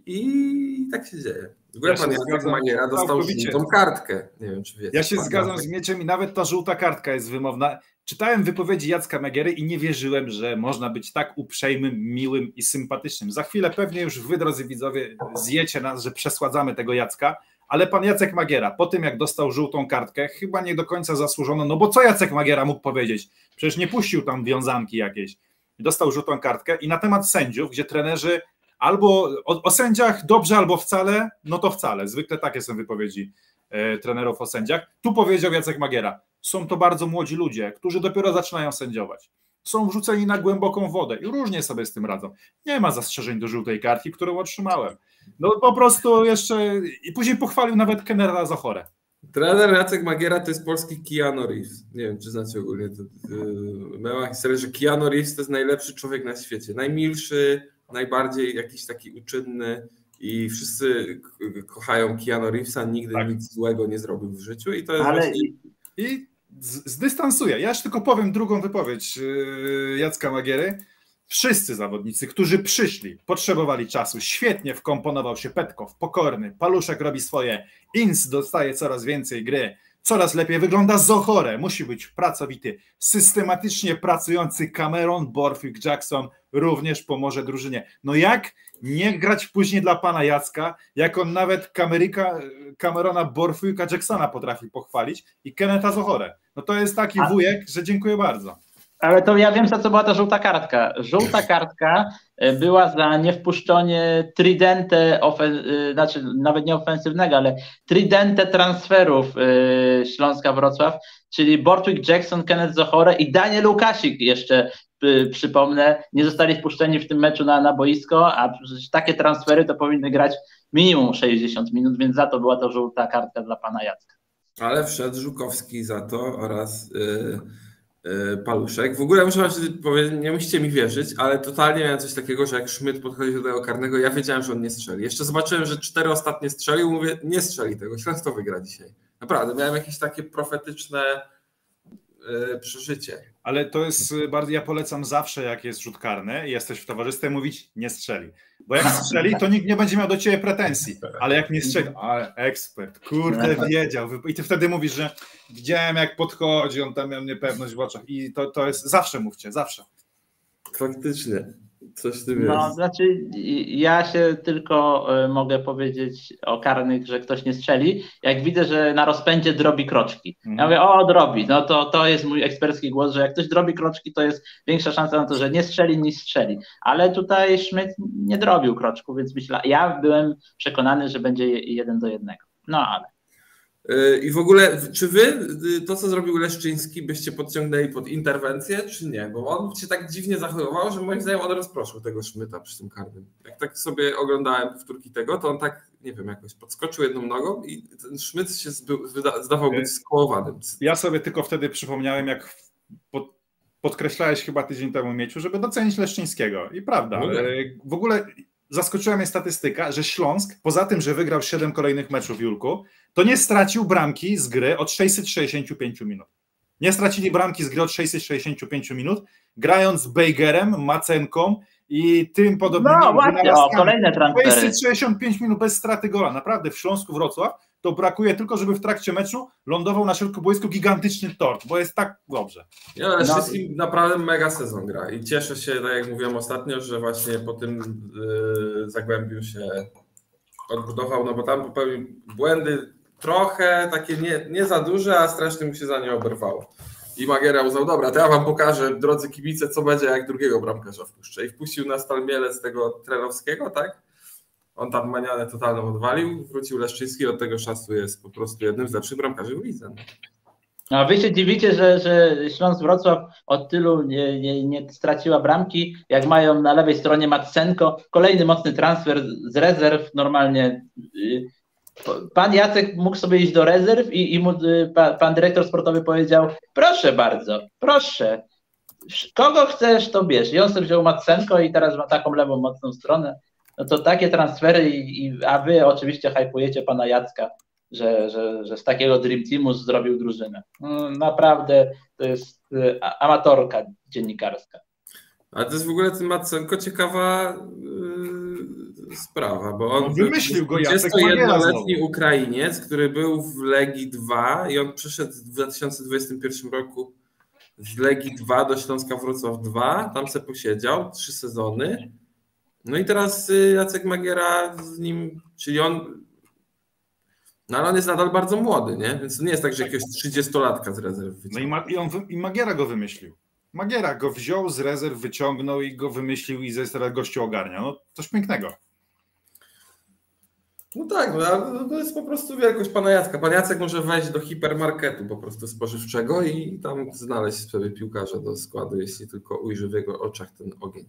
i tak się dzieje. W ogóle pan Jacek Magiera dostał żółtą kartkę. Nie wiem, czy wiecie. Ja się zgadzam z Mieczem i nawet ta żółta kartka jest wymowna. Czytałem wypowiedzi Jacka Magiery i nie wierzyłem, że można być tak uprzejmym, miłym i sympatycznym. Za chwilę pewnie już wy, drodzy widzowie, zjecie nas, że przesładzamy tego Jacka, ale pan Jacek Magiera po tym, jak dostał żółtą kartkę, chyba nie do końca zasłużono, no bo co Jacek Magiera mógł powiedzieć? Przecież nie puścił tam wiązanki jakieś. Dostał żółtą kartkę i na temat sędziów, gdzie trenerzy albo o sędziach dobrze, albo wcale, no to wcale. Zwykle takie są wypowiedzi trenerów o sędziach. Tu powiedział Jacek Magiera, są to bardzo młodzi ludzie, którzy dopiero zaczynają sędziować. Są wrzuceni na głęboką wodę i różnie sobie z tym radzą. Nie ma zastrzeżeń do żółtej kartki, którą otrzymałem. No po prostu jeszcze... I później pochwalił nawet Kenner'a Zochorę. Trener Jacek Magiera to jest polski Keanu Reeves. Nie wiem, czy znacie ogólnie to miała historię, że Keanu Reeves to jest najlepszy człowiek na świecie. Najmilszy, najbardziej jakiś taki uczynny i wszyscy kochają Keanu Reevesa, nigdy nic złego nie zrobił w życiu i to jest właśnie... I zdystansuję. Ja już tylko powiem drugą wypowiedź Jacka Magiery. Wszyscy zawodnicy, którzy przyszli, potrzebowali czasu. Świetnie wkomponował się Petkow, Pokorny, Paluszek robi swoje, Inc dostaje coraz więcej gry, coraz lepiej wygląda Zochore, musi być pracowity, systematycznie pracujący Cameron, Borthwick, Jackson również pomoże drużynie. No jak nie grać później dla pana Jacka, jak on nawet Camerona, Borthwicka, Jacksona potrafi pochwalić i Kennetha Zochore. No to jest taki wujek, że dziękuję bardzo. Ale to ja wiem, za co była ta żółta kartka. Żółta kartka była za niewpuszczenie tridente, znaczy nawet nie ofensywnego, ale tridente transferów Śląska Wrocław, czyli Borthwick, Jackson, Kenneth Zochore i Daniel Łukasik jeszcze, przypomnę, nie zostali wpuszczeni w tym meczu na boisko, a przecież takie transfery to powinny grać minimum 60 minut, więc za to była to żółta kartka dla pana Jacka. Ale wszedł Żukowski za to oraz... Paluszek. W ogóle muszę wam powiedzieć, nie musicie mi wierzyć, ale totalnie miałem coś takiego, że jak Szmyt podchodzi do tego karnego, ja wiedziałem, że on nie strzeli. Jeszcze zobaczyłem, że 4 ostatnie strzelił, mówię, nie strzeli tego, Śląsk to wygra dzisiaj. Naprawdę, miałem jakieś takie profetyczne przeżycie. Ale to jest bardzo, ja polecam zawsze, jak jest rzut karny i jesteś w towarzystwie, mówić nie strzeli. Bo jak strzeli, to nikt nie będzie miał do ciebie pretensji. Ale jak nie strzeli, ale ekspert, kurde, wiedział. I ty wtedy mówisz, że widziałem, jak podchodzi, on tam miał niepewność w oczach. I to jest, zawsze mówcie, zawsze. Faktycznie. Coś w tym No, jest. znaczy ja się tylko mogę powiedzieć o karnych, że ktoś nie strzeli, jak widzę, że na rozpędzie drobi kroczki. Ja mówię, o, drobi, no to jest mój ekspercki głos, że jak ktoś drobi kroczki, to jest większa szansa na to, że nie strzeli niż strzeli. Ale tutaj Schmidt nie drobił kroczku, więc myślę, ja byłem przekonany, że będzie 1-1. No ale. I w ogóle, czy wy to, co zrobił Leszczyński, byście podciągnęli pod interwencję, czy nie? Bo on się tak dziwnie zachowywał, że moim zdaniem on rozproszył tego Schmidta przy tym karnym. Jak tak sobie oglądałem powtórki tego, to on tak, nie wiem, jakoś podskoczył jedną nogą i ten Schmidt się zdawał być skołowanym. Ja sobie tylko wtedy przypomniałem, jak podkreślałeś chyba tydzień temu, Mieciu, żeby docenić Leszczyńskiego. I prawda, w ogóle zaskoczyła mnie statystyka, że Śląsk, poza tym, że wygrał 7 kolejnych meczów, Julku, to nie stracił bramki z gry od 665 minut. Nie stracili bramki z gry od 665 minut, grając Bejgerem, Macenką i tym podobnymi. No właśnie, kolejne transfery. 665 minut bez straty gola. Naprawdę w Śląsku Wrocław to brakuje tylko, żeby w trakcie meczu lądował na środkoboisku gigantyczny tort, bo jest tak dobrze. Ja Leszczyński naprawdę mega sezon gra i cieszę się, tak jak mówiłem ostatnio, że właśnie po tym Zagłębiu się odbudował, no bo tam popełnił błędy trochę, takie nie za duże, a strasznie mu się za nie oberwało. I Magiera uznał, dobra, to ja wam pokażę, drodzy kibice, co będzie, jak drugiego bramkarza wpuszczę. I wpuścił na Stal Mielec tego Trenowskiego, tak? On tam manianę totalną odwalił, wrócił Leszczyński, od tego czasu jest po prostu jednym z lepszych bramkarzy w lidze. A wy się dziwicie, że Śląsk Wrocław od tylu nie straciła bramki, jak mają na lewej stronie Matsenko, kolejny mocny transfer z rezerw, normalnie pan Jacek mógł sobie iść do rezerw i mu pan dyrektor sportowy powiedział, proszę bardzo, proszę, kogo chcesz, to bierz. I on sobie wziął Matsenko i teraz ma taką lewą mocną stronę. No to takie transfery, a wy oczywiście hypujecie pana Jacka, że z takiego Dream Teamu zrobił drużynę. No, naprawdę to jest amatorka dziennikarska. Ale to jest w ogóle ten Matsenko ciekawa sprawa, bo on wymyślił go Jacek 21-letni Ukrainiec, który był w Legii 2 i on przyszedł w 2021 roku z Legii 2 do Śląska Wrocław 2, tam se posiedział 3 sezony. No i teraz Jacek Magiera z nim, czyli on, no ale on jest nadal bardzo młody, nie? Więc to nie jest tak, że jakiegoś 30-latka z rezerw wyciągnął. No i Magiera go wymyślił. Magiera go wziął z rezerw, wyciągnął i go wymyślił i teraz gościu ogarnia. No coś pięknego. No tak, no, to jest po prostu wielkość pana Jacka. Pan Jacek może wejść do hipermarketu po prostu spożywczego i tam znaleźć sobie piłkarza do składu, jeśli tylko ujrzy w jego oczach ten ogień.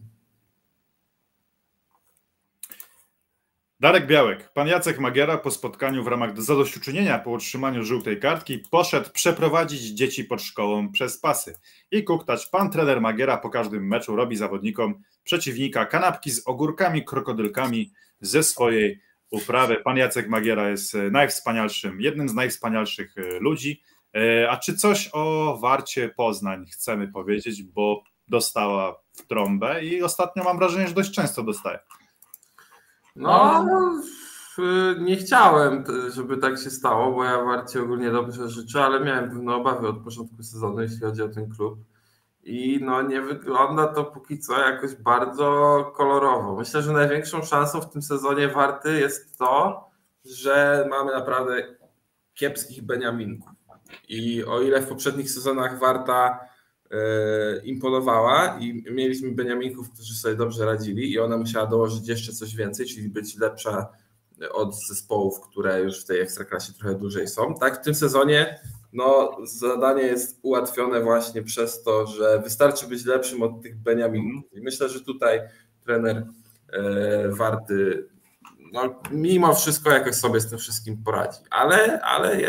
Darek Białek. Pan Jacek Magiera po spotkaniu w ramach zadośćuczynienia po otrzymaniu żółtej kartki poszedł przeprowadzić dzieci pod szkołą przez pasy i kuktać. Pan trener Magiera po każdym meczu robi zawodnikom przeciwnika kanapki z ogórkami, krokodylkami ze swojej uprawy. Pan Jacek Magiera jest jednym z najwspanialszych ludzi. A czy coś o Warcie Poznań chcemy powiedzieć, bo dostała w trąbę i ostatnio mam wrażenie, że dość często dostaje. No, nie chciałem, żeby tak się stało, bo ja Warcie ogólnie dobrze życzę, ale miałem pewne obawy od początku sezonu, jeśli chodzi o ten klub. I no nie wygląda to póki co jakoś bardzo kolorowo. Myślę, że największą szansą w tym sezonie Warty jest to, że mamy naprawdę kiepskich beniaminków. I o ile w poprzednich sezonach Warta imponowała i mieliśmy beniaminków, którzy sobie dobrze radzili i ona musiała dołożyć jeszcze coś więcej, czyli być lepsza od zespołów, które już w tej ekstraklasie trochę dłużej są. Tak w tym sezonie no, zadanie jest ułatwione właśnie przez to, że wystarczy być lepszym od tych beniaminków. I myślę, że tutaj trener Warty no, mimo wszystko jakoś sobie z tym wszystkim poradzi. Ale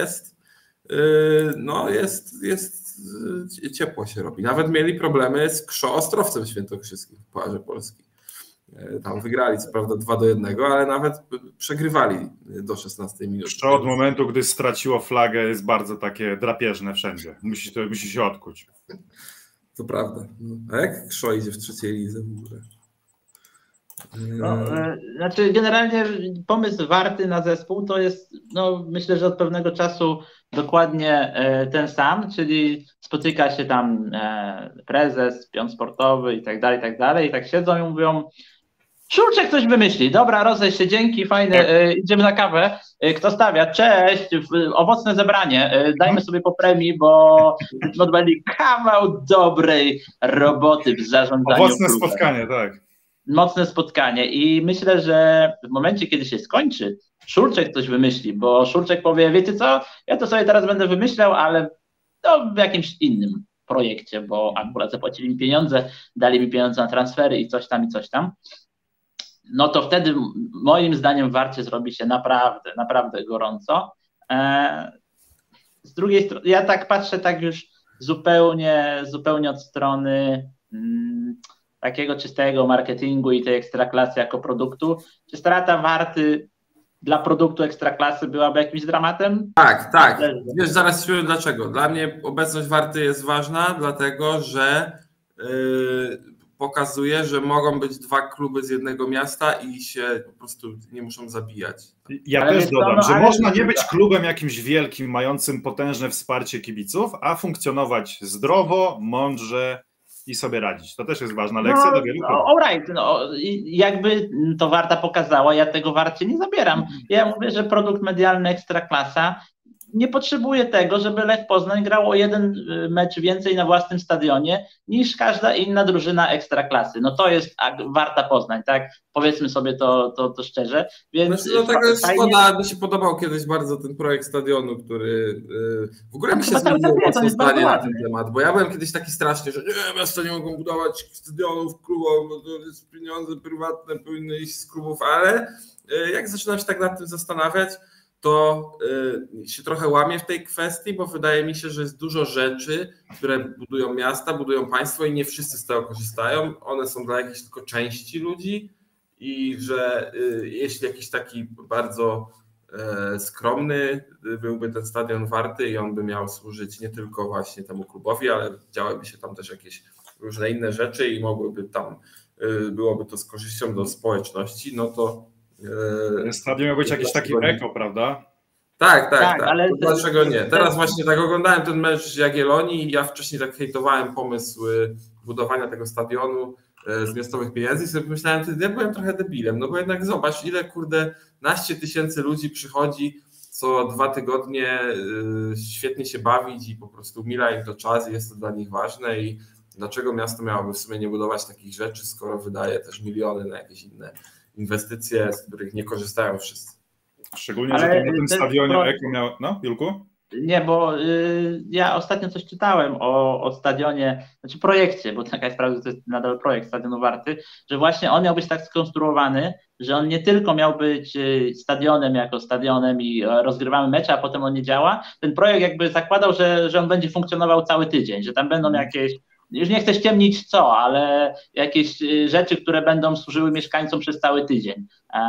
jest ciepło się robi. Nawet mieli problemy z Krzo Ostrowcem Świętokrzyskim w Pucharze Polski. Tam wygrali co prawda 2-1, ale nawet przegrywali do 16 minuty. Jeszcze od momentu, gdy straciło flagę, jest bardzo takie drapieżne wszędzie. Musi się odkuć. To prawda. A jak Krzo idzie w trzeciej lidze w ogóle? No, znaczy generalnie pomysł Warty na zespół to jest, no myślę, że od pewnego czasu dokładnie ten sam, czyli spotyka się tam prezes, pion sportowy i tak dalej, i tak siedzą i mówią: Szulczek coś wymyśli, dobra, rozejść się, dzięki, fajne, idziemy na kawę, kto stawia, cześć, owocne zebranie, dajmy sobie po premii, bo odwali kawał dobrej roboty w zarządzaniu Owocne klubem. spotkanie, tak. Mocne spotkanie i myślę, że w momencie, kiedy się skończy, Szulczek coś wymyśli, bo Szulczek powie: wiecie co, ja to sobie teraz będę wymyślał, ale w jakimś innym projekcie, bo akurat zapłacili mi pieniądze, dali mi pieniądze na transfery i coś tam, no to wtedy moim zdaniem w Warcie zrobi się naprawdę, naprawdę gorąco. Z drugiej strony, ja tak patrzę tak już zupełnie od strony takiego czystego marketingu i tej ekstraklasy jako produktu. Czy strata Warty dla produktu ekstraklasy byłaby jakimś dramatem? Tak. Wiesz, zaraz ci powiem dlaczego. Dla mnie obecność Warty jest ważna, dlatego że pokazuje, że mogą być dwa kluby z jednego miasta i się po prostu nie muszą zabijać. Ja też dodam, że można nie być klubem jakimś wielkim, mającym potężne wsparcie kibiców, a funkcjonować zdrowo, mądrze i sobie radzić. To też jest ważna lekcja do wielu klubów. Alright, jakby to Warta pokazała, ja tego Warcie nie zabieram. Ja mówię, że produkt medialny Ekstraklasa nie potrzebuje tego, żeby Lech Poznań grał o jeden mecz więcej na własnym stadionie niż każda inna drużyna Ekstraklasy. No to jest Warta Poznań, tak? Powiedzmy sobie to szczerze. Więc dlatego jest szkoda, mi się podobał kiedyś bardzo ten projekt stadionu, który w ogóle mi się zmieniło mocno zdanie na ten temat, bo ja byłem kiedyś taki strasznie, że nie, miasta nie mogą budować stadionów, klubów, bo to jest pieniądze prywatne, powinny iść z klubów, ale jak zaczynam się tak nad tym zastanawiać, to się trochę łamię w tej kwestii, bo wydaje mi się, że jest dużo rzeczy, które budują miasta, budują państwo i nie wszyscy z tego korzystają. One są dla jakiejś tylko części ludzi i że jeśli jakiś taki bardzo skromny byłby ten stadion Warty i on by miał służyć nie tylko właśnie temu klubowi, ale działałyby się tam też jakieś różne inne rzeczy i byłoby to z korzyścią do społeczności, no to stadion miał być jakiś taki eko, prawda? Tak. Ale dlaczego nie? Teraz właśnie tak oglądałem ten mecz Jagiellonii i ja wcześniej tak hejtowałem pomysł budowania tego stadionu z miastowych pieniędzy i sobie pomyślałem, że ja byłem trochę debilem, no bo jednak zobacz, ile naście tysięcy ludzi przychodzi co 2 tygodnie świetnie się bawić i po prostu mila im to czas i jest to dla nich ważne i dlaczego miasto miałoby w sumie nie budować takich rzeczy, skoro wydaje też miliony na jakieś inne inwestycje, z których nie korzystają wszyscy. Szczególnie, że na tym stadionie Eko miał... No, Julku? Nie, bo ja ostatnio coś czytałem o stadionie, znaczy projekcie, bo taka jest prawda, że to jest nadal projekt stadionu Warty, że właśnie on miał być tak skonstruowany, że on nie tylko miał być stadionem jako stadionem i rozgrywamy mecze, a potem on nie działa. Ten projekt jakby zakładał, że on będzie funkcjonował cały tydzień, że tam będą jakieś, już nie chcę ściemnić co, ale jakieś rzeczy, które będą służyły mieszkańcom przez cały tydzień.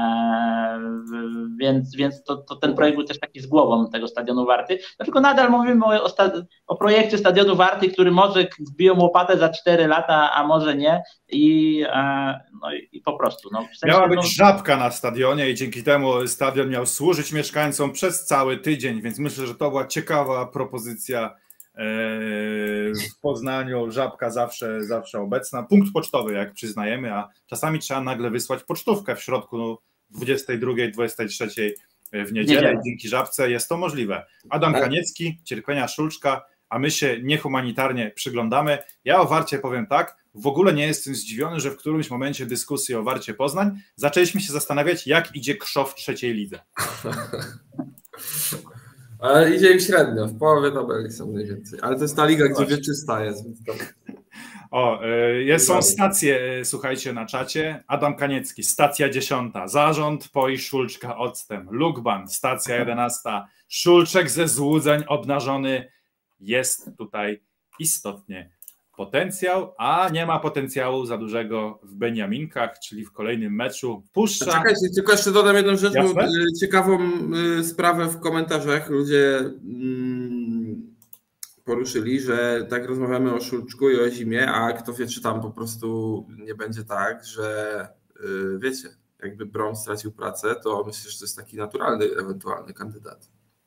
Więc to ten projekt był też taki z głową tego stadionu Warty. No tylko nadal mówimy o projekcie stadionu Warty, który może wbiją łopatę za 4 lata, a może nie. I po prostu. No, w sensie, miała być żabka na stadionie i dzięki temu stadion miał służyć mieszkańcom przez cały tydzień, więc myślę, że to była ciekawa propozycja. W Poznaniu żabka zawsze obecna. Punkt pocztowy, jak przyznajemy, a czasami trzeba nagle wysłać pocztówkę w środku 22, 23 w niedzielę. Dzięki żabce jest to możliwe. Adam Kaniecki, cierpienia Szulczka, a my się niehumanitarnie przyglądamy. Ja o Warcie powiem tak, w ogóle nie jestem zdziwiony, że w którymś momencie dyskusji o Warcie Poznań zaczęliśmy się zastanawiać, jak idzie Krzów w trzeciej lidze. Ale idzie im średnio, w połowie tabeli są mniej więcej. Ale to jest ta liga, gdzie wieczysta jest. Więc to... Są stacje, słuchajcie, na czacie. Adam Kaniecki, stacja 10. Zarząd poi Szulczka octem. Lukban, stacja 11. Szulczek ze złudzeń obnażony jest tutaj istotnie potencjał, a nie ma potencjału za dużego w Beniaminkach, czyli w kolejnym meczu puszcza. Czekajcie, tylko jeszcze dodam jedną rzecz, Jasne? ciekawą sprawę w komentarzach. Ludzie poruszyli, że tak rozmawiamy o Szulczku i o zimie, a kto wie, czy tam po prostu nie będzie tak, że wiecie, jakby Brom stracił pracę, to myślę, że to jest taki naturalny, ewentualny kandydat.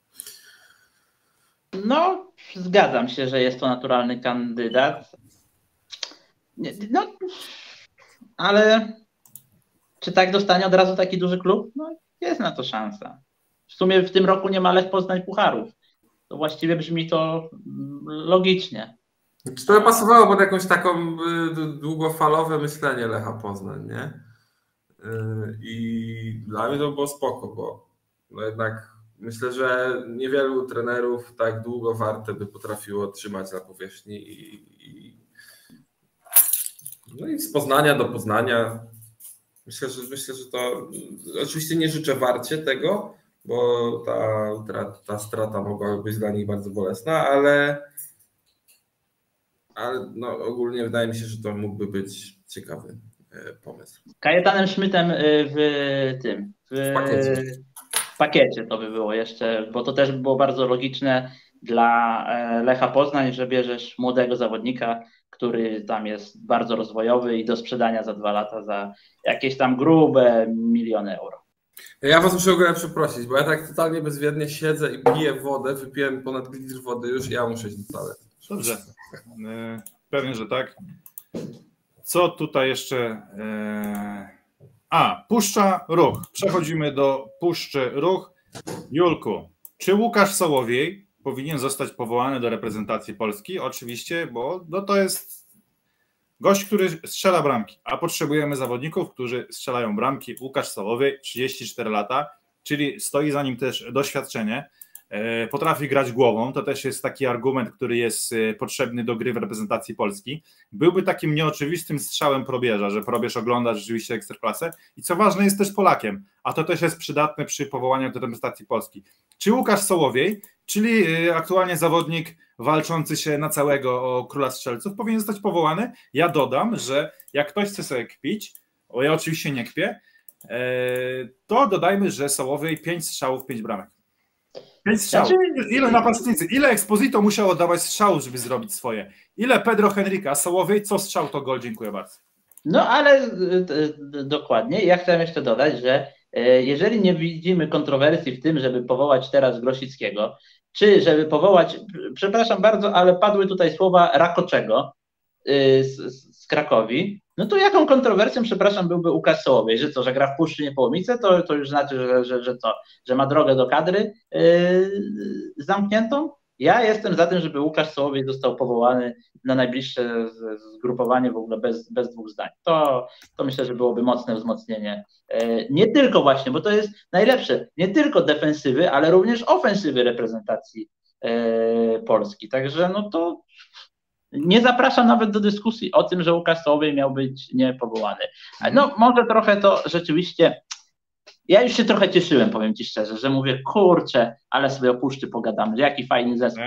No, zgadzam się, że jest to naturalny kandydat. No, ale czy tak dostanie od razu taki duży klub? No, jest na to szansa. W sumie w tym roku nie ma Lech Poznań pucharów. To właściwie brzmi to logicznie. Czy to by pasowało pod jakąś taką długofalowe myślenie Lecha Poznań, nie? I dla mnie to było spoko, bo no jednak myślę, że niewielu trenerów tak długo warte by potrafiło trzymać na powierzchni no i z Poznania do Poznania. Myślę, że to oczywiście nie życzę Warcie tego, bo ta strata mogła być dla nich bardzo bolesna, ale no ogólnie wydaje mi się, że to mógłby być ciekawy pomysł. Kajetanem Szmytem w pakiecie to by było jeszcze, bo to też by było bardzo logiczne dla Lecha Poznań, że bierzesz młodego zawodnika, który tam jest bardzo rozwojowy i do sprzedania za 2 lata za jakieś tam grube 1 milion euro. Ja was muszę w ogóle przeprosić, bo ja tak totalnie bezwiednie siedzę i piję wodę, wypiłem ponad litr wody już i ja muszę iść do toalety. Dobrze, pewnie, że tak. Co tutaj jeszcze? Puszcza Ruch. Przechodzimy do Puszczy Ruch. Julku, czy Łukasz Sołowiej powinien zostać powołany do reprezentacji Polski? Oczywiście, bo no to jest gość, który strzela bramki, a potrzebujemy zawodników, którzy strzelają bramki. Łukasz Sołowiej, 34 lata, czyli stoi za nim też doświadczenie. Potrafi grać głową, to też jest taki argument, który jest potrzebny do gry w reprezentacji Polski. Byłby takim nieoczywistym strzałem Probierza, że Probierz ogląda rzeczywiście Ekstraklasę i co ważne jest też Polakiem, a to też jest przydatne przy powołaniu do reprezentacji Polski. Czy Łukasz Sołowiej, czyli aktualnie zawodnik walczący się na całego o króla strzelców, powinien zostać powołany? Ja dodam, że jak ktoś chce sobie kpić, ja oczywiście nie kpię, to dodajmy, że Sołowiej 5 strzałów, 5 bramek. 5 strzałów. Ile napastnicy, ile Exposito musiał oddawać strzałów, żeby zrobić swoje? Ile Pedro Henrique, Sołowiej, co strzał to gol, dziękuję bardzo. No ale dokładnie. Ja chciałem jeszcze dodać, że jeżeli nie widzimy kontrowersji w tym, żeby powołać teraz Grosickiego, czy żeby powołać, przepraszam bardzo, ale padły tutaj słowa Rakoczego z Krakowi, no to jaką kontrowersją, przepraszam, byłby Łukasz Sołowiej, że co, że gra w Puszczy Niepołomice, to już znaczy, że ma drogę do kadry zamkniętą? Ja jestem za tym, żeby Łukasz Sołowiej został powołany na najbliższe zgrupowanie w ogóle bez 2 zdań. To myślę, że byłoby mocne wzmocnienie. Nie tylko właśnie, bo to jest najlepsze, nie tylko defensywy, ale również ofensywy reprezentacji Polski. Także no to nie zapraszam nawet do dyskusji o tym, że Łukasz Sołowiej miał być niepowołany. No może trochę to rzeczywiście, ja już się trochę cieszyłem, powiem Ci szczerze, że mówię, kurczę, ale sobie o Puszczy pogadamy, jaki fajny zespół,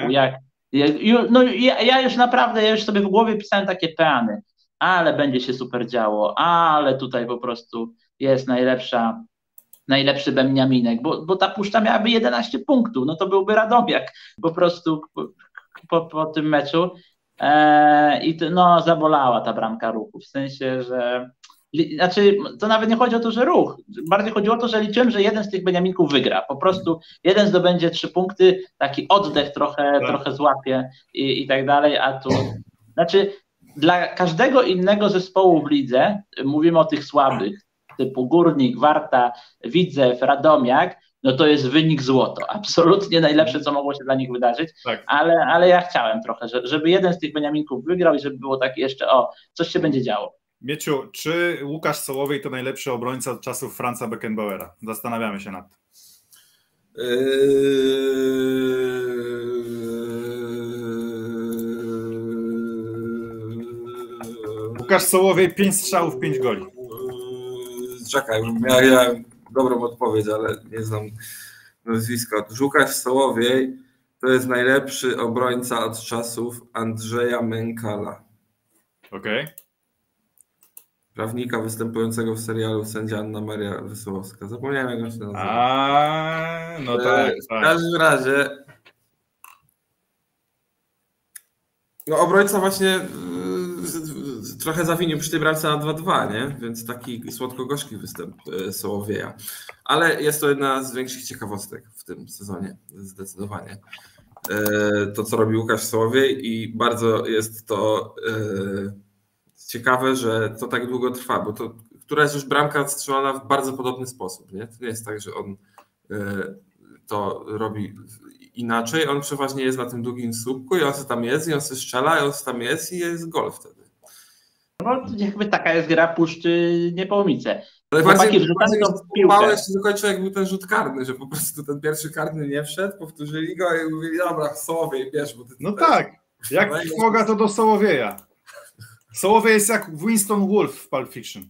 ja już naprawdę, ja już sobie w głowie pisałem takie peany, ale będzie się super działo, ale tutaj po prostu jest najlepszy Beniaminek, bo ta Puszcza miałaby 11 punktów, no to byłby Radomiak po prostu po tym meczu. I no zabolała ta bramka Ruchu, w sensie, że to nawet nie chodzi o to, że Ruch, bardziej chodziło o to, że liczyłem, że jeden z tych Beniaminków wygra, po prostu jeden zdobędzie 3 punkty, taki oddech trochę złapie i tak dalej, a tu, znaczy dla każdego innego zespołu w lidze, mówimy o tych słabych, typu Górnik, Warta, Widzew, Radomiak, no to jest wynik złoto. Absolutnie najlepsze, co mogło się dla nich wydarzyć, tak. Ale ja chciałem trochę, żeby jeden z tych Beniaminków wygrał i żeby było takie jeszcze, coś się będzie działo. Mieciu, czy Łukasz Sołowiej to najlepszy obrońca od czasów Franza Beckenbauera? Zastanawiamy się nad tym. Łukasz Sołowiej 5 strzałów, 5 goli. Czekaj, miałem dobrą odpowiedź, ale nie znam nazwiska. Łukasz Sołowiej to jest najlepszy obrońca od czasów Andrzeja Mękala. Okej. Prawnika występującego w serialu Sędzia Anna Maria Wesołowska. Zapomniałem, jak on się nazywa. No tak, W tak. każdym razie no obrońca właśnie trochę zawinił przy tej bramce na 2-2, nie? Więc taki słodko-gorzki występ Sołowieja. Ale jest to jedna z większych ciekawostek w tym sezonie, zdecydowanie. To, co robi Łukasz Sołowiej i bardzo jest to ciekawe, że to tak długo trwa, bo to któraś już bramka strzelona w bardzo podobny sposób, nie? To nie jest tak, że on to robi inaczej, on przeważnie jest na tym długim słupku i on sobie tam jest i on sobie strzela i on sobie tam jest i jest gol wtedy. No jakby taka jest gra Puszczy Niepołomice. Ale bardziej piłkę. jeszcze dokończył, jak był ten rzut karny, że po prostu ten pierwszy karny nie wszedł, powtórzyli go i mówili, dobra, Sołowiej, bierz. Bo ty No tak, jak trwoga to do Sołowieja. Sołowiej jest jak Winston Wolfe w Pulp Fiction.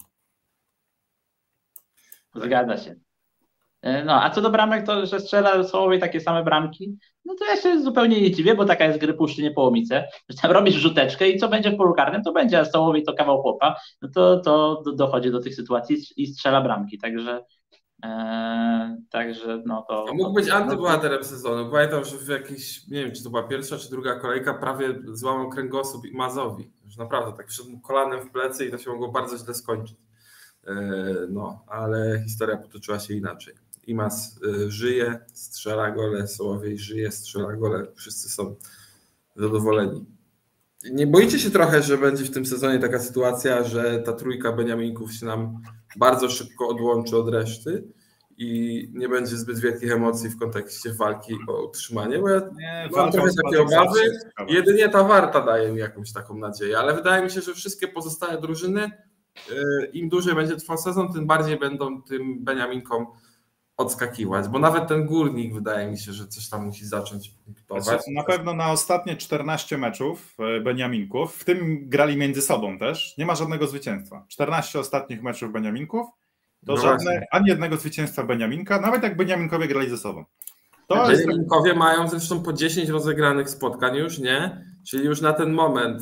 Zgadza się. No, a co do bramek, to że strzela Sołowiej takie same bramki, no to ja się zupełnie nie dziwię, bo taka jest gry Puszczy Niepołomice, że tam robisz rzuteczkę i co będzie w polu karnym, to będzie, a Sołowiej to kawał chłopa, no to dochodzi do tych sytuacji i strzela bramki, także no to... A mógł być antybohaterem sezonu. Pamiętam, że w jakiejś, nie wiem, czy to była pierwsza, czy druga kolejka, prawie złamał kręgosłup Imazowi. Już naprawdę, tak wszedł mu kolanem w plecy i to się mogło bardzo źle skończyć. No, ale historia potoczyła się inaczej. Imaz żyje, strzela gole, Sołowiej żyje, strzela gole. Wszyscy są zadowoleni. Nie boicie się trochę, że będzie w tym sezonie taka sytuacja, że ta trójka Beniaminków się nam bardzo szybko odłączy od reszty i nie będzie zbyt wielkich emocji w kontekście walki o utrzymanie? Bo ja mam trochę takie obawy. Jedynie ta Warta daje mi jakąś taką nadzieję, ale wydaje mi się, że wszystkie pozostałe drużyny, im dłużej będzie trwał sezon, tym bardziej będą tym Beniaminkom odskakiwać, bo nawet ten Górnik wydaje mi się, że coś tam musi zacząć punktować. Znaczy, na pewno na ostatnie 14 meczów Beniaminków, w tym grali między sobą też, nie ma żadnego zwycięstwa. 14 ostatnich meczów Beniaminków, to no żadne, ani jednego zwycięstwa Beniaminka, nawet jak Beniaminkowie grali ze sobą. Beniaminkowie mają zresztą po 10 rozegranych spotkań już, nie? Czyli już na ten moment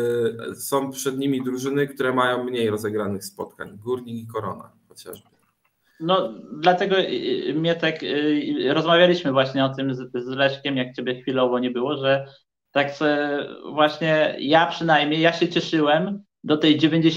są przed nimi drużyny, które mają mniej rozegranych spotkań. Górnik i Korona chociażby. No dlatego Mietek, rozmawialiśmy właśnie o tym z Leszkiem, jak ciebie chwilowo nie było, że tak właśnie ja się cieszyłem do tej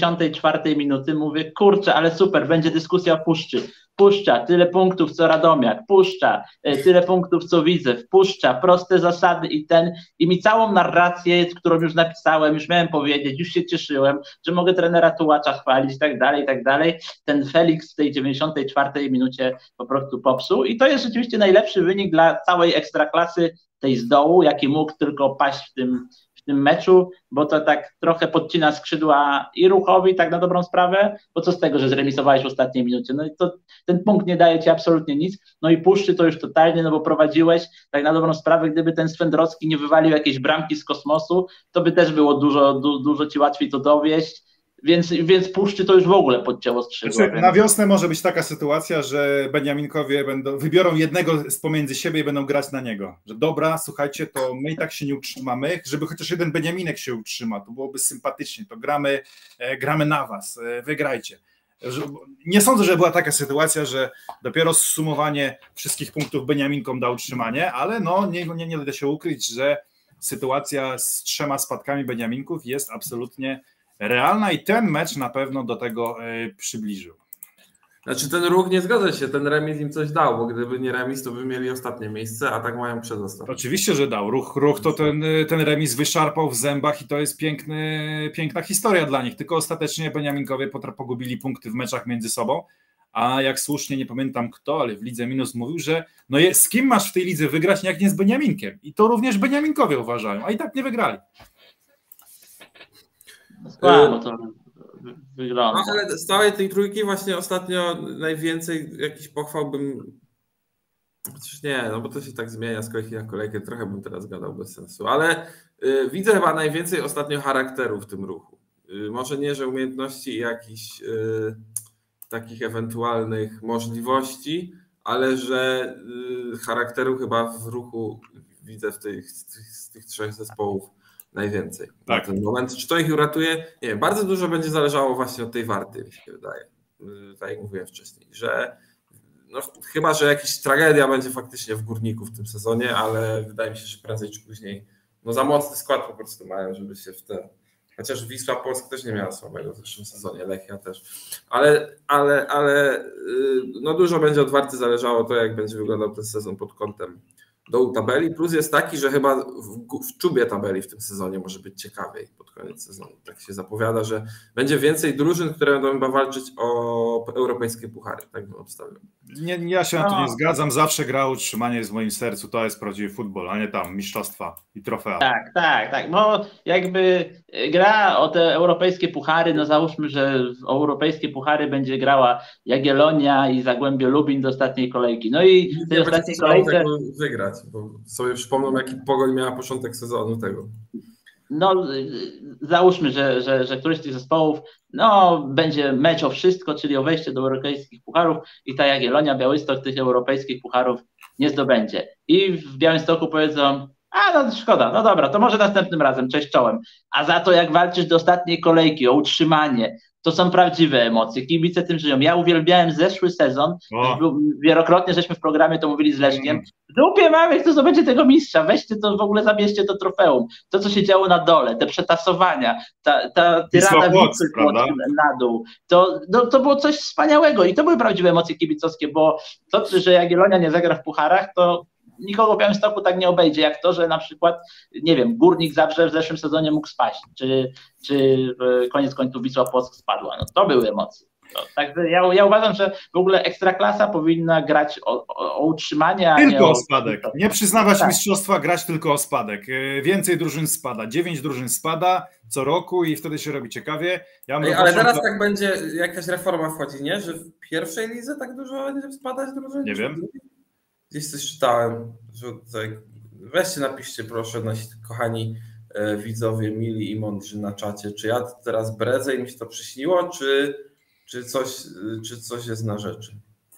94 minuty, mówię, kurczę, ale super, będzie dyskusja o Puszczy. Puszcza, tyle punktów co Radomiak, Puszcza, tyle punktów co Widzew, Puszcza, proste zasady i mi całą narrację, którą już napisałem, już miałem powiedzieć, już się cieszyłem, że mogę trenera Tułacza chwalić i tak dalej, ten Felix w tej 94 minucie po prostu popsuł i to jest rzeczywiście najlepszy wynik dla całej ekstraklasy tej z dołu, jaki mógł tylko paść w tym meczu, bo to tak trochę podcina skrzydła i Ruchowi, tak na dobrą sprawę, bo co z tego, że zremisowałeś w ostatniej minucie, no i to ten punkt nie daje ci absolutnie nic, no i Puszczy to już totalnie, no bo prowadziłeś, tak na dobrą sprawę, gdyby ten Swędrowski nie wywalił jakiejś bramki z kosmosu, to by też było dużo ci łatwiej to dowieść, więc Puszczy to już w ogóle podcięło skrzydła. Na wiosnę może być taka sytuacja, że Beniaminkowie wybiorą jednego z pomiędzy siebie i będą grać na niego. Że dobra, słuchajcie, to my i tak się nie utrzymamy, żeby chociaż jeden Beniaminek się utrzyma, to byłoby sympatycznie, to gramy na was, wygrajcie. Nie sądzę, że była taka sytuacja, że dopiero zsumowanie wszystkich punktów Beniaminkom da utrzymanie, ale no nie da się ukryć, że sytuacja z 3 spadkami Beniaminków jest absolutnie realna i ten mecz na pewno do tego przybliżył. Znaczy ten Ruch, nie zgadza się, ten remis im coś dał, bo gdyby nie remis, to by mieli ostatnie miejsce, a tak mają przedostatnie. Oczywiście, że dał. Ruch to ten remis wyszarpał w zębach i to jest piękna historia dla nich, tylko ostatecznie Beniaminkowie pogubili punkty w meczach między sobą, a jak słusznie, nie pamiętam kto, ale w Lidze Minus mówił, że no z kim masz w tej lidze wygrać, jak nie z Beniaminkiem? I to również Beniaminkowie uważają, a i tak nie wygrali. Słabo to wygląda. No, ale z całej tej trójki właśnie ostatnio najwięcej jakiś pochwał bym... Chociaż nie, no bo to się tak zmienia z kolejki na kolejkę, trochę bym teraz gadał bez sensu, ale widzę chyba najwięcej ostatnio charakteru w tym Ruchu. Może nie, że umiejętności i jakichś takich ewentualnych możliwości, ale że charakteru chyba w Ruchu widzę z tych 3 zespołów najwięcej Tak. na ten moment. Czy to ich uratuje? Nie wiem, bardzo dużo będzie zależało właśnie od tej Warty, mi się wydaje. Tak jak mówiłem wcześniej, że no, chyba, że jakaś tragedia będzie faktycznie w Górniku w tym sezonie, ale wydaje mi się, że prędzej czy później no za mocny skład po prostu mają, żeby się w te... Chociaż Wisła Płock też nie miała słabego w zeszłym sezonie, Lechia też. Ale no dużo będzie od Warty zależało to, jak będzie wyglądał ten sezon pod kątem dołu tabeli. Plus jest taki, że chyba w czubie tabeli w tym sezonie może być ciekawiej pod koniec sezonu. Tak się zapowiada, że będzie więcej drużyn, które będą chyba walczyć o europejskie puchary. Tak bym obstawiał. Ja się na to nie zgadzam. Zawsze gra o utrzymanie jest w moim sercu. To jest prawdziwy futbol, a nie tam mistrzostwa i trofea. Tak. Bo jakby gra o te europejskie puchary, no załóżmy, że o europejskie puchary będzie grała Jagiellonia i Zagłębie Lubin do ostatniej kolejki. No i w tej ostatniej kolejce wygrać, bo sobie przypomnę, jaki Pogoń miała początek sezonu tego. No załóżmy, że któryś z tych zespołów no będzie mecz o wszystko, czyli o wejście do europejskich pucharów i ta Jagiellonia, Białystok tych europejskich pucharów nie zdobędzie. I w Białymstoku powiedzą, no szkoda, no dobra, to może następnym razem, cześć czołem. A za to jak walczysz do ostatniej kolejki o utrzymanie, to są prawdziwe emocje. Kibice tym żyją. Ja uwielbiałem zeszły sezon. Wielokrotnie żeśmy w programie to mówili z Leszkiem. W dupie mamy, kto zdobędzie tego mistrza. Weźcie to, w ogóle zabierzcie to trofeum. To, co się działo na dole, te przetasowania, ta tyrada na dół. To było coś wspaniałego i to były prawdziwe emocje kibicowskie, bo to, że Jagiellonia nie zagra w pucharach, to nikogo w Białymstoku tak nie obejdzie, jak to, że na przykład, nie wiem, Górnik Zabrze w zeszłym sezonie mógł spaść, czy koniec końców Wisła Płock spadła. No to były emocje. Także ja uważam, że w ogóle Ekstraklasa powinna grać o utrzymanie, a tylko nie o spadek. Nie przyznawać mistrzostwa, grać tylko o spadek. Więcej drużyn spada. 9 drużyn spada co roku i wtedy się robi ciekawie. Ale teraz tak będzie, jakaś reforma wchodzi, nie? Że w pierwszej lidze tak dużo będzie spadać drużyn? Nie wiem. Gdzieś coś czytałem, że tak, weźcie napiszcie proszę, nasi kochani widzowie, mili i mądrzy na czacie, czy ja teraz bredzę i mi się to przyśniło, czy coś jest na rzeczy.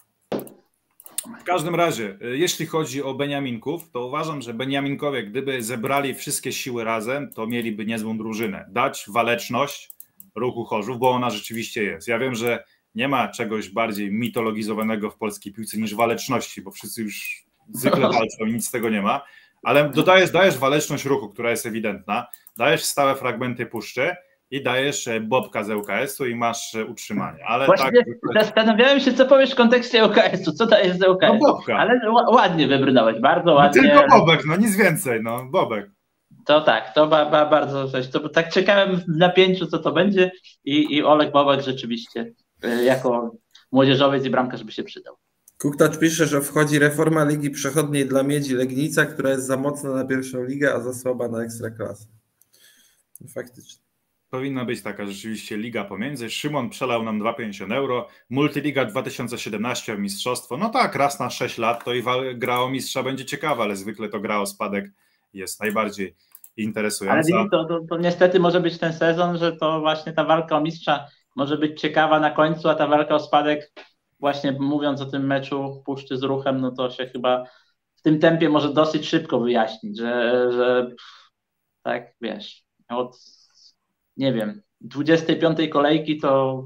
W każdym razie, jeśli chodzi o Beniaminków, to uważam, że Beniaminkowie, gdyby zebrali wszystkie siły razem, to mieliby niezłą drużynę. Dać waleczność Ruchu Chorzów, bo ona rzeczywiście jest. Ja wiem, że nie ma czegoś bardziej mitologizowanego w polskiej piłce niż waleczności, bo wszyscy już zwykle walczą i nic z tego nie ma, ale dajesz waleczność Ruchu, która jest ewidentna, dajesz stałe fragmenty puszczy i dajesz Bobka z ŁKS-u i masz utrzymanie. Ale właśnie tak, zastanawiałem się, co powiesz w kontekście ŁKS-u, co dajesz z ŁKS-u, no Bobka. Ale ładnie wybrnąłeś, bardzo ładnie. No tylko Bobek, no nic więcej, no Bobek. To tak, to bardzo coś. To tak czekałem w napięciu, co to będzie i Olek Bobek rzeczywiście jako młodzieżowiec i bramkarz by się przydał. Kuktacz pisze, że wchodzi reforma Ligi Przechodniej dla Miedzi Legnica, która jest za mocna na pierwszą ligę, a za słaba na Ekstraklasę. No, faktycznie. Powinna być taka rzeczywiście liga pomiędzy. Szymon przelał nam 2,50 euro. Multiliga 2017 o mistrzostwo. No tak, raz na 6 lat to i gra o mistrza będzie ciekawa, ale zwykle to gra o spadek jest najbardziej interesująca. Ale to niestety może być ten sezon, że to właśnie ta walka o mistrza może być ciekawa na końcu, a ta walka o spadek, właśnie mówiąc o tym meczu Puszczy z Ruchem, no to się chyba w tym tempie może dosyć szybko wyjaśnić, że tak, wiesz, od, nie wiem, 25 kolejki to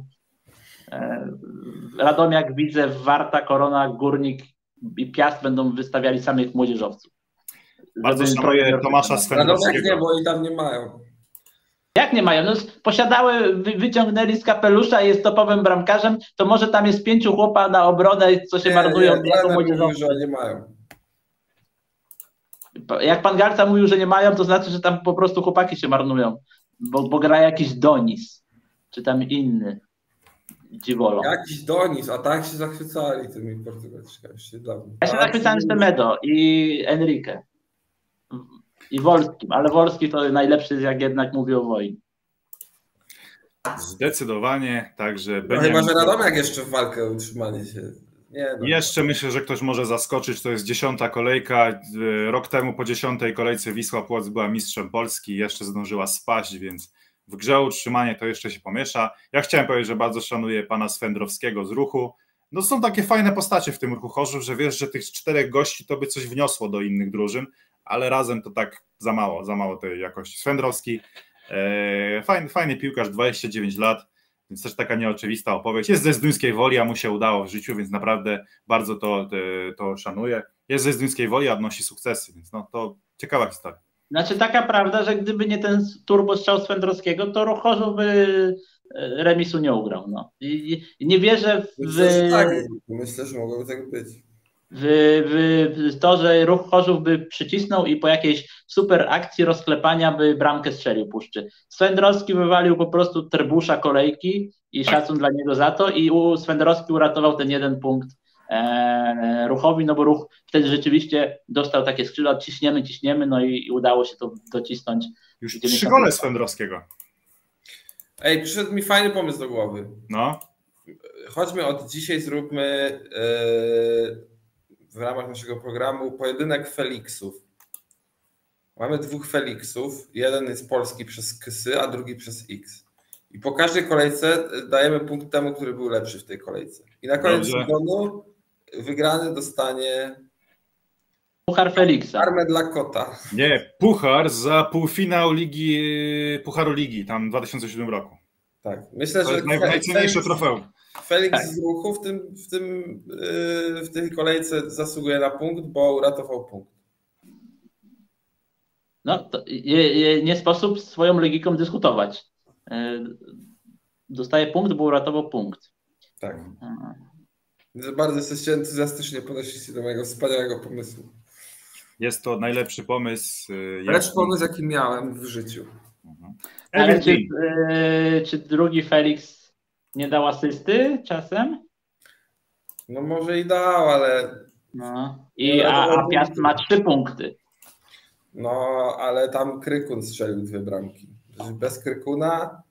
Radomiak, Widzew, Warta, Korona, Górnik i Piast będą wystawiali samych młodzieżowców. Bardzo szanuję Tomasza Swędrowskiego. Radomiak nie, bo oni tam nie mają. Jak nie mają? No, posiadały, wyciągnęli z kapelusza i jest topowym bramkarzem, to może tam jest 5 chłopa na obronę, co się marnują jako młodzieżowcy. Że nie mają. Jak pan Garca mówił, że nie mają, to znaczy, że tam po prostu chłopaki się marnują, bo gra jakiś Donis, czy tam inny dziwolo. Jakiś Donis, a tak się zachwycali tymi Portugalczykami. Ja się zachwycałem Semedo i Enrique. I Wolskim, ale Wolski to najlepszy, jak jednak mówi o wojnie. Zdecydowanie, także... No chyba, że Radomiak jeszcze w walkę o utrzymanie się... Nie, no. Jeszcze myślę, że ktoś może zaskoczyć, to jest 10. kolejka. Rok temu po 10. kolejce Wisła Płock była mistrzem Polski, jeszcze zdążyła spaść, więc w grze o utrzymanie to jeszcze się pomiesza. Ja chciałem powiedzieć, że bardzo szanuję pana Swędrowskiego z Ruchu. No są takie fajne postacie w tym Ruchu Chorzów, że wiesz, że tych 4 gości to by coś wniosło do innych drużyn, ale razem to tak za mało tej jakości. Swędrowski, fajny piłkarz, 29 lat, więc też taka nieoczywista opowieść. Jest ze Zduńskiej Woli, a mu się udało w życiu, więc naprawdę bardzo to szanuję. Jest ze Zduńskiej Woli, a odnosi sukcesy, więc no to ciekawa historia. Znaczy taka prawda, że gdyby nie ten turbostrzał Swędrowskiego, to Ruch Chorzów by remisu nie ugrał. No. I nie wierzę Myślę, że mogłoby tak być. W to, że Ruch Chorzów by przycisnął i po jakiejś super akcji rozklepania by bramkę strzelił Puszczy. Swędrowski wywalił po prostu Trebusza kolejki i szacun dla niego za to i Swędrowski uratował ten 1 punkt Ruchowi, no bo Ruch wtedy rzeczywiście dostał takie skrzydła, ciśniemy, no i udało się to docisnąć. Już 3 gole Swędrowskiego. Ej, przyszedł mi fajny pomysł do głowy. No. Chodźmy od dzisiaj, zróbmy w ramach naszego programu pojedynek Feliksów. Mamy 2 Feliksów. Jeden jest polski przez Ksy, a drugi przez X. I po każdej kolejce dajemy punkt temu, który był lepszy w tej kolejce. I na koniec sezonu wygrany dostanie puchar Feliksa. Armę dla kota. Nie, puchar za półfinał Pucharu Ligi, tam w 2007 roku. Tak, myślę, że najcenniejsze trofeum. Felix z Ruchu w tej kolejce zasługuje na punkt, bo uratował punkt. No, to nie sposób swoją logiką dyskutować. Dostaje punkt, bo uratował punkt. Tak. Bardzo jesteście entuzjastycznie podeszliście do mojego wspaniałego pomysłu. Jest to najlepszy pomysł. Lepszy pomysł, jaki miałem w życiu. Ale czy drugi Felix nie dał asysty czasem? No może i dał, ale... No. A Piast ma 3 punkty. No, ale tam Krykun strzelił 2 bramki. Bez Krykuna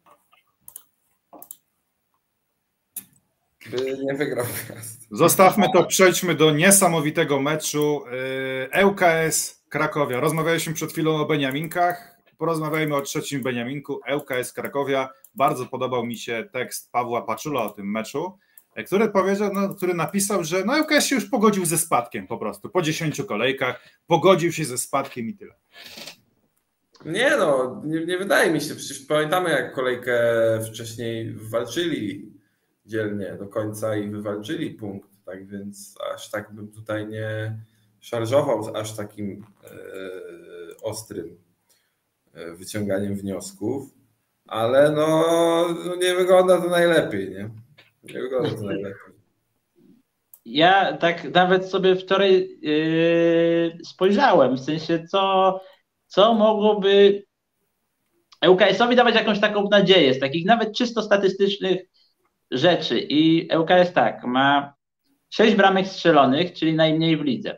by nie wygrał Piast. Zostawmy to, przejdźmy do niesamowitego meczu. ŁKS Krakowia. Rozmawialiśmy przed chwilą o Beniaminkach. Porozmawiajmy o trzecim Beniaminku. ŁKS Krakowia. Bardzo podobał mi się tekst Pawła Paczula o tym meczu, który powiedział, który napisał, że ŁKS się już pogodził ze spadkiem po prostu. Po 10 kolejkach pogodził się ze spadkiem i tyle. Nie nie wydaje mi się. Przecież pamiętamy, jak kolejkę wcześniej walczyli dzielnie do końca i wywalczyli punkt. Tak więc aż tak bym tutaj nie szarżował aż takim ostrym wyciąganiem wniosków. Ale nie wygląda to najlepiej, nie? Nie wygląda to najlepiej. Ja tak nawet sobie wczoraj spojrzałem, w sensie co mogłoby ŁKS-owi dawać jakąś taką nadzieję z takich nawet czysto statystycznych rzeczy. I ŁKS tak, ma 6 bramek strzelonych, czyli najmniej w lidze.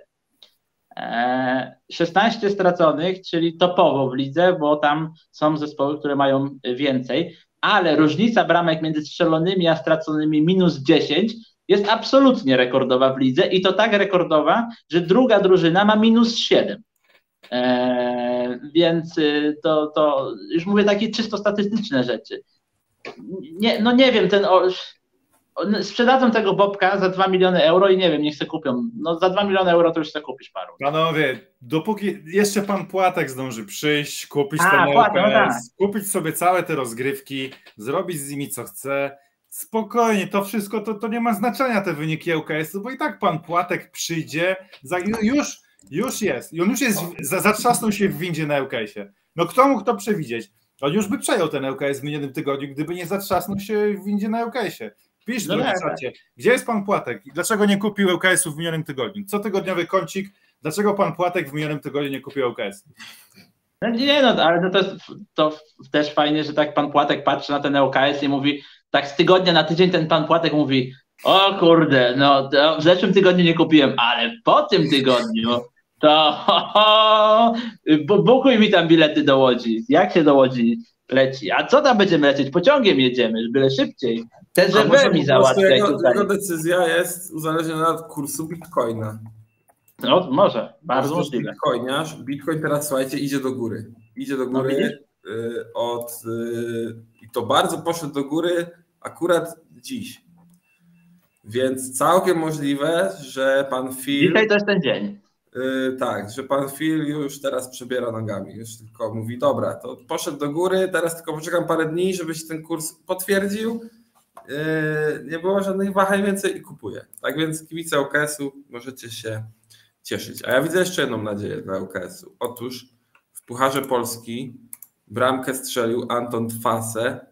16 straconych, czyli topowo w lidze, bo tam są zespoły, które mają więcej, ale różnica bramek między strzelonymi a straconymi -10 jest absolutnie rekordowa w lidze i to tak rekordowa, że druga drużyna ma -7. Więc to już mówię takie czysto statystyczne rzeczy. Nie wiem, sprzedadzą tego Bobka za 2 miliony euro i nie wiem, niech se kupią. Za 2 miliony euro to już se kupisz paru. Panowie, dopóki jeszcze pan Płatek zdąży przyjść, kupić ten ŁKS, kupić sobie całe te rozgrywki, zrobić z nimi co chce, spokojnie, to wszystko, to nie ma znaczenia te wyniki ŁKS-u, bo i tak pan Płatek przyjdzie, już jest, i on już jest, zatrzasnął się w windzie na ŁKS-ie. Kto mógł to przewidzieć? On już by przejął ten ŁKS w minionym tygodniu, gdyby nie zatrzasnął się w windzie na ŁKS-ie. Pisz w czacie, gdzie jest pan Płatek? Dlaczego nie kupił ŁKS-u w minionym tygodniu? Cotygodniowy kącik, dlaczego pan Płatek w minionym tygodniu nie kupił ŁKS? Ale to też fajnie, że tak pan Płatek patrzy na ten ŁKS i mówi, tak z tygodnia na tydzień ten pan Płatek mówi, o kurde, w zeszłym tygodniu nie kupiłem, ale po tym tygodniu to bukuj mi tam bilety do Łodzi. Jak się do Łodzi leci? A co tam będziemy lecieć? Pociągiem jedziemy, byle szybciej. Ten żeby mi załatwiać tutaj. Jego decyzja jest uzależniona od kursu Bitcoina. Może, bardzo możliwe. Bitcoin teraz, słuchajcie, idzie do góry. Idzie do góry i to bardzo poszedł do góry akurat dziś. Więc całkiem możliwe, że pan Phil... Dzisiaj to jest ten dzień. Tak, że pan Phil już teraz przebiera nogami, już tylko mówi, dobra, to poszedł do góry, teraz tylko poczekam parę dni, żeby się ten kurs potwierdził, nie było żadnych wahań więcej i kupuję. Tak więc kibice ŁKS-u możecie się cieszyć. A ja widzę jeszcze jedną nadzieję dla ŁKS-u. Otóż w Pucharze Polski bramkę strzelił Anton Twase,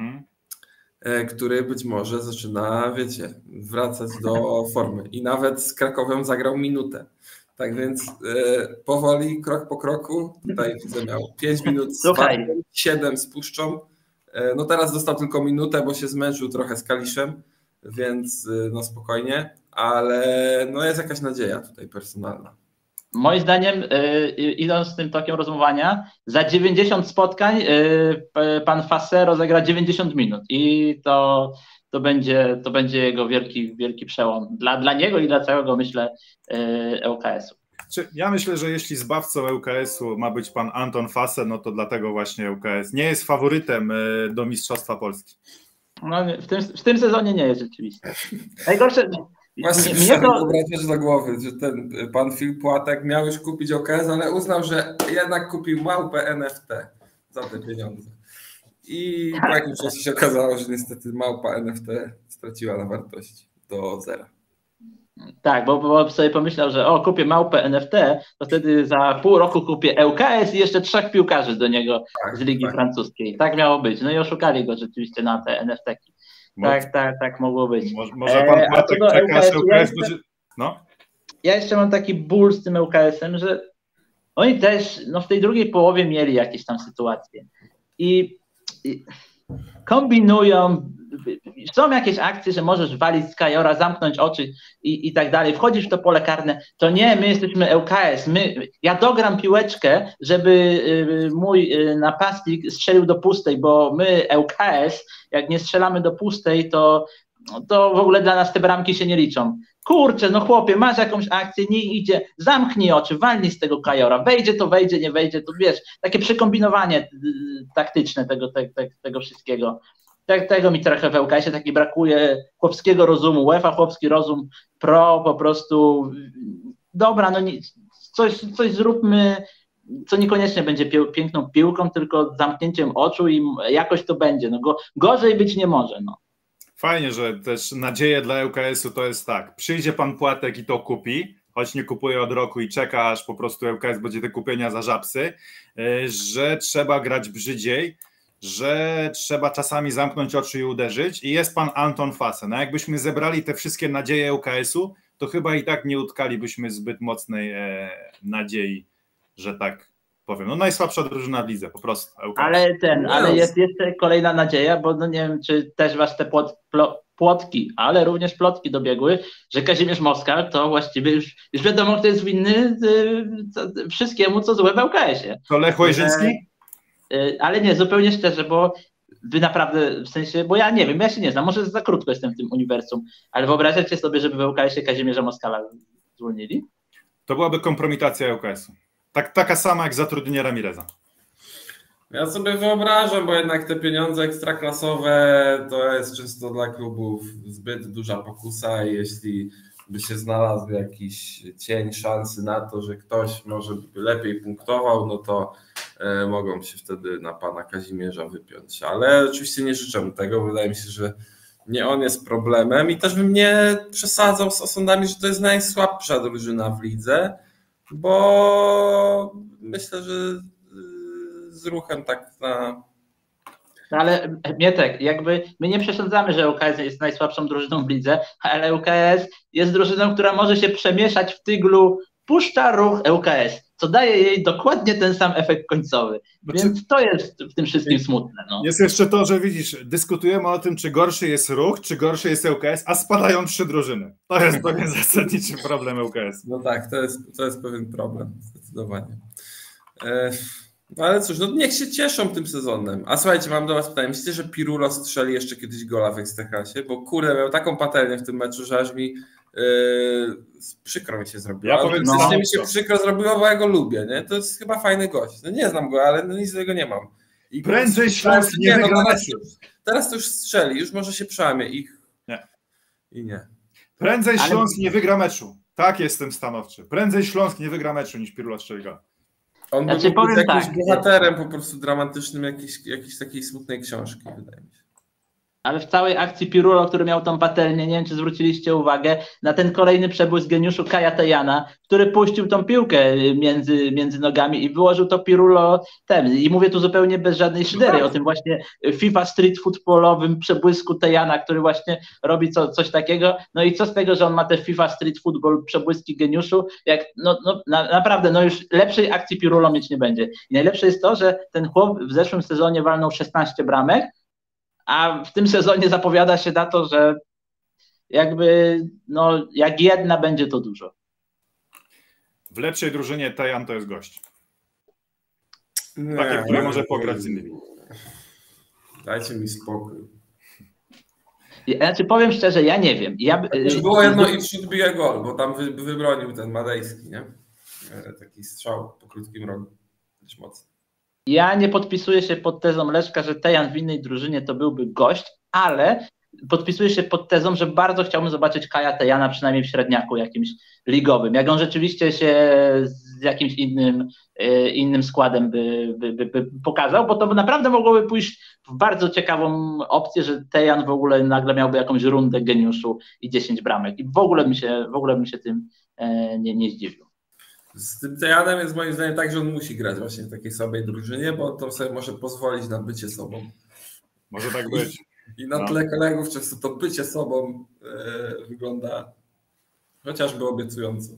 który być może zaczyna, wiecie, wracać do formy i nawet z Krakowem zagrał minutę. Tak więc powoli, krok po kroku, tutaj widzę miał 5 minut z Wartą, 7 z Puszczą. No teraz dostał tylko minutę, bo się zmęczył trochę z Kaliszem, więc no spokojnie, ale no jest jakaś nadzieja tutaj personalna. Moim zdaniem, idąc tym tokiem rozumowania, za 90 spotkań pan Fasse rozegra 90 minut i to będzie jego wielki przełom dla niego i dla całego, myślę, ŁKS-u. Ja myślę, że jeśli zbawcą ŁKS-u ma być pan Anton Fasse, no to dlatego właśnie ŁKS nie jest faworytem do Mistrzostwa Polski. No, w tym sezonie nie jest rzeczywiście. Najgorsze... Właśnie przyszedł obracać do głowy, że ten pan Phil Płatek miał już kupić ŁKS, ale uznał, że jednak kupił małpę NFT za te pieniądze. I po jakimś czasie się okazało, że niestety małpa NFT straciła na wartości do zera. Tak, bo sobie pomyślał, że kupię małpę NFT, to wtedy za pół roku kupię ŁKS i jeszcze 3 piłkarzy do niego z Ligi Francuskiej. Tak miało być. No i oszukali go rzeczywiście na te NFT-ki. Tak mogło być. Może pan Płatek czeka, że ŁKS będzie... No? Ja jeszcze mam taki ból z tym ŁKS-em, że oni też w tej drugiej połowie mieli jakieś tam sytuacje. I kombinują, są jakieś akcje, że możesz walić z Kajora, zamknąć oczy i tak dalej, wchodzisz w to pole karne, to nie, my jesteśmy ŁKS, ja dogram piłeczkę, żeby mój napastnik strzelił do pustej, bo my ŁKS, jak nie strzelamy do pustej, to w ogóle dla nas te bramki się nie liczą. Kurczę, no chłopie, masz jakąś akcję, nie idzie, zamknij oczy, walnij z tego Kajora, wejdzie to wejdzie, nie wejdzie, to wiesz, takie przekombinowanie taktyczne tego wszystkiego. Tego mi trochę w ŁKS-ie taki brakuje, chłopskiego rozumu, UEFA chłopski rozum pro, po prostu dobra, no coś zróbmy, co niekoniecznie będzie piękną piłką, tylko zamknięciem oczu i jakoś to będzie, no gorzej być nie może, no. Fajnie, że też nadzieja dla ŁKS-u to jest tak, przyjdzie pan Płatek i to kupi, choć nie kupuje od roku i czeka, aż po prostu ŁKS będzie te kupienia za żabsy, że trzeba grać brzydziej, że trzeba czasami zamknąć oczy i uderzyć i jest pan Anton Fasse. No jakbyśmy zebrali te wszystkie nadzieje ŁKS-u, to chyba i tak nie utkalibyśmy zbyt mocnej nadziei, że tak powiem. No najsłabsza drużyna w lidze, po prostu. ŁKS. Ale jest jeszcze kolejna nadzieja, bo no nie wiem, czy też was te płotki, ale również plotki dobiegły, że Kazimierz Moskal to właściwie już wiadomo, kto jest winny wszystkiemu, co złe w ŁKS-ie. To Lech Łojżycki? Ale nie, zupełnie szczerze, bo wy naprawdę, w sensie, bo ja nie wiem, ja się nie znam, może za krótko jestem w tym uniwersum, ale wyobrażacie sobie, żeby w ŁKS-ie Kazimierza Moskala zwolnili? To byłaby kompromitacja ŁKS-u. Taka sama jak zatrudnienie Ramireza. Ja sobie wyobrażam, bo jednak te pieniądze ekstraklasowe to jest często dla klubów zbyt duża pokusa i jeśli by się znalazł jakiś cień szansy na to, że ktoś może by lepiej punktował, no to mogą się wtedy na pana Kazimierza wypiąć. Ale oczywiście nie życzę mu tego, wydaje mi się, że nie on jest problemem i też bym nie przesadzał z osądami, że to jest najsłabsza drużyna w lidze, bo myślę, że z ruchem tak na... No ale Mietek, jakby my nie przesądzamy, że ŁKS jest najsłabszą drużyną w lidze, ale ŁKS jest drużyną, która może się przemieszać w tyglu Puszcza, Ruch, ŁKS, co daje jej dokładnie ten sam efekt końcowy. Więc to jest w tym wszystkim smutne. No. Jest jeszcze to, że widzisz, dyskutujemy o tym, czy gorszy jest Ruch, czy gorszy jest ŁKS, a spadają 3 drużyny. To jest pewien zasadniczy problem ŁKS. No tak, to jest pewien problem, zdecydowanie. No ale cóż, no niech się cieszą tym sezonem. A słuchajcie, mam do was pytanie. Myślicie, że Pirulo strzeli jeszcze kiedyś gola w Ekstraklasie? Bo kurde, miał taką patelnię w tym meczu, że aż mi przykro mi się zrobiło. Ja powiem, mi się przykro zrobiło, bo ja go lubię. Nie? To jest chyba fajny gość. No nie znam go, ale no nic z tego nie mam. I prędzej Śląsk nie wygra meczu. Teraz to już strzeli, już może się przełamie ich. Nie. I nie. Prędzej Śląsk nie wygra meczu. Tak, jestem stanowczy. Prędzej Śląsk nie wygra meczu niż Pirula Szczelga. On by Znaczy, był jakimś tak, bohaterem po prostu dramatycznym jakiejś takiej smutnej książki, wydaje mi się. ale w całej akcji Pirulo, który miał tą patelnię, nie wiem, czy zwróciliście uwagę, na ten kolejny przebłysk geniuszu Kaja Tejana, który puścił tą piłkę między nogami i wyłożył to Pirulo I mówię tu zupełnie bez żadnej szydery o tym właśnie FIFA street footballowym przebłysku Tejana, który właśnie robi coś takiego. No i co z tego, że on ma te FIFA street football przebłyski geniuszu, jak naprawdę, już lepszej akcji Pirulo mieć nie będzie. I najlepsze jest to, że ten chłop w zeszłym sezonie walnął 16 bramek, a w tym sezonie zapowiada się na to, że jak jedna będzie to dużo. W lepszej drużynie Tejan to jest gość. Takie, który może pograć z innymi. Dajcie mi spokój. Znaczy powiem szczerze, ja nie wiem. Było jedno i przód bije gol, bo tam wybronił ten Madejski, nie? Taki strzał po krótkim rogu. Dość mocny. Ja nie podpisuję się pod tezą Leszka, że Tejan w innej drużynie to byłby gość, ale podpisuję się pod tezą, że bardzo chciałbym zobaczyć Kaja Tejana przynajmniej w średniaku jakimś ligowym. Jak on rzeczywiście się z jakimś innym składem by pokazał, bo to naprawdę mogłoby pójść w bardzo ciekawą opcję, że Tejan w ogóle nagle miałby jakąś rundę geniuszu i 10 bramek. I w ogóle bym się tym nie zdziwił. Z tym Tejanem jest moim zdaniem tak, że on musi grać właśnie w takiej słabej drużynie, bo to sobie może pozwolić na bycie sobą. Może tak być. I na tle kolegów często to bycie sobą wygląda chociażby obiecująco.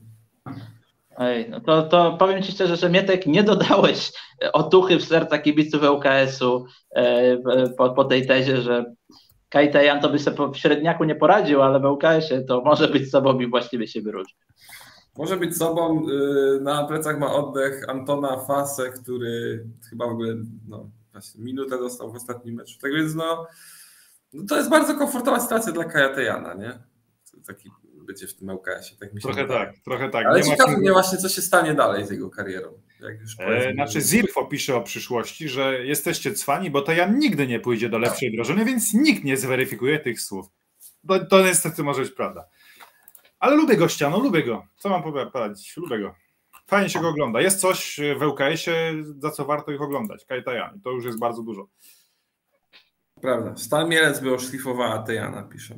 To powiem Ci szczerze, że Mietek, nie dodałeś otuchy w serca kibiców ŁKS-u po tej tezie, że Kaj Tejan to by sobie w średniaku nie poradził, ale w ŁKS-ie to może być sobą i właściwie się wyróżni. Może być sobą, na plecach ma oddech Antona Fasę, który chyba w ogóle właśnie minutę dostał w ostatnim meczu. Tak więc to jest bardzo komfortowa sytuacja dla Kaja Tejana, nie? Taki bycie w tym ŁKS-ie. Tak mi się trochę tak. Ale ciekawe mnie właśnie, co się stanie dalej z jego karierą. Jak już Zirfo pisze o przyszłości, że jesteście cwani, bo Tejan nigdy nie pójdzie do lepszej drużyny, więc nikt nie zweryfikuje tych słów. To niestety może być prawda. Ale lubię gościa, lubię go. Co mam powiedzieć? Lubię go. Fajnie się go ogląda. Jest coś w ŁKS-ie, za co warto ich oglądać. Kaj Tejan. To już jest bardzo dużo. Prawda. Stal Mielec by oszlifowała Tejana, piszę.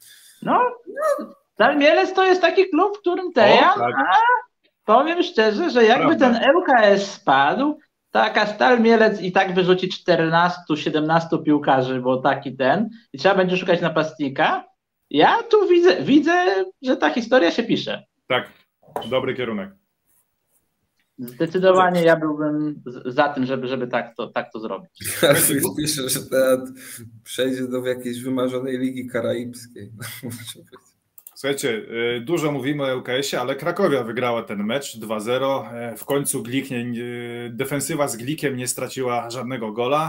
Stal Mielec to jest taki klub, w którym Tejan, powiem szczerze, że jakby ten ŁKS spadł, taka Stal Mielec i tak wyrzuci 14-17 piłkarzy, bo taki i trzeba będzie szukać napastnika. Ja tu widzę, że ta historia się pisze. Tak, dobry kierunek. Zdecydowanie ja byłbym za tym, żeby tak to zrobić. Pisze, że ten przejdzie do jakiejś wymarzonej Ligi Karaibskiej. Słuchajcie, dużo mówimy o ŁKS-ie, ale Krakowia wygrała ten mecz 2-0. W końcu defensywa z Glikiem nie straciła żadnego gola.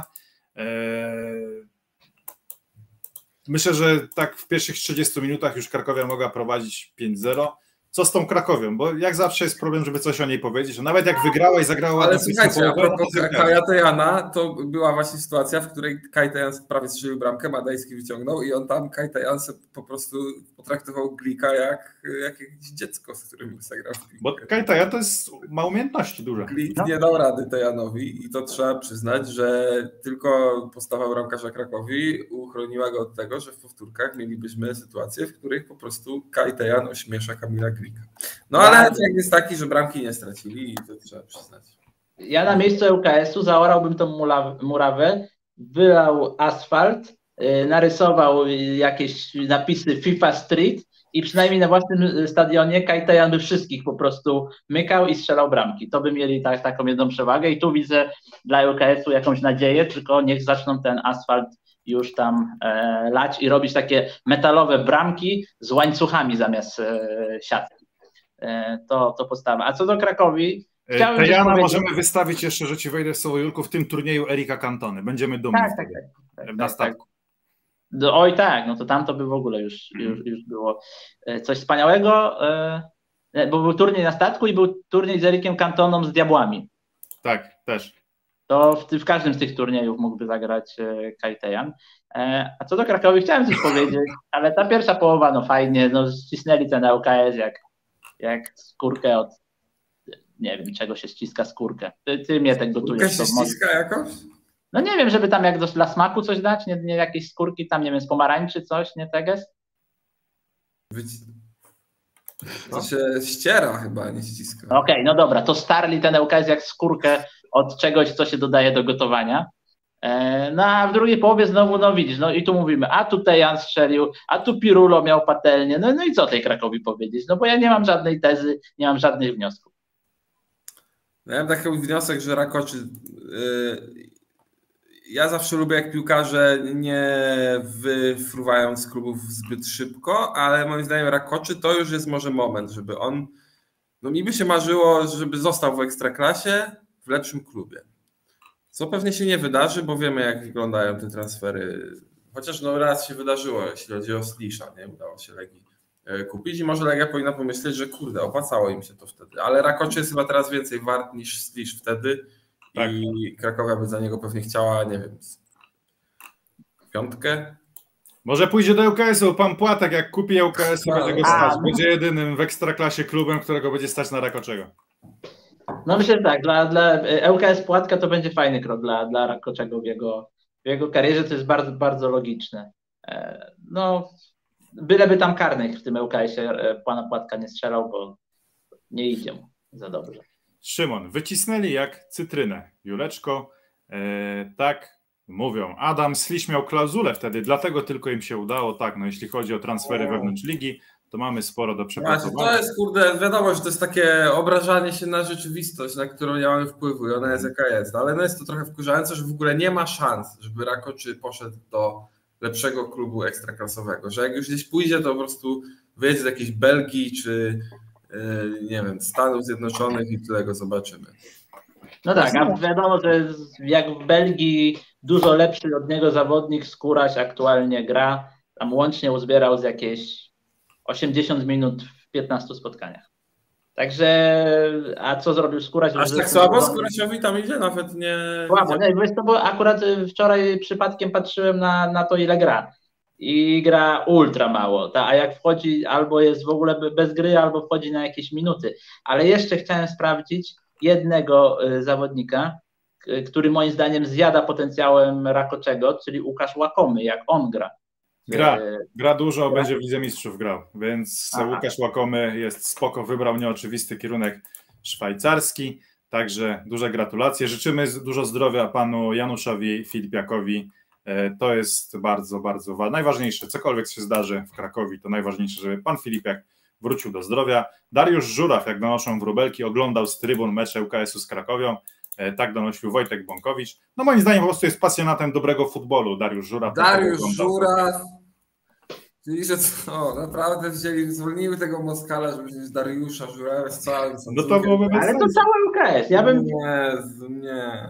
Myślę, że tak w pierwszych 30 minutach już Krakowia mogła prowadzić 5-0. Co z tą Krakowią? Bo jak zawsze jest problem, żeby coś o niej powiedzieć. Nawet jak wygrała i zagrała... Ale słuchajcie, a propos Kaja Tejana, to była właśnie sytuacja, w której Kaj Tejan prawie strzelił bramkę, Madejski wyciągnął i on tam, Kaj Tejan po prostu potraktował Glika jak jakieś dziecko, z którym zagrał. Bo Kaj Tejan ma umiejętności duże. Glik nie dał rady Tejanowi i to trzeba przyznać, że tylko postawa bramkarza Krakowi uchroniła go od tego, że w powtórkach mielibyśmy sytuację, w których po prostu Kaj Tejan ośmiesza Kamila Glika. Ale efekt jest taki, że bramki nie stracili i to trzeba przyznać. Ja na miejscu ŁKS-u zaorałbym tą murawę, wylał asfalt, narysował jakieś napisy FIFA Street i przynajmniej na własnym stadionie Kaj Tejan by wszystkich po prostu mykał i strzelał bramki. To by mieli taką jedną przewagę i tu widzę dla ŁKS-u jakąś nadzieję, tylko niech zaczną ten asfalt już tam lać i robić takie metalowe bramki z łańcuchami zamiast siatki. To podstawa. A co do Krakowi, Tejana możemy wystawić jeszcze, że ci wejdę w słowo, Julku, w tym turnieju Erika Cantony. Będziemy dumni na statku. Oj tak, to tam to by w ogóle już było coś wspaniałego, bo był turniej na statku i był turniej z Erikiem Cantoną z Diabłami. Tak, też. To w każdym z tych turniejów mógłby zagrać Kaj Tejan. A co do Krakowi, chciałem coś powiedzieć, ale ta pierwsza połowa, fajnie, ścisnęli ten ŁKS jak skórkę od, nie wiem, czego się ściska skórkę. Ty mnie tak gotujesz. Skórkę się ściska jakoś? No nie wiem, żeby tam jak dla smaku coś dać, nie jakieś skórki tam, nie wiem, z pomarańczy coś, nie teges? To się ściera chyba, nie ściska. Okej, no dobra, to Starli ten ŁKS jak skórkę od czegoś, co się dodaje do gotowania. No a w drugiej połowie znowu, no widzisz, no i tu mówimy, a tu Tejan strzelił, a tu Pirulo miał patelnię, no i co tej Krakowi powiedzieć? No bo ja nie mam żadnej tezy, nie mam żadnych wniosków. Ja mam taki wniosek, że Rakoczy... Ja zawsze lubię, jak piłkarze nie wyfruwają z klubów zbyt szybko, ale moim zdaniem Rakoczy to już jest może moment, żeby on... No mi by się marzyło, żeby został w Ekstraklasie w lepszym klubie. Co pewnie się nie wydarzy, bo wiemy, jak wyglądają te transfery. Chociaż no raz się wydarzyło, jeśli chodzi o Slisza, nie udało się Legii kupić i może Legia powinna pomyśleć, że kurde, opłacało im się to wtedy. Ale Rakoczy jest chyba teraz więcej wart niż Slisz wtedy tak. I Krakowia by za niego pewnie chciała, nie wiem, 5. Może pójdzie do ŁKS-u, pan Płatek jak kupi ŁKS-u, będzie go stać. Będzie jedynym w Ekstraklasie klubem, którego będzie stać na Rakoczego. No myślę, że tak, dla ŁKS Płatka to będzie fajny krok dla Rakoczego w jego karierze, to jest bardzo, bardzo logiczne. No, byleby tam karnych w tym ŁKS-ie pana Płatka nie strzelał, bo nie idzie mu za dobrze. Szymon, wycisnęli jak cytrynę. Juleczko, tak mówią. Adam Slisz miał klauzulę wtedy, dlatego tylko im się udało. Tak, no jeśli chodzi o transfery wewnątrz ligi, to mamy sporo do przepracowania. To jest, kurde, wiadomo, że to jest takie obrażanie się na rzeczywistość, na którą nie mamy wpływu i ona jest jaka jest, ale no jest to trochę wkurzające, że w ogóle nie ma szans, żeby Rakoczy poszedł do lepszego klubu ekstraklasowego, że jak już gdzieś pójdzie, to po prostu wyjedzie z jakiejś Belgii czy nie wiem, Stanów Zjednoczonych i tyle go zobaczymy. No tak, a wiadomo, że jak w Belgii dużo lepszy od niego zawodnik Skóraś aktualnie gra, tam łącznie uzbierał z jakieś 80 minut w 15 spotkaniach. Także, a co zrobił Skóraś? Aż tak słabo Skórasiowi tam idzie? Nawet nie... Słabo, nie, wiesz, to bo akurat wczoraj przypadkiem patrzyłem na to, ile gra. I gra ultra mało, a jak wchodzi, albo jest w ogóle bez gry, albo wchodzi na jakieś minuty. Ale jeszcze chciałem sprawdzić jednego zawodnika, który moim zdaniem zjada potencjałem Rakoczego, czyli Łukasz Łakomy, jak on gra. Gra dużo, będzie w Lidze Mistrzów grał, więc Łukasz Łakomy jest spoko, wybrał nieoczywisty kierunek szwajcarski, także duże gratulacje. Życzymy dużo zdrowia panu Januszowi Filipiakowi. To jest bardzo, bardzo najważniejsze. Cokolwiek się zdarzy w Krakowi, to najważniejsze, żeby pan Filipiak wrócił do zdrowia. Dariusz Żuraw, jak donoszą wróbelki, oglądał z trybun mecze ŁKS-u z Krakowią. Tak donosił Wojtek Bąkowicz. No moim zdaniem po prostu jest pasjonatem dobrego futbolu. Dariusz Żuraw. Dariusz Żuraw. Czyli, że co, naprawdę zwolniły tego Moskala, żeby wziąć Dariusza Żurawa z całym. No to byłoby bez Ale to cały ŁKS. Ja bym... Nie.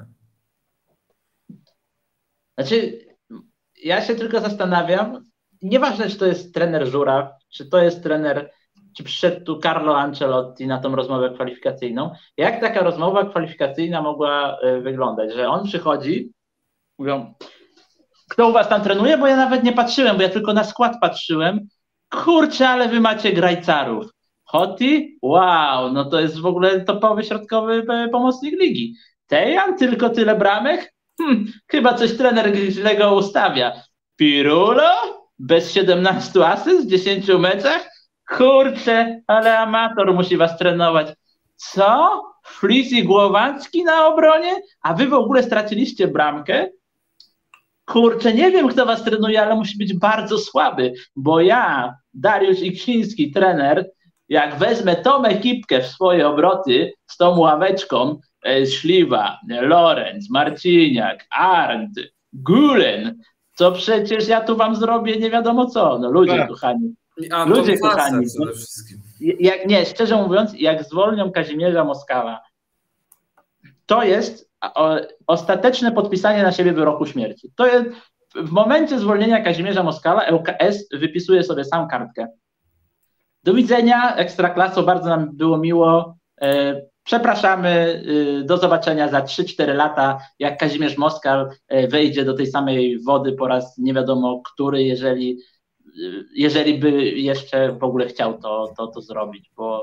Znaczy, ja się tylko zastanawiam, nieważne, czy to jest trener Żuraw, czy to jest trener, czy przyszedł tu Carlo Ancelotti na tą rozmowę kwalifikacyjną, jak taka rozmowa kwalifikacyjna mogła wyglądać, że on przychodzi, mówią, kto u was tam trenuje, bo ja nawet nie patrzyłem, bo ja tylko na skład patrzyłem, kurczę, ale wy macie grajcarów. Hoti? Wow, no to jest w ogóle topowy środkowy pomocnik ligi. Tejan? Tylko tyle bramek? Chyba coś trener źle go ustawia. Pirulo? Bez 17 asyst w 10 meczach? Kurczę, ale amator musi was trenować. Co? Flis i Głowacki na obronie? A wy w ogóle straciliście bramkę? Kurczę, nie wiem, kto was trenuje, ale musi być bardzo słaby, bo ja, Dariusz Iksiński, trener, jak wezmę tą ekipkę w swoje obroty z tą ławeczką, Śliwa, Lorenz, Marciniak, Arndt, Gulen, to przecież ja tu wam zrobię nie wiadomo co. No ludzie kochani. Ludzie kochani. Przede wszystkim. Nie, szczerze mówiąc, jak zwolnią Kazimierza Moskala, to jest ostateczne podpisanie na siebie wyroku śmierci. To jest w momencie zwolnienia Kazimierza Moskala ŁKS wypisuje sobie sam kartkę. Do widzenia, Ekstraklaso, bardzo nam było miło. Przepraszamy, do zobaczenia za 3-4 lata, jak Kazimierz Moskal wejdzie do tej samej wody po raz nie wiadomo który, jeżeli by jeszcze w ogóle chciał to zrobić, bo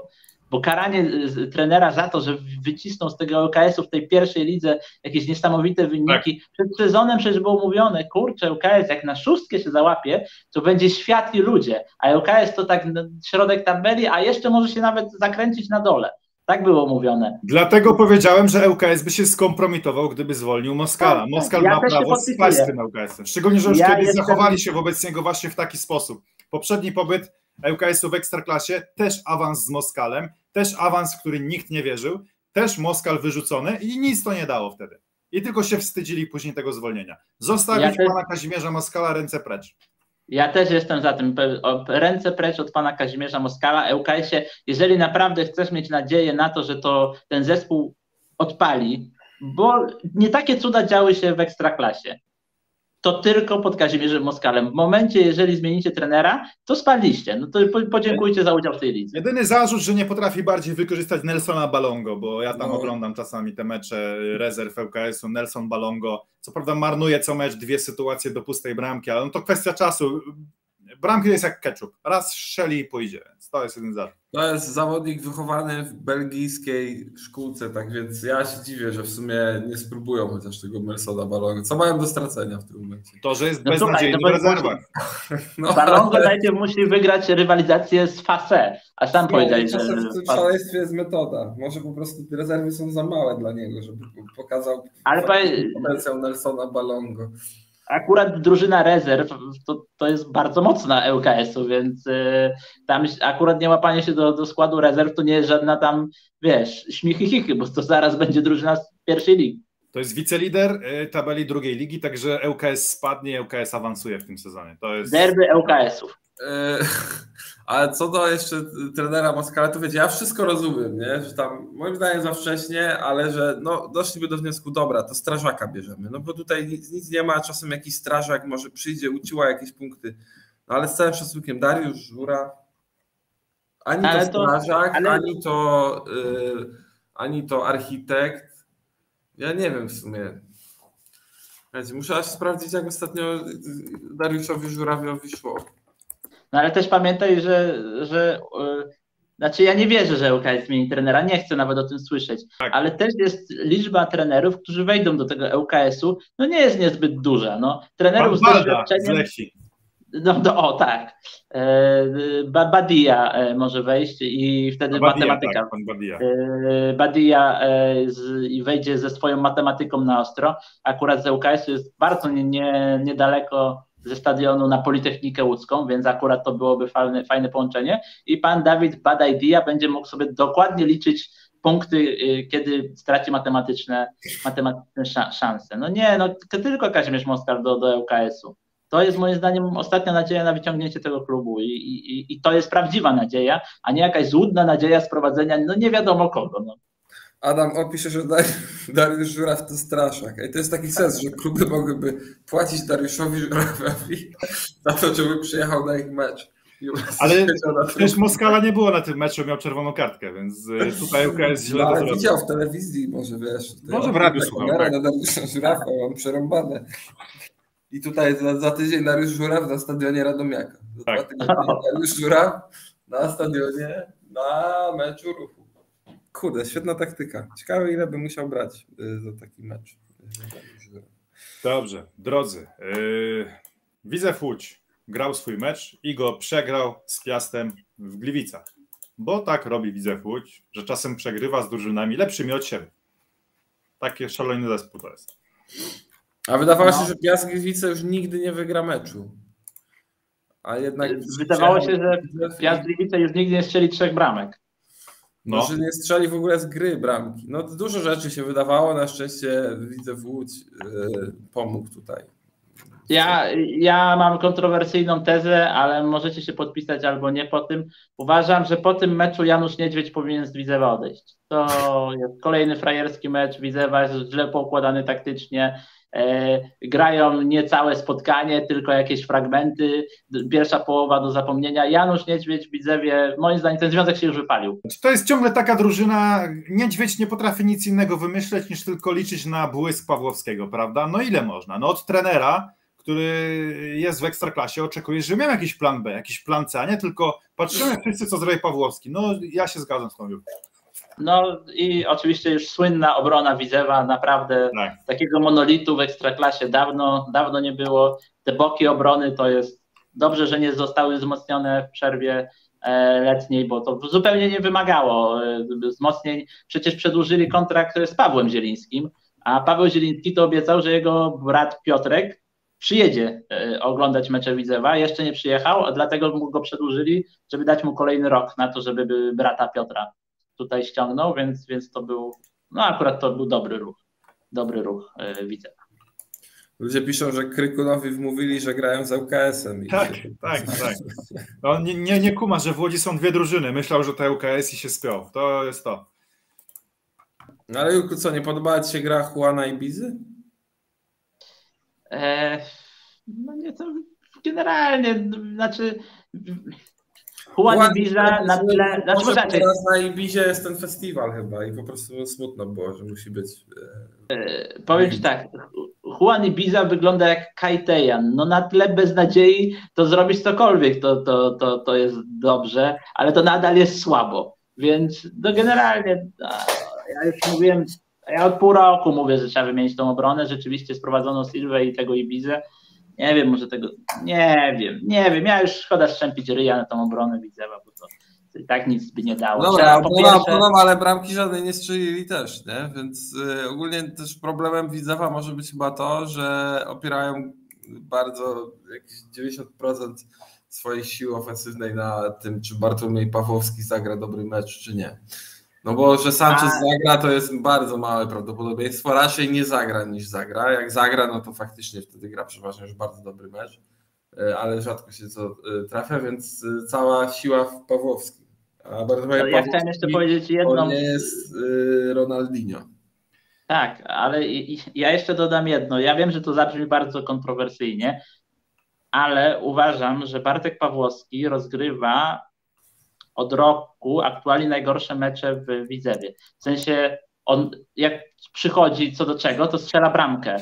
bo karanie trenera za to, że wycisnął z tego ŁKS-u w tej pierwszej lidze jakieś niesamowite wyniki. Przed sezonem przecież było mówione, kurczę, ŁKS jak na szóstkę się załapie, to będzie świat i ludzie, a ŁKS to tak środek tabeli, a jeszcze może się nawet zakręcić na dole. Tak było mówione. Dlatego powiedziałem, że ŁKS by się skompromitował, gdyby zwolnił Moskala. Moskal ma prawo spaść z tym ŁKS-em. Szczególnie, że już kiedyś zachowali się wobec niego właśnie w taki sposób. Poprzedni pobyt ŁKS-u w Ekstraklasie, też awans z Moskalem, też awans, w który nikt nie wierzył, też Moskal wyrzucony i nic to nie dało wtedy. I tylko się wstydzili później tego zwolnienia. Zostawić pana Kazimierza Moskala, ręce precz. Ja też jestem za tym, ręce precz od pana Kazimierza Moskala. ŁKS-ie, jeżeli naprawdę chcesz mieć nadzieję na to, że ten zespół odpali, bo nie takie cuda działy się w Ekstraklasie, to tylko pod Kazimierzem Moskalem. W momencie, jeżeli zmienicie trenera, to spadliście. No to podziękujcie za udział w tej lidze. Jedyny zarzut, że nie potrafi bardziej wykorzystać Nelsona Balongo, bo ja tam oglądam czasami te mecze rezerw ŁKS-u, Nelson Balongo, co prawda marnuje co mecz 2 sytuacje do pustej bramki, ale no to kwestia czasu. Bramki jest jak ketchup. Raz strzeli i pójdzie. Więc to jest jeden zarzut. To jest zawodnik wychowany w belgijskiej szkółce, tak więc ja się dziwię, że w sumie nie spróbują chociaż tego Nelsona Balongo. Co mają do stracenia w tym momencie? To, że jest beznadziejny w rezerwach. Balongo najpierw musi wygrać rywalizację z Fase, a sam powiedziałeś, że... W tym szaleństwie jest metoda. Może po prostu te rezerwy są za małe dla niego, żeby pokazał potencjał Nelsona Balongo. Akurat drużyna rezerw to jest bardzo mocna ŁKS-u, więc tam akurat nie łapanie się do składu rezerw to nie jest żadna tam, wiesz, śmichy, bo to zaraz będzie drużyna z pierwszej ligi. To jest wicelider tabeli drugiej ligi, także ŁKS spadnie i ŁKS awansuje w tym sezonie. To jest derby ŁKS-ów. Ale co do jeszcze trenera Moskala, to wiecie, ja wszystko rozumiem, nie? Że tam moim zdaniem za wcześnie, ale że no, doszliby do wniosku, dobra, to strażaka bierzemy, no bo tutaj nic nie ma, czasem jakiś strażak może przyjdzie, uciła jakieś punkty, no ale z całym szacunkiem Dariusz Żura, ani to strażak, ani to architekt, ja nie wiem w sumie. Muszę aż sprawdzić, jak ostatnio Dariuszowi Żurawiowi szło. No ale też pamiętaj, że znaczy ja nie wierzę, że ŁKS zmieni trenera, nie chcę nawet o tym słyszeć, ale też jest liczba trenerów, którzy wejdą do tego ŁKS-u, no nie jest niezbyt duża. No, trenerów z doświadczeniem... tak. Badia może wejść i wtedy matematyka. Badia wejdzie ze swoją matematyką na ostro. Akurat z ŁKS-u jest bardzo niedaleko ze stadionu na Politechnikę Łódzką, więc akurat to byłoby fajne połączenie i pan Dawid Badajdia będzie mógł sobie dokładnie liczyć punkty, kiedy straci matematyczne szanse. No nie, no tylko Kazimierz Moskal do ŁKS-u. To jest moim zdaniem ostatnia nadzieja na wyciągnięcie tego klubu i to jest prawdziwa nadzieja, a nie jakaś złudna nadzieja sprowadzenia, no nie wiadomo kogo. No. Adam opisze, że Dariusz Żuraw to straszak. I to jest taki sens, że kluby mogłyby płacić Dariuszowi Żurawowi za to, żeby przyjechał na ich mecz. Ale też Moskala nie było na tym meczu, miał czerwoną kartkę, więc tutaj ŁKS źle to zrobił. Widział w telewizji, może wiesz. Może w radiu słuchał. Na Dariusza Żurawa, mam przerąbane. I tutaj za tydzień Dariusz Żuraw na stadionie Radomiaka. Za 2 tygodnie Dariusz Żuraw na stadionie na meczu Ruchu. Kurde, świetna taktyka. Ciekawe, ile by musiał brać za taki mecz. Dobrze, drodzy. Widzew Łódź grał swój mecz i go przegrał z Piastem w Gliwicach. Bo tak robi Widzew Łódź, że czasem przegrywa z drużynami lepszymi od siebie. Taki szalony zespół to jest. A wydawało się, że Piast Gliwice już nigdy nie wygra meczu. A jednak wydawało się, że Piast Gliwice już nigdy nie strzeli 3 bramek. No. Że nie strzeli w ogóle z gry bramki. No dużo rzeczy się wydawało, na szczęście Widzew Łódź pomógł tutaj. Ja mam kontrowersyjną tezę, ale możecie się podpisać albo nie po tym. Uważam, że po tym meczu Janusz Niedźwiedź powinien z Widzewa odejść. To jest kolejny frajerski mecz. Widzewa jest źle poukładany taktycznie. Grają nie całe spotkanie, tylko jakieś fragmenty, pierwsza połowa do zapomnienia. Janusz Niedźwiedź w Widzewie, moim zdaniem ten związek się już wypalił. To jest ciągle taka drużyna, Niedźwiedź nie potrafi nic innego wymyśleć niż tylko liczyć na błysk Pawłowskiego, prawda? No ile można? No od trenera, który jest w Ekstraklasie, oczekujesz, że miał jakiś plan B, jakiś plan C, a nie tylko patrzymy wszyscy, co zrobi Pawłowski. No ja się zgadzam z tą Julką. No i oczywiście już słynna obrona Widzewa, naprawdę Tak. takiego monolitu w Ekstraklasie dawno nie było. Te boki obrony to jest dobrze, że nie zostały wzmocnione w przerwie letniej, bo to zupełnie nie wymagało wzmocnień. Przecież przedłużyli kontrakt z Pawłem Zielińskim, a Paweł Zieliński to obiecał, że jego brat Piotrek przyjedzie oglądać mecze Widzewa. Jeszcze nie przyjechał, a dlatego mu go przedłużyli, żeby dać mu kolejny rok na to, żeby brata Piotra tutaj ściągnął, więc to był, no akurat to był dobry ruch Widzewa. Ludzie piszą, że Krykunowi wmówili, że grają z ŁKS-em. Tak. No, nie kuma, że w Łodzi są dwie drużyny. Myślał, że to ŁKS i się spiął. To jest to. No ale Julku, co, nie podobała ci się gra Juana i Bizy? No nie, to generalnie, znaczy Juan Ibiza na tyle... Może teraz na Ibizie jest ten festiwal chyba i po prostu smutno było, że musi być... Powiem ci tak, Juan Ibiza wygląda jak Kai Tejan. No na tle beznadziei to zrobić cokolwiek, to jest dobrze, ale to nadal jest słabo. Więc no generalnie, ja już mówiłem, ja od pół roku mówię, że trzeba wymienić tą obronę. Rzeczywiście sprowadzono Silwę i tego Ibizę. Nie wiem, może tego, nie wiem. Ja już szkoda strzępić ryja na tą obronę Widzewa, bo to i tak nic by nie dało. Dobra, ale bramki żadnej nie strzelili też, nie? Więc ogólnie też problemem Widzewa może być chyba to, że opierają bardzo jakieś 90% swojej siły ofensywnej na tym, czy Bartłomiej Pawłowski zagra dobry mecz, czy nie. No bo, że Sanchez zagra, to jest bardzo małe prawdopodobieństwo. Raczej nie zagra niż zagra. Jak zagra, no to faktycznie wtedy gra przeważnie już bardzo dobry mecz, ale rzadko się to trafia, więc cała siła w Pawłowskim. A Bartłomiej ja chciałem jeszcze powiedzieć jedną. To nie jest Ronaldinho. Tak, ale ja jeszcze dodam jedno. Ja wiem, że to zabrzmi bardzo kontrowersyjnie, ale uważam, że Bartek Pawłowski rozgrywa od roku aktualnie najgorsze mecze w Widzewie. W sensie on jak przychodzi co do czego, to strzela bramkę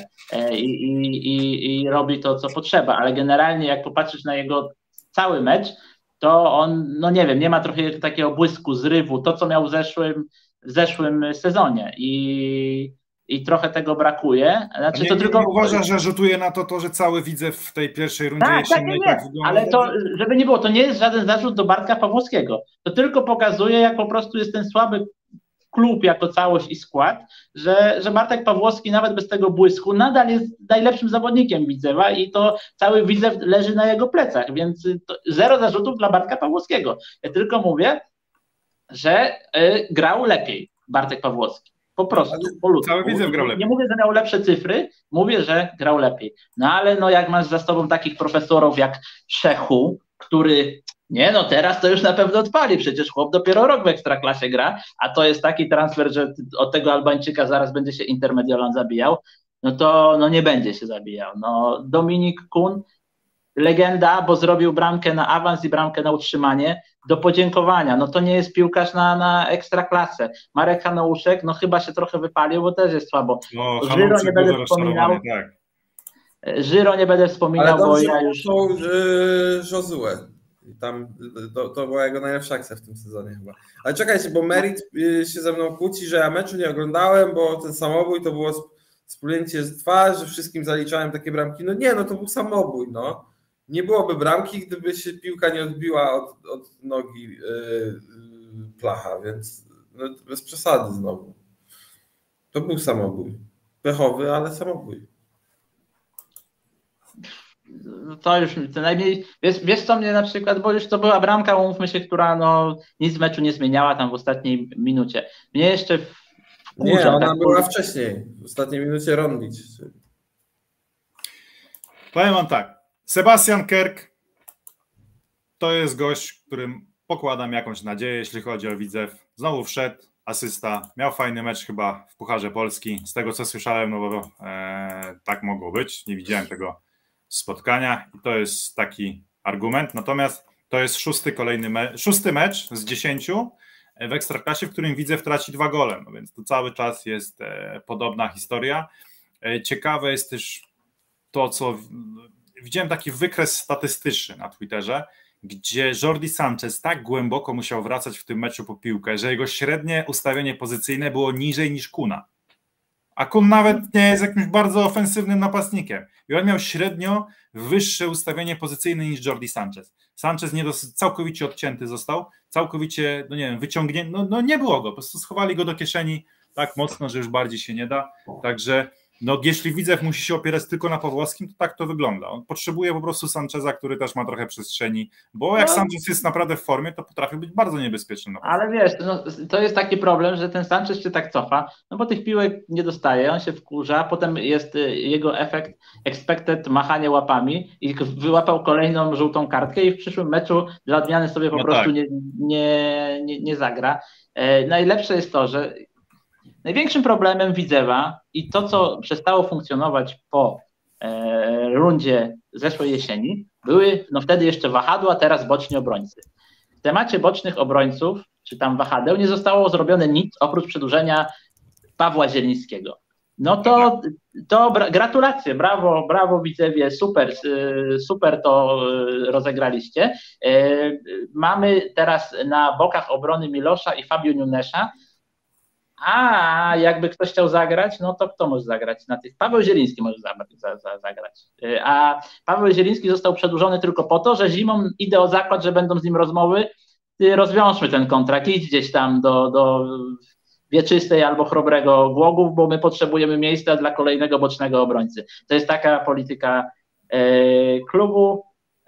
i robi to, co potrzeba, ale generalnie jak popatrzysz na jego cały mecz, to on, no nie wiem, nie ma trochę takiego błysku, zrywu, to co miał w zeszłym sezonie i trochę tego brakuje. Znaczy, to tylko uważa, że rzutuje na to, że cały Widzew w tej pierwszej rundzie tak, ale to, żeby nie było, to nie jest żaden zarzut do Bartka Pawłowskiego. To tylko pokazuje, jak po prostu jest ten słaby klub jako całość i skład, że Bartek Pawłowski nawet bez tego błysku nadal jest najlepszym zawodnikiem Widzewa i to cały Widzew leży na jego plecach, więc zero zarzutów dla Bartka Pawłowskiego. Ja tylko mówię, że grał lepiej Bartek Pawłowski. Po prostu, po ludzku. Cały Widzew grał lepiej. Nie mówię, że miał lepsze cyfry, mówię, że grał lepiej. No ale no jak masz za sobą takich profesorów jak Szechu, który teraz to już na pewno odpali, przecież chłop dopiero rok w Ekstraklasie gra, a to jest taki transfer, że od tego Albańczyka zaraz będzie się Intermediolan zabijał, no to nie będzie się zabijał. No Dominik Kun, legenda, bo zrobił bramkę na awans i bramkę na utrzymanie, do podziękowania. No to nie jest piłkarz na Ekstraklasę. Marek Hanouszek, no chyba się trochę wypalił, bo też jest słabo. Żyro nie będę wspominał. Tak. Żyro nie będę wspominał, bo ja już... Josue. Tam to była jego najlepsza akcja w tym sezonie chyba. Ale czekajcie, bo Merit się ze mną kłóci, że ja meczu nie oglądałem, bo ten samobój to było splunięcie z twarzy, że wszystkim zaliczałem takie bramki. No nie, no to był samobój, no. Nie byłoby bramki, gdyby się piłka nie odbiła od nogi Placha, więc no, bez przesady znowu. To był samobój. Pechowy, ale samobój. To już co najmniej, wiesz co mnie na przykład, bo już to była bramka, umówmy się, która nic w meczu nie zmieniała tam w ostatniej minucie. Mnie jeszcze wkurza, nie, ona była wcześniej, w ostatniej minucie Rondić. Powiem wam tak, Sebastian Kerk to jest gość, którym pokładam jakąś nadzieję, jeśli chodzi o Widzew. Znowu wszedł, asysta, miał fajny mecz chyba w Pucharze Polski. Z tego co słyszałem, no bo tak mogło być, nie widziałem tego spotkania i to jest taki argument. Natomiast to jest szósty mecz z 10 w Ekstraklasie, w którym Widzew traci 2 gole, no więc to cały czas jest podobna historia. Ciekawe jest też to, co widziałem taki wykres statystyczny na Twitterze, gdzie Jordi Sanchez tak głęboko musiał wracać w tym meczu po piłkę, że jego średnie ustawienie pozycyjne było niżej niż Kuna. A Kun nawet nie jest jakimś bardzo ofensywnym napastnikiem. I on miał średnio wyższe ustawienie pozycyjne niż Jordi Sanchez. Sanchez całkowicie odcięty został, całkowicie, no nie wiem, wyciągnięty, no nie było go, po prostu schowali go do kieszeni tak mocno, że już bardziej się nie da. Także no, jeśli Widzew musi się opierać tylko na Pawłowskim, to tak to wygląda. On potrzebuje po prostu Sancheza, który też ma trochę przestrzeni, bo jak Sanchez jest naprawdę w formie, to potrafi być bardzo niebezpieczny. Ale wiesz, no, to jest taki problem, że ten Sanchez się tak cofa, no bo tych piłek nie dostaje, on się wkurza, potem jest jego efekt expected machanie łapami i wyłapał kolejną żółtą kartkę i w przyszłym meczu dla odmiany sobie po prostu tak nie zagra. Najlepsze jest to, że największym problemem Widzewa i to, co przestało funkcjonować po rundzie zeszłej jesieni, były wtedy jeszcze wahadła, teraz boczni obrońcy. W temacie bocznych obrońców, czy tam wahadeł, nie zostało zrobione nic oprócz przedłużenia Pawła Zielińskiego. No to gratulacje, brawo Widzewie, super to rozegraliście. Mamy teraz na bokach obrony Milosza i Fabio Nunesza. A jakby ktoś chciał zagrać, no to kto może zagrać? Paweł Zieliński może zagrać. A Paweł Zieliński został przedłużony tylko po to, że zimą idę o zakład, że będą z nim rozmowy. Rozwiążmy ten kontrakt, idź gdzieś tam do Wieczystej albo Chrobrego Głogów, bo my potrzebujemy miejsca dla kolejnego bocznego obrońcy. To jest taka polityka klubu.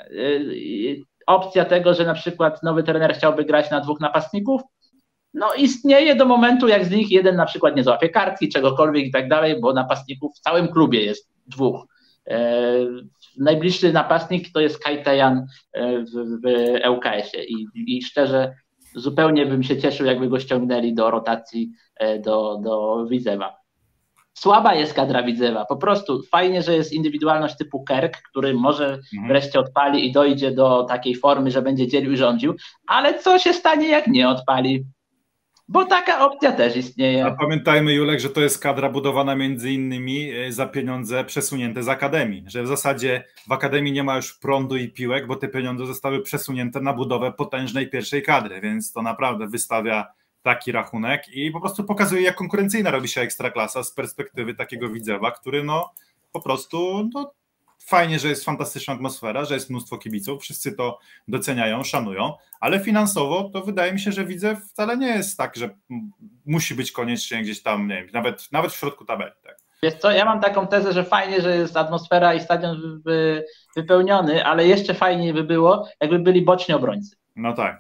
Opcja tego, że na przykład nowy trener chciałby grać na 2 napastników, no istnieje do momentu, jak z nich jeden na przykład nie złapie kartki, czegokolwiek i tak dalej, bo napastników w całym klubie jest 2. Najbliższy napastnik to jest Kai Tejan w ŁKS-ie i szczerze zupełnie bym się cieszył, jakby go ściągnęli do rotacji do Widzewa. Słaba jest kadra Widzewa, po prostu fajnie, że jest indywidualność typu Kerk, który może wreszcie odpali i dojdzie do takiej formy, że będzie dzielił i rządził, ale co się stanie, jak nie odpali? Bo taka opcja też istnieje. A pamiętajmy, Julek, że to jest kadra budowana między innymi za pieniądze przesunięte z Akademii, że w zasadzie w Akademii nie ma już prądu i piłek, bo te pieniądze zostały przesunięte na budowę potężnej pierwszej kadry, więc to naprawdę wystawia taki rachunek i po prostu pokazuje, jak konkurencyjna robi się Ekstraklasa z perspektywy takiego Widzewa, który no po prostu fajnie, że jest fantastyczna atmosfera, że jest mnóstwo kibiców, wszyscy to doceniają, szanują, ale finansowo to wydaje mi się, że Widzew wcale nie jest tak, że musi być koniecznie gdzieś tam, nie wiem, nawet w środku tabeli. Tak. Wiesz co, ja mam taką tezę, że fajnie, że jest atmosfera i stadion wypełniony, ale jeszcze fajniej by było, jakby byli boczni obrońcy. No tak.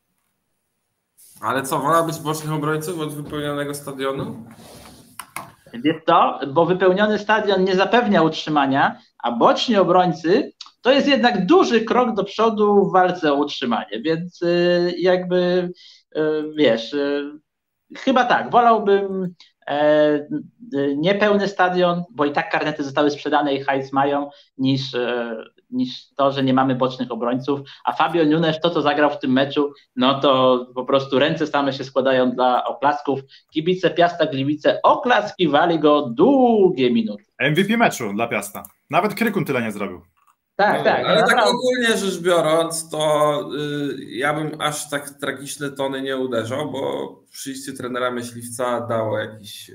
Ale co, wolała być bocznych obrońców od wypełnionego stadionu? Wiesz co, bo wypełniony stadion nie zapewnia utrzymania, a boczni obrońcy to jest jednak duży krok do przodu w walce o utrzymanie, więc jakby wiesz, chyba tak, wolałbym niepełny stadion, bo i tak karnety zostały sprzedane i hajs mają, niż to, że nie mamy bocznych obrońców, a Fabio Nunes, to co zagrał w tym meczu, no to po prostu ręce same się składają dla oklasków. Kibice Piasta Gliwice oklaskiwali go długie minuty. MVP meczu dla Piasta. Nawet Krykun tyle nie zrobił. Tak, tak. Ale tak ogólnie rzecz biorąc, to ja bym aż tak tragiczne tony nie uderzał, bo przyjście trenera Myśliwca dało jakiś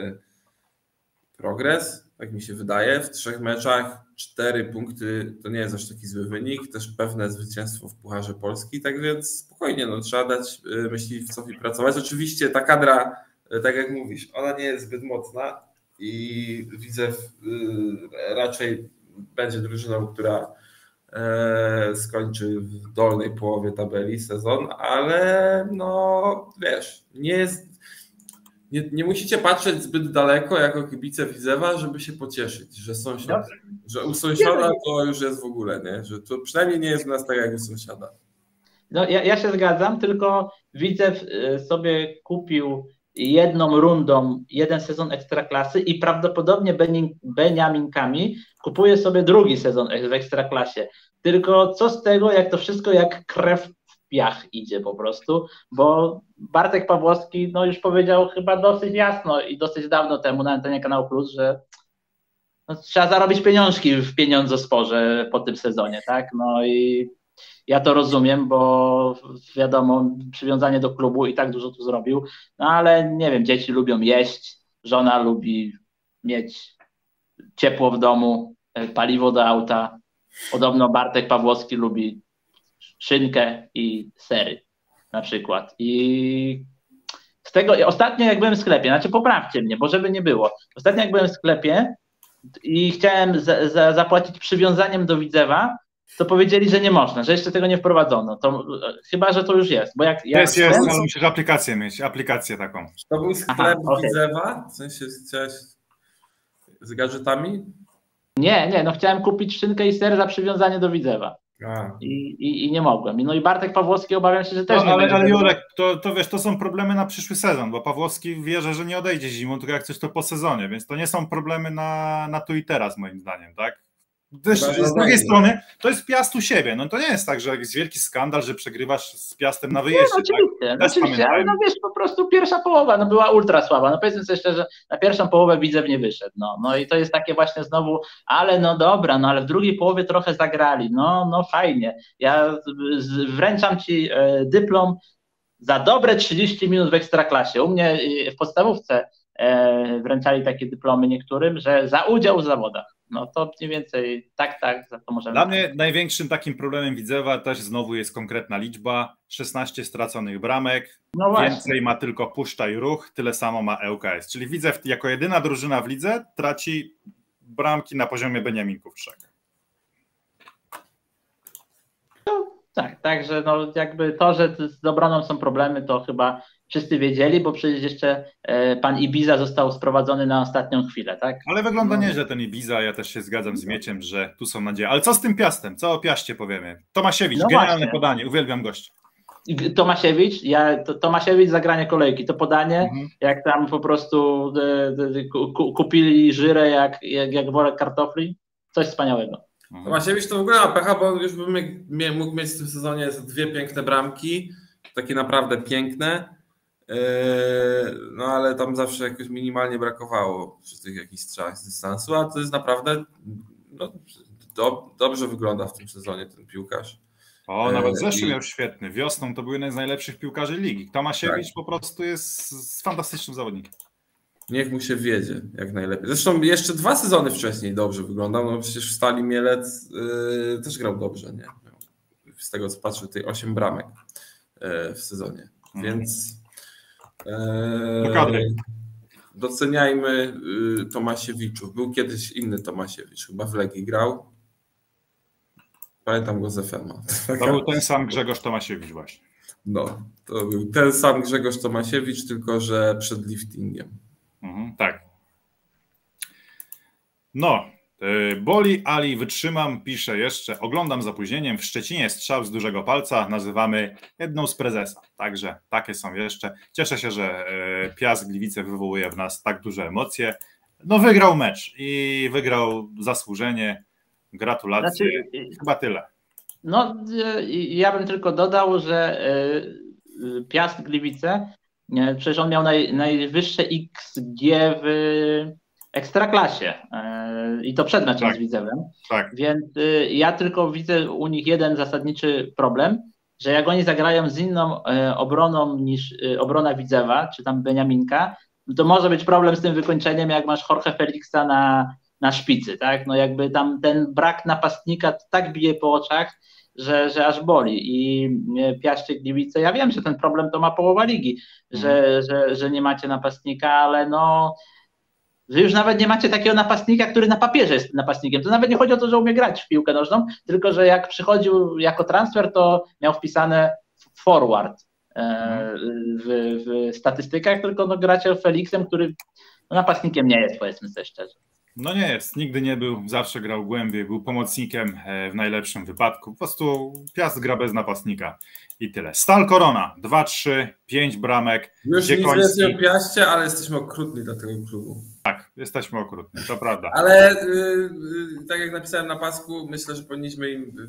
progres, tak mi się wydaje. W 3 meczach 4 punkty to nie jest aż taki zły wynik, też pewne zwycięstwo w Pucharze Polski, tak więc spokojnie, no, trzeba dać Myśliwcowi pracować. Oczywiście ta kadra, tak jak mówisz, ona nie jest zbyt mocna i Widzew raczej będzie drużyną, która skończy w dolnej połowie tabeli sezon, ale no wiesz, nie musicie patrzeć zbyt daleko jako kibice Widzewa, żeby się pocieszyć, że u sąsiada to już jest w ogóle, nie? Że to przynajmniej nie jest u nas tak jak u sąsiada. No ja się zgadzam, tylko Widzew sobie kupił jedną rundą jeden sezon Ekstraklasy i prawdopodobnie beniaminkami kupuje sobie drugi sezon w Ekstraklasie. Tylko co z tego, jak to wszystko jak krew w piach idzie po prostu, bo Bartek Pawłowski no już powiedział chyba dosyć jasno i dosyć dawno temu na antenie Kanału Plus, że no, trzeba zarobić pieniążki w pieniądzosporze po tym sezonie, tak? No i ja to rozumiem, bo wiadomo, przywiązanie do klubu i tak dużo tu zrobił, no ale nie wiem, dzieci lubią jeść, żona lubi mieć ciepło w domu, paliwo do auta. Podobno Bartek Pawłowski lubi szynkę i sery na przykład. I z tego ostatnio jak byłem w sklepie, znaczy poprawcie mnie, bo żeby nie było. Ostatnio jak byłem w sklepie i chciałem zapłacić przywiązaniem do Widzewa, to powiedzieli, że nie można, że jeszcze tego nie wprowadzono. To chyba, że to już jest. Bo jak jest, ale musisz aplikację mieć, aplikację taką. To był sklep Widzewa? W sensie chciałeś z gadżetami? Nie, no chciałem kupić szynkę i ser za przywiązanie do Widzewa. I nie mogłem. No i Bartek Pawłowski obawiam się, że też nie będzie. Ale Jurek, to wiesz, to są problemy na przyszły sezon, bo Pawłowski wierzy, że nie odejdzie zimą, tylko jak coś to po sezonie, więc to nie są problemy na tu i teraz moim zdaniem, tak? Z drugiej strony to jest Piast u siebie, no to nie jest tak, że jest wielki skandal, że przegrywasz z Piastem na wyjeździe. No, oczywiście, tak? Oczywiście, ale no wiesz, po prostu pierwsza połowa no była ultra słaba, no powiedzmy sobie szczerze, na pierwszą połowę Widzew nie wyszedł, no i to jest takie właśnie znowu, ale no dobra, no ale w drugiej połowie trochę zagrali, no fajnie, ja wręczam Ci dyplom za dobre 30 minut w Ekstraklasie, u mnie w podstawówce wręczali takie dyplomy niektórym, że za udział w zawodach. No to mniej więcej tak, za to możemy. Dla mnie największym takim problemem Widzewa też znowu jest konkretna liczba, 16 straconych bramek, no więcej ma tylko Puszcza i Ruch, tyle samo ma ŁKS, czyli Widzew jako jedyna drużyna w lidze traci bramki na poziomie Beniaminków trzech. Tak, także no jakby to, że z obroną są problemy, to chyba wszyscy wiedzieli, bo przecież jeszcze pan Ibiza został sprowadzony na ostatnią chwilę, tak? Ale wygląda nieźle ten Ibiza, ja też się zgadzam z Mieciem, że tu są nadzieje. Ale co z tym Piastem? Co o Piaście powiemy? Tomasiewicz, no genialne właśnie. Podanie, uwielbiam gościa. Tomasiewicz zagranie kolejki, to podanie, jak tam po prostu kupili żyrę jak worek kartofli, coś wspaniałego. Tomasiewicz to w ogóle ma pecha, bo on już by mógł mieć w tym sezonie 2 piękne bramki, takie naprawdę piękne, no ale tam zawsze jakoś minimalnie brakowało przy tych jakichś strzałach z dystansu, a to jest naprawdę no, dobrze wygląda w tym sezonie ten piłkarz. Nawet zeszły miał świetny, wiosną to był jeden z najlepszych piłkarzy ligi. Tomasiewicz po prostu jest fantastycznym zawodnikiem. Niech mu się wiedzie jak najlepiej. Zresztą jeszcze 2 sezony wcześniej dobrze wyglądał, no przecież w Stali Mielec też grał dobrze, nie? Z tego co patrzę, tej 8 bramek w sezonie, więc doceniajmy Tomasiewiczów. Był kiedyś inny Tomasiewicz, chyba w Legii grał. Pamiętam go z FM-a. To był ten sam Grzegorz Tomasiewicz właśnie. No, to był ten sam Grzegorz Tomasiewicz, tylko że przed liftingiem. Tak. No, boli, Ali, wytrzymam, pisze jeszcze, oglądam z opóźnieniem, w Szczecinie strzał z dużego palca nazywamy jedną z prezesa, także takie są jeszcze. Cieszę się, że Piast Gliwice wywołuje w nas tak duże emocje. No wygrał mecz i wygrał zasłużenie, gratulacje, chyba tyle. No, ja bym tylko dodał, że Piast Gliwice, przecież on miał najwyższe XG w Ekstraklasie i to przed meczem z Widzewem, więc ja tylko widzę u nich jeden zasadniczy problem, że jak oni zagrają z inną obroną niż obrona Widzewa, czy tam Beniaminka, to może być problem z tym wykończeniem, jak masz Jorge Felixa na szpicy, tak? No jakby tam ten brak napastnika tak bije po oczach, że aż boli i Piaście Gliwice, ja wiem, że ten problem to ma połowa ligi, że nie macie napastnika, ale no że już nawet nie macie takiego napastnika, który na papierze jest napastnikiem. To nawet nie chodzi o to, że umie grać w piłkę nożną, tylko że jak przychodził jako transfer, to miał wpisane forward w statystykach, tylko no gracie Felixem, który no, napastnikiem nie jest, powiedzmy sobie szczerze. No nie jest, nigdy nie był, zawsze grał głębiej, był pomocnikiem w najlepszym wypadku. Po prostu Piast gra bez napastnika i tyle. Stal Korona, 2-3, 5 bramek. Już nic więcej o Piaście, ale jesteśmy okrutni dla tego klubu. Tak, jesteśmy okrutni, to prawda. Ale tak jak napisałem na pasku, myślę, że powinniśmy im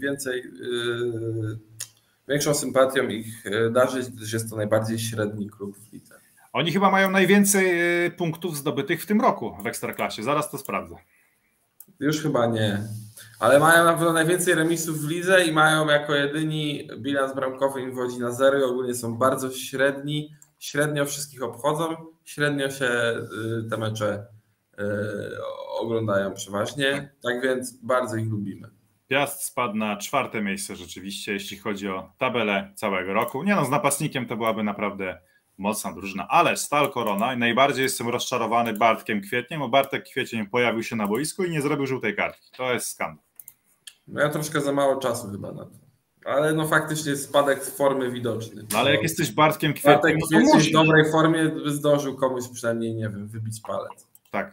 większą sympatią ich darzyć, gdyż jest to najbardziej średni klub w lidze. Oni chyba mają najwięcej punktów zdobytych w tym roku w Ekstraklasie. Zaraz to sprawdzę. Już chyba nie. Ale mają na pewno najwięcej remisów w lidze i mają jako jedyni bilans bramkowy im wodzi na 0 i ogólnie są bardzo średni. Średnio wszystkich obchodzą, średnio się te mecze oglądają przeważnie, tak więc bardzo ich lubimy. Piast spadł na 4. miejsce rzeczywiście, jeśli chodzi o tabelę całego roku. Nie no, z napastnikiem to byłaby naprawdę mocna drużyna, ale Stal Korona i najbardziej jestem rozczarowany Bartkiem Kwietniem, bo Bartek Kwiecień pojawił się na boisku i nie zrobił żółtej kartki. To jest skandal. No ja troszkę za mało czasu chyba na to. Ale no faktycznie spadek formy widoczny. No ale jak jesteś Bartkiem Kwietniem, Bartek Kwiecień w dobrej formie by zdążył komuś przynajmniej, nie wiem, wybić palec. Tak.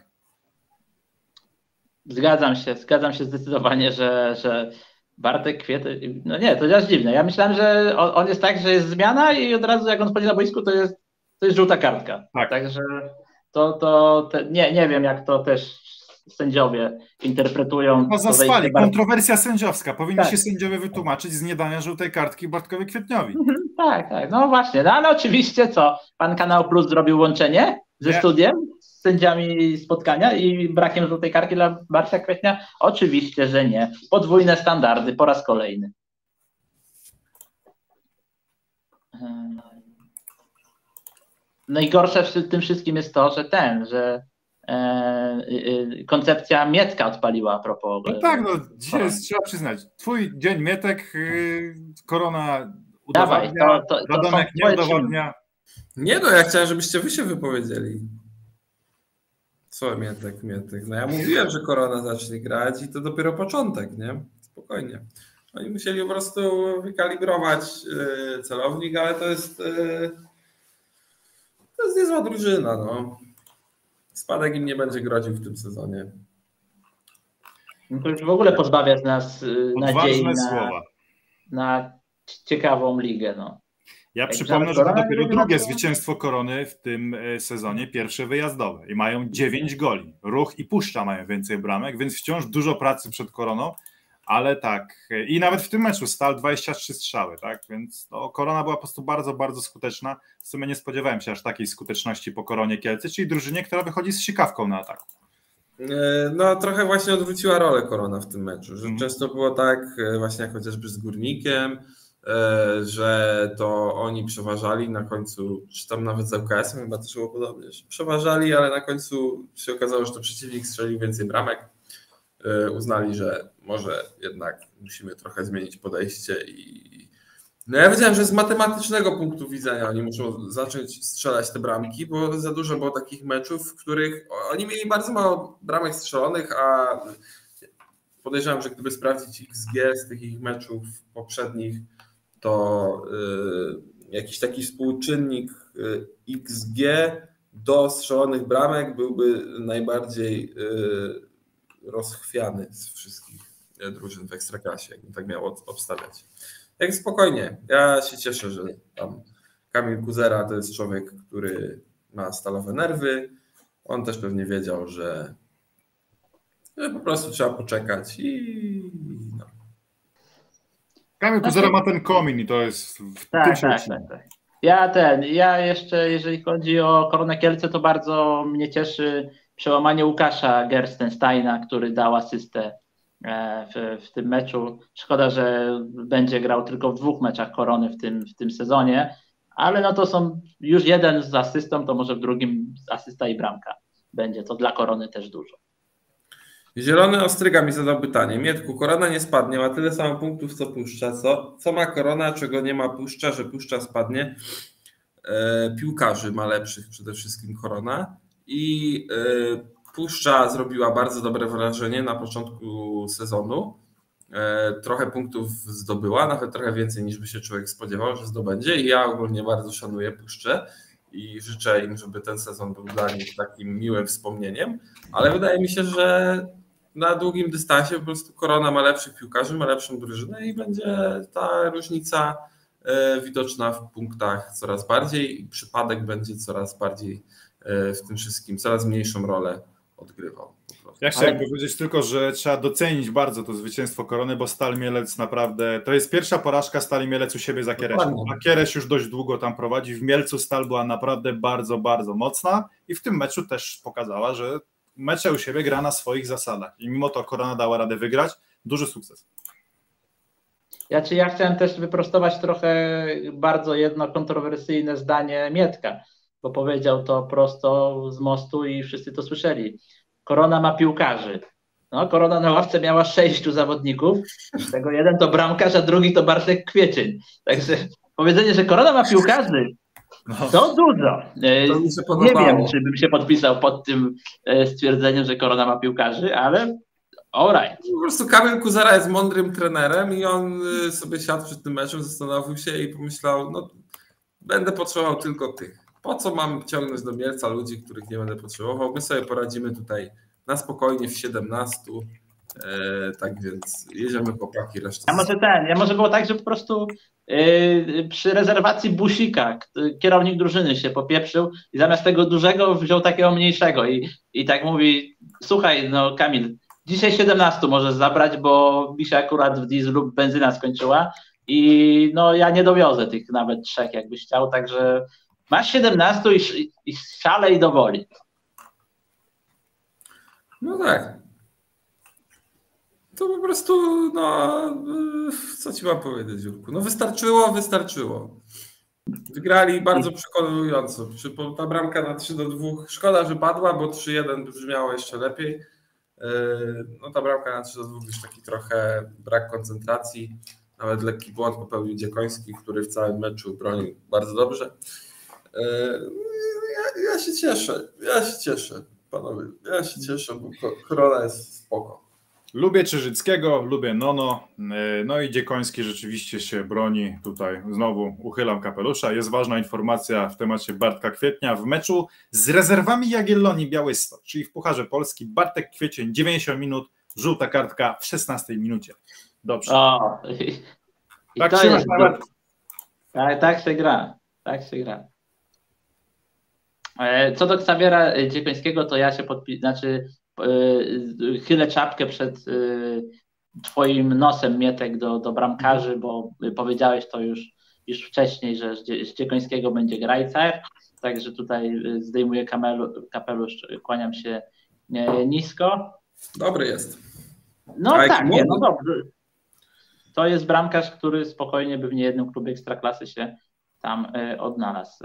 Zgadzam się zdecydowanie, że Bartek Kwiecień, no nie, to jest dziwne. Ja myślałem, że on jest tak, że jest zmiana i od razu jak on wchodzi na boisku, to jest żółta kartka. Tak. Także nie wiem, jak to też sędziowie interpretują. No zaspali, kontrowersja sędziowska. Powinni się sędziowie wytłumaczyć z niedania żółtej kartki Bartkowi Kwietniowi. Tak, no właśnie. No ale oczywiście co? Pan Kanał Plus zrobił łączenie ze studiem z sędziami spotkania i brakiem żółtej kartki dla Bartka Kwietnia? Oczywiście, że nie. Podwójne standardy po raz kolejny. Najgorsze w tym wszystkim jest to, że koncepcja Mietka odpaliła a propos. No tak, no dzisiaj trzeba przyznać. Twój dzień Mietek, Korona udowadnia, Radomek nie udowadnia. Nie no, ja chciałem, żebyście wy się wypowiedzieli. Co Mietek? No ja mówiłem, że Korona zacznie grać i to dopiero początek, nie? Spokojnie. Oni musieli po prostu wykalibrować celownik, ale to jest niezła drużyna, no. Spadek im nie będzie groził w tym sezonie. No to już w ogóle pozbawiasz nas nadziei na ciekawą ligę. No. Ja przypomnę, że to dopiero drugie zwycięstwo Korony w tym sezonie, pierwsze wyjazdowe. I mają 9 goli. Ruch i Puszcza mają więcej bramek, więc wciąż dużo pracy przed Koroną. Ale tak, i nawet w tym meczu Stal 23 strzały, tak, więc no, Korona była po prostu bardzo, bardzo skuteczna. W sumie nie spodziewałem się aż takiej skuteczności po Koronie Kielce, czyli drużynie, która wychodzi z sikawką na ataku. No trochę właśnie odwróciła rolę Korona w tym meczu, że często było tak, właśnie jak chociażby z Górnikiem, że to oni przeważali na końcu, czy tam nawet z ŁKS-em chyba też było podobnie, że przeważali, ale na końcu się okazało, że to przeciwnik strzelił więcej bramek. Uznali, że może jednak musimy trochę zmienić podejście i no ja wiedziałem, że z matematycznego punktu widzenia oni muszą zacząć strzelać te bramki, bo za dużo było takich meczów, w których oni mieli bardzo mało bramek strzelonych, a podejrzewam, że gdyby sprawdzić XG z tych ich meczów poprzednich, to jakiś taki współczynnik XG do strzelonych bramek byłby najbardziej rozchwiany z wszystkich drużyn w Ekstraklasie, jakbym tak miał obstawiać. Tak spokojnie, ja się cieszę, że tam Kamil Kuzera to jest człowiek, który ma stalowe nerwy, on też pewnie wiedział, że po prostu trzeba poczekać i no. Kamil Kuzera ma ten komin i to jest w tym się tak. Ja jeszcze, jeżeli chodzi o Koronę Kielce, to bardzo mnie cieszy przełamanie Łukasza Gerstensteina, który dał asystę w tym meczu. Szkoda, że będzie grał tylko w 2 meczach Korony w tym sezonie, ale no to są już jeden z asystą, to może w drugim asysta i bramka będzie. To dla Korony też dużo. Zielony Ostryga mi zadał pytanie. Mietku, Korona nie spadnie, ma tyle samo punktów co Puszcza. Co ma Korona, czego nie ma Puszcza, że Puszcza spadnie? Piłkarzy ma lepszych przede wszystkim Korona. I Puszcza zrobiła bardzo dobre wrażenie na początku sezonu. Trochę punktów zdobyła, nawet trochę więcej niż by się człowiek spodziewał, że zdobędzie. I ja ogólnie bardzo szanuję Puszczę i życzę im, żeby ten sezon był dla nich takim miłym wspomnieniem. Ale wydaje mi się, że na długim dystansie po prostu Korona ma lepszych piłkarzy, ma lepszą drużynę i będzie ta różnica widoczna w punktach coraz bardziej i przypadek będzie coraz bardziej w tym wszystkim, coraz mniejszą rolę odgrywał. Ja chciałem powiedzieć tylko, że trzeba docenić bardzo to zwycięstwo Korony, bo Stal Mielec naprawdę, to jest pierwsza porażka Stali Mielec u siebie za Kieresiem. A Kiereś już dość długo tam prowadzi. W Mielcu Stal była naprawdę bardzo, bardzo mocna i w tym meczu też pokazała, że mecze u siebie gra na swoich zasadach i mimo to Korona dała radę wygrać, duży sukces. Ja chciałem też wyprostować trochę bardzo jedno kontrowersyjne zdanie Mietka, bo powiedział to prosto z mostu i wszyscy to słyszeli. Korona ma piłkarzy. No, Korona na ławce miała 6 zawodników, z tego jeden to bramkarz, a drugi to Bartek Kwiecień. Także powiedzenie, że Korona ma piłkarzy, to dużo. To mi się Nie podobało. wiem, czy bym się podpisał pod tym stwierdzeniem, że Korona ma piłkarzy, ale alright. Po prostu Kamil Kuzera jest mądrym trenerem i on sobie siadł przed tym meczem, zastanowił się i pomyślał, no będę potrzebował tylko tych. Po co mam ciągnąć do Mielca ludzi, których nie będę potrzebował? My sobie poradzimy tutaj na spokojnie w 17. Tak więc jedziemy chłopaki resztę. Ja może było tak, że po prostu przy rezerwacji busika kierownik drużyny się popieprzył i zamiast tego dużego wziął takiego mniejszego i tak mówi, słuchaj, no Kamil, dzisiaj 17 możesz zabrać, bo mi się akurat w dieslu benzyna skończyła i no ja nie dowiozę tych nawet 3, jakbyś chciał, także masz 17 i szalej do woli. No tak. To po prostu, no, co ci mam powiedzieć, Jurku? No wystarczyło. Wygrali bardzo przekonująco. Ta bramka na 3-2, szkoda, że padła, bo 3-1 brzmiało jeszcze lepiej. No ta bramka na 3-2 już taki trochę brak koncentracji. Nawet lekki błąd popełnił Dziekoński, który w całym meczu bronił bardzo dobrze. Ja się cieszę, panowie. Ja się cieszę, bo Korona jest spoko. Lubię Czyżyckiego, lubię Nono, no i Dziekoński rzeczywiście się broni. Tutaj znowu uchylam kapelusza. Jest ważna informacja w temacie Bartka Kwietnia. W meczu z rezerwami Jagiellonii Białystok, czyli w Pucharze Polski, Bartek Kwiecień 90 minut, żółta kartka w 16 minucie. Dobrze. O, i Tak to się jest, nawet... tak się gra. Co do Ksawiera Dziekońskiego, to ja się chylę czapkę przed twoim nosem, Mietek, do bramkarzy, bo powiedziałeś to już wcześniej, że z Dziekońskiego będzie Grajcar, także tutaj zdejmuję kapelusz, kłaniam się nisko. Dobry jest. No tak, nie, no dobrze. To jest bramkarz, który spokojnie by w niejednym klubie Ekstraklasy się tam odnalazł.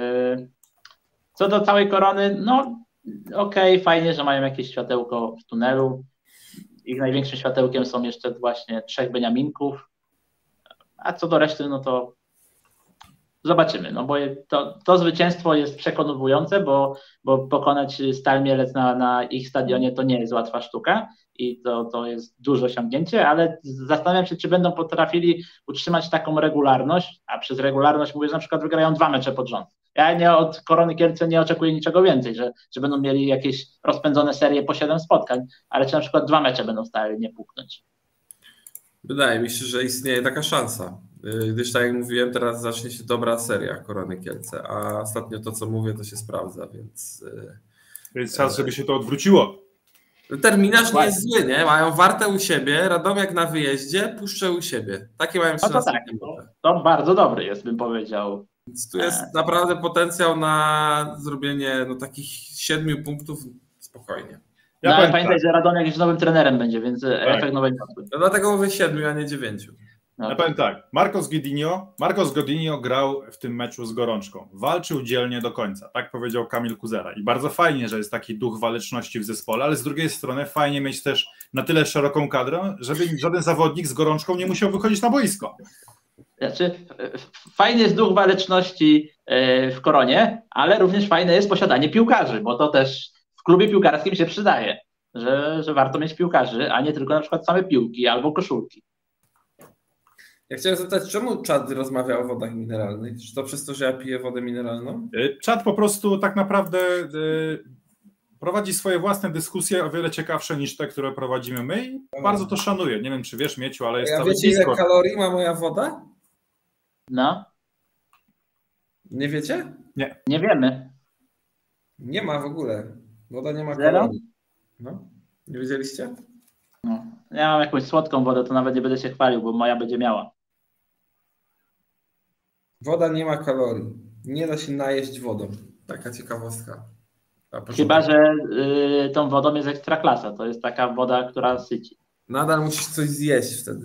Co do całej Korony, no okej, fajnie, że mają jakieś światełko w tunelu. Ich największym światełkiem są jeszcze właśnie 3 Beniaminków. A co do reszty, no to zobaczymy. No bo to zwycięstwo jest przekonujące, bo pokonać Stal Mielec na ich stadionie to nie jest łatwa sztuka i to jest duże osiągnięcie, ale zastanawiam się, czy będą potrafili utrzymać taką regularność, a przez regularność mówię, że na przykład wygrają 2 mecze pod rząd. Ja od Korony Kielce nie oczekuję niczego więcej, że będą mieli jakieś rozpędzone serie po 7 spotkań, ale czy na przykład 2 mecze będą stali nie puknąć. Wydaje mi się, że istnieje taka szansa, gdyż tak jak mówiłem, teraz zacznie się dobra seria Korony Kielce, a ostatnio to, co mówię, to się sprawdza, więc... Jest czas, żeby się to odwróciło. Terminarz nie jest zły, nie? Mają Wartę u siebie, Radomiak na wyjeździe, Puszczę u siebie. Takie mają 13 to bardzo dobry jest, bym powiedział. Więc tu jest naprawdę potencjał na zrobienie takich 7 punktów spokojnie. Ale pamiętaj, że Radomiak już nowym trenerem będzie, więc efekt nowej nazwy. No dlatego mówię 7, a nie 9. Ja powiem tak, Marcos Godinho grał w tym meczu z gorączką. Walczył dzielnie do końca, tak powiedział Kamil Kuzera. I bardzo fajnie, że jest taki duch waleczności w zespole, ale z drugiej strony fajnie mieć też na tyle szeroką kadrę, żeby żaden zawodnik z gorączką nie musiał wychodzić na boisko. Znaczy, fajny jest duch waleczności w Koronie, ale również fajne jest posiadanie piłkarzy, bo to też w klubie piłkarskim się przydaje, że warto mieć piłkarzy, a nie tylko na przykład same piłki albo koszulki. Ja chciałem zapytać, czemu czat rozmawia o wodach mineralnych? Czy to przez to, że ja piję wodę mineralną? Czat po prostu tak naprawdę prowadzi swoje własne dyskusje, o wiele ciekawsze niż te, które prowadzimy my i bardzo to szanuję. Nie wiem, czy wiesz, Mieciu, ale jest wiecie, ile kalorii ma moja woda? No. Nie wiecie? Nie. Nie wiemy. Nie ma w ogóle. Woda nie ma Zero? kalorii. No. Nie wiedzieliście? No. Ja mam jakąś słodką wodę, to nawet nie będę się chwalił, bo moja będzie miała. Woda nie ma kalorii. Nie da się najeść wodą. Taka ciekawostka. Chyba że tą wodą jest ekstraklasa. To jest taka woda, która syci. Nadal musisz coś zjeść wtedy.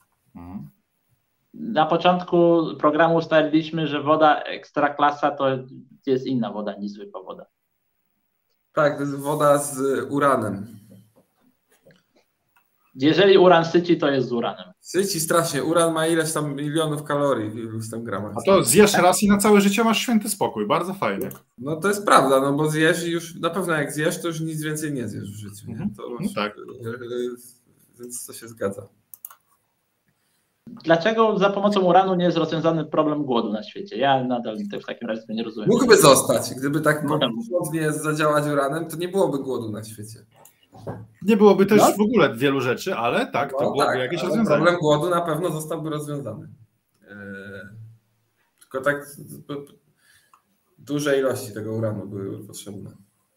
Na początku programu ustaliliśmy, że woda ekstraklasa to jest inna woda niż zwykła woda. Tak, to jest woda z uranem. Jeżeli uran syci, to jest z uranem. Syci strasznie. Uran ma ileś tam milionów kalorii, iluś tam gramach. A to zjesz raz i na całe życie masz święty spokój. Bardzo fajnie. No to jest prawda, no bo zjesz i już na pewno jak zjesz, to już nic więcej nie zjesz w życiu. Nie? To No tak. Więc to się zgadza. Dlaczego za pomocą uranu nie jest rozwiązany problem głodu na świecie? Ja nadal w takim razie nie rozumiem. Mógłby zostać. Gdyby tak No tak. porządnie zadziałać uranem, to nie byłoby głodu na świecie. Nie byłoby też w ogóle wielu rzeczy, ale tak, to No byłoby tak, jakieś ale rozwiązanie. problem głodu na pewno zostałby rozwiązany. Tylko tak duże ilości tego uranu były potrzebne.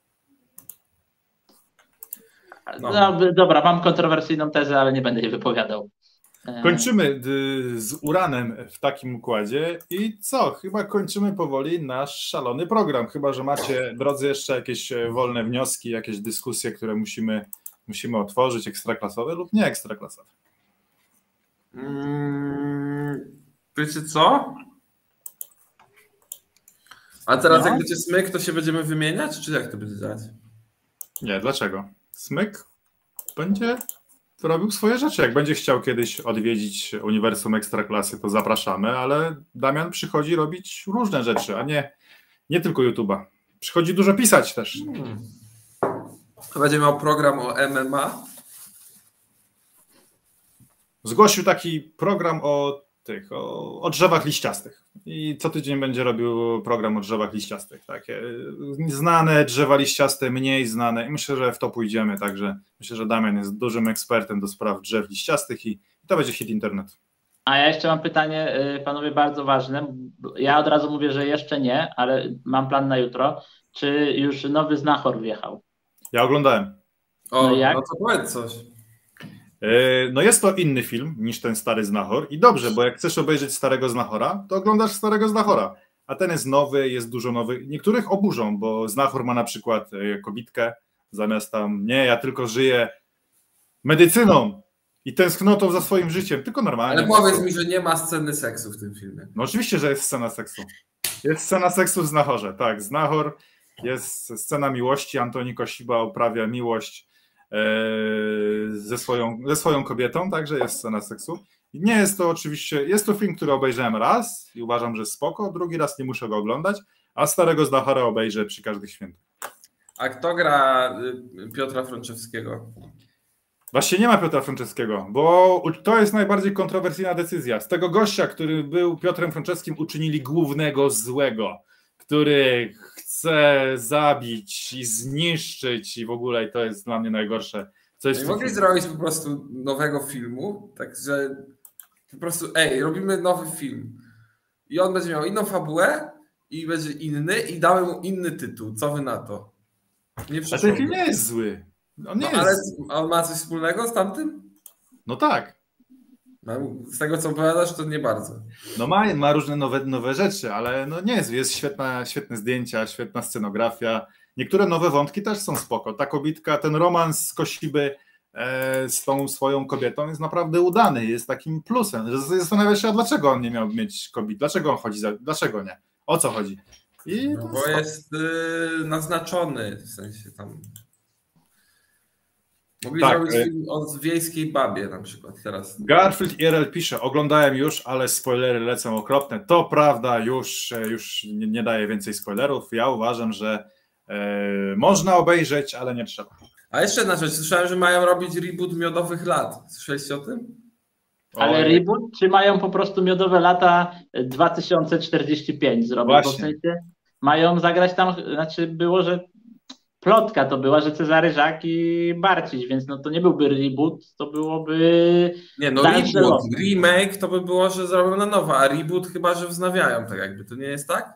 No, dobra, mam kontrowersyjną tezę, ale nie będę jej wypowiadał. Kończymy z uranem w takim układzie i co? Chyba kończymy powoli nasz szalony program. Chyba że macie, drodzy, jeszcze jakieś wolne wnioski, jakieś dyskusje, które musimy otworzyć, ekstraklasowe lub nie ekstraklasowe. Wiecie co? A teraz jak będzie smyk, to się będziemy wymieniać, czy jak to będzie działać? Nie, dlaczego? Smyk będzie robił swoje rzeczy. Jak będzie chciał kiedyś odwiedzić uniwersum ekstraklasy, to zapraszamy, ale Damian przychodzi robić różne rzeczy, a nie tylko YouTube'a. Przychodzi dużo pisać też. Będzie miał program o MMA. Zgłosił taki program o drzewach liściastych. I co tydzień będzie robił program o drzewach liściastych. Takie znane drzewa liściaste, mniej znane. I myślę, że w to pójdziemy. Także myślę, że Damian jest dużym ekspertem do spraw drzew liściastych i to będzie hit internetu. A ja jeszcze mam pytanie, panowie, bardzo ważne. Ja od razu mówię, że jeszcze nie, ale mam plan na jutro. Czy już nowy Znachor wjechał? Ja oglądałem. No jak? No to powiedz coś. No jest to inny film niż ten stary Znachor i dobrze, bo jak chcesz obejrzeć starego Znachora, to oglądasz starego Znachora, a ten jest nowy, jest dużo nowy. Niektórych oburzą, bo Znachor ma na przykład kobitkę, zamiast tam, nie, ja tylko żyję medycyną i tęsknotą za swoim życiem, tylko normalnie. Ale powiedz mi, że nie ma sceny seksu w tym filmie. No oczywiście, że jest scena seksu. Jest scena seksu w Znachorze, tak. Znachor, jest scena miłości, Antoni Kosiba uprawia miłość ze swoją kobietą, także jest scena seksu. Nie jest to oczywiście, jest to film, który obejrzałem raz i uważam, że spoko, drugi raz nie muszę go oglądać, a starego Znachora obejrzę przy każdych świętach. A kto gra Piotra Frączewskiego? Właśnie nie ma Piotra Frączewskiego, bo to jest najbardziej kontrowersyjna decyzja. Z tego gościa, który był Piotrem Frączewskim, uczynili głównego złego, który chce zabić i zniszczyć i w ogóle i to jest dla mnie najgorsze. Co jest mogli zrobić po prostu nowego filmu, także po prostu robimy nowy film i on będzie miał inną fabułę i będzie inny i damy mu inny tytuł. Co wy na to? A ten film nie jest zły. On nie jest. Ale on ma coś wspólnego z tamtym? No tak. No, z tego co opowiadasz, to nie bardzo. No ma różne nowe rzeczy, ale no nie jest świetne zdjęcia, świetna scenografia. Niektóre nowe wątki też są spoko. Ta kobitka, ten romans Kosiby z tą swoją kobietą jest naprawdę udany, jest takim plusem. Zastanawiasz się, a dlaczego on nie miał mieć kobiet, dlaczego on chodzi dlaczego nie? O co chodzi? Bo jest naznaczony, w sensie tam... Mogli zrobić film o wiejskiej babie na przykład teraz. Garfield IRL pisze, oglądałem już, ale spoilery lecą okropne. To prawda, już nie daję więcej spoilerów. Ja uważam, że można obejrzeć, ale nie trzeba. A jeszcze jedna rzecz, słyszałem, że mają robić reboot Miodowych Lat. Słyszeliście o tym? Ale reboot, czy mają po prostu Miodowe Lata 2045 zrobić? Bo w sensie mają zagrać tam, znaczy było, że plotka to była, że Cezary Żak i Barciś, więc no to nie byłby reboot, to byłoby... Nie, no reboot, remake to by było, że zrobią na nowo, a reboot chyba, że wznawiają tak jakby, to nie jest tak?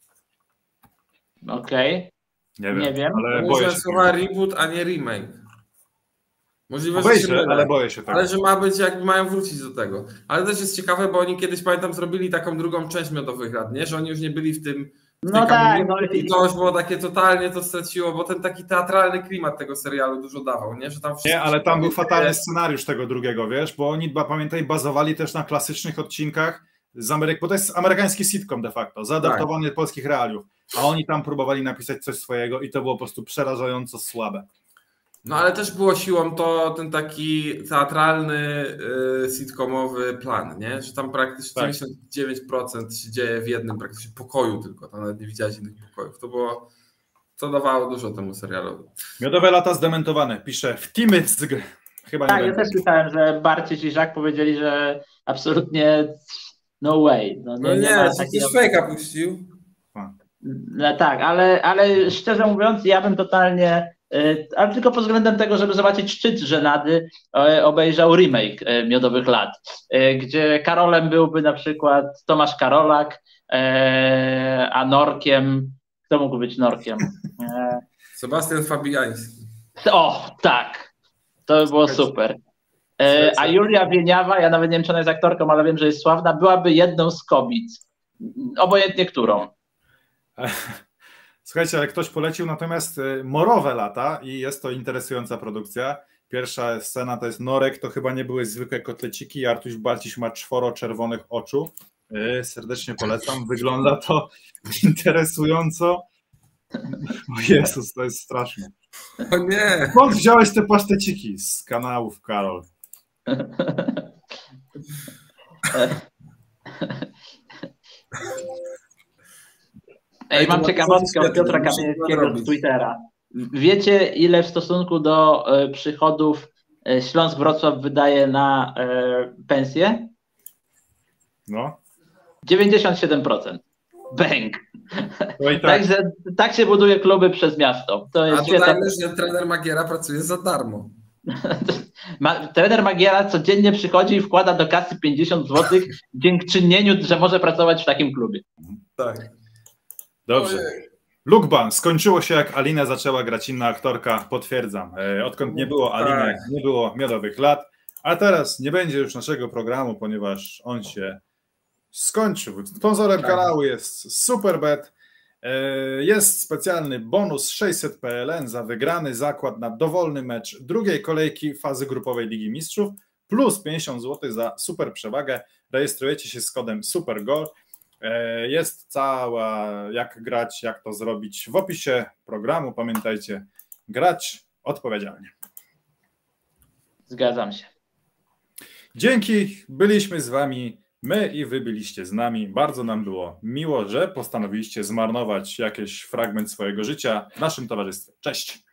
Okej. Nie wiem. Ale boję się słowa reboot, a nie remake. Możliwe, ale boję się tego. Ale że ma być, jakby mają wrócić do tego. Ale też jest ciekawe, bo oni kiedyś, pamiętam, zrobili taką drugą część Miodowych Lat, nie? Że oni już nie byli w tym No tak, no I to już było takie totalnie to straciło, bo ten taki teatralny klimat tego serialu dużo dawał, nie? Że tam Nie, ale tam był fatalny scenariusz tego drugiego, wiesz, bo oni, pamiętaj, bazowali też na klasycznych odcinkach z bo to jest amerykański sitcom de facto, zaadaptowany do polskich realiów, a oni tam próbowali napisać coś swojego i to było po prostu przerażająco słabe. No ale też było siłą to ten taki teatralny, sitcomowy plan, nie? Że tam praktycznie 99% się dzieje w jednym praktycznie pokoju tylko, tam nawet nie widziałeś innych pokojów. To dawało dużo temu serialowi. Miodowe lata zdementowane, pisze w teamy z gry. Chyba tak, nie ja też słyszałem, że Barciś i Żak powiedzieli, że absolutnie no way. No nie, coś fejka puścił. No tak, ale szczerze mówiąc, ja bym totalnie, ale tylko pod względem tego, żeby zobaczyć szczyt żenady, obejrzał remake Miodowych Lat, gdzie Karolem byłby na przykład Tomasz Karolak, a Norkiem, kto mógł być Norkiem? Sebastian Fabiański. O, tak, to by było super. A Julia Wieniawa, ja nawet nie wiem, czy ona jest aktorką, ale wiem, że jest sławna, byłaby jedną z kobiet, obojętnie którą. Słuchajcie, ale ktoś polecił natomiast Morowe lata i jest to interesująca produkcja. Pierwsza scena to jest Norek, to chyba nie były zwykłe kotleciki. Artuś Balciś ma 4 czerwonych oczu. Serdecznie polecam. Wygląda to interesująco. O Jezus, to jest straszne. O nie! Skąd wziąłeś te paszteciki? Z kanałów, Karol. Ej, mam ciekawostkę od Piotra Kamińskiego z Twittera. Wiecie, ile w stosunku do przychodów Śląsk Wrocław wydaje na pensję? No. 97%. Bang. No i tak. Także tak się buduje kluby przez miasto. To jest dodajmy, że trener Magiera pracuje za darmo. Trener Magiera codziennie przychodzi i wkłada do kasy 50 zł w dziękczynieniu, że może pracować w takim klubie. Tak. Dobrze. Lukban, skończyło się jak Alinę zaczęła grać inna aktorka, potwierdzam. Odkąd nie było Aliny, nie było Miodowych Lat, a teraz nie będzie już naszego programu, ponieważ on się skończył. Sponsorem kanału jest Superbet. Jest specjalny bonus 600 PLN za wygrany zakład na dowolny mecz drugiej kolejki fazy grupowej Ligi Mistrzów plus 50 zł za super przewagę. Rejestrujecie się z kodem SUPERGOL. Jest cała jak grać, jak to zrobić w opisie programu. Pamiętajcie, grać odpowiedzialnie. Zgadzam się. Dzięki, byliśmy z wami, my i wy byliście z nami. Bardzo nam było miło, że postanowiliście zmarnować jakiś fragment swojego życia w naszym towarzystwie. Cześć!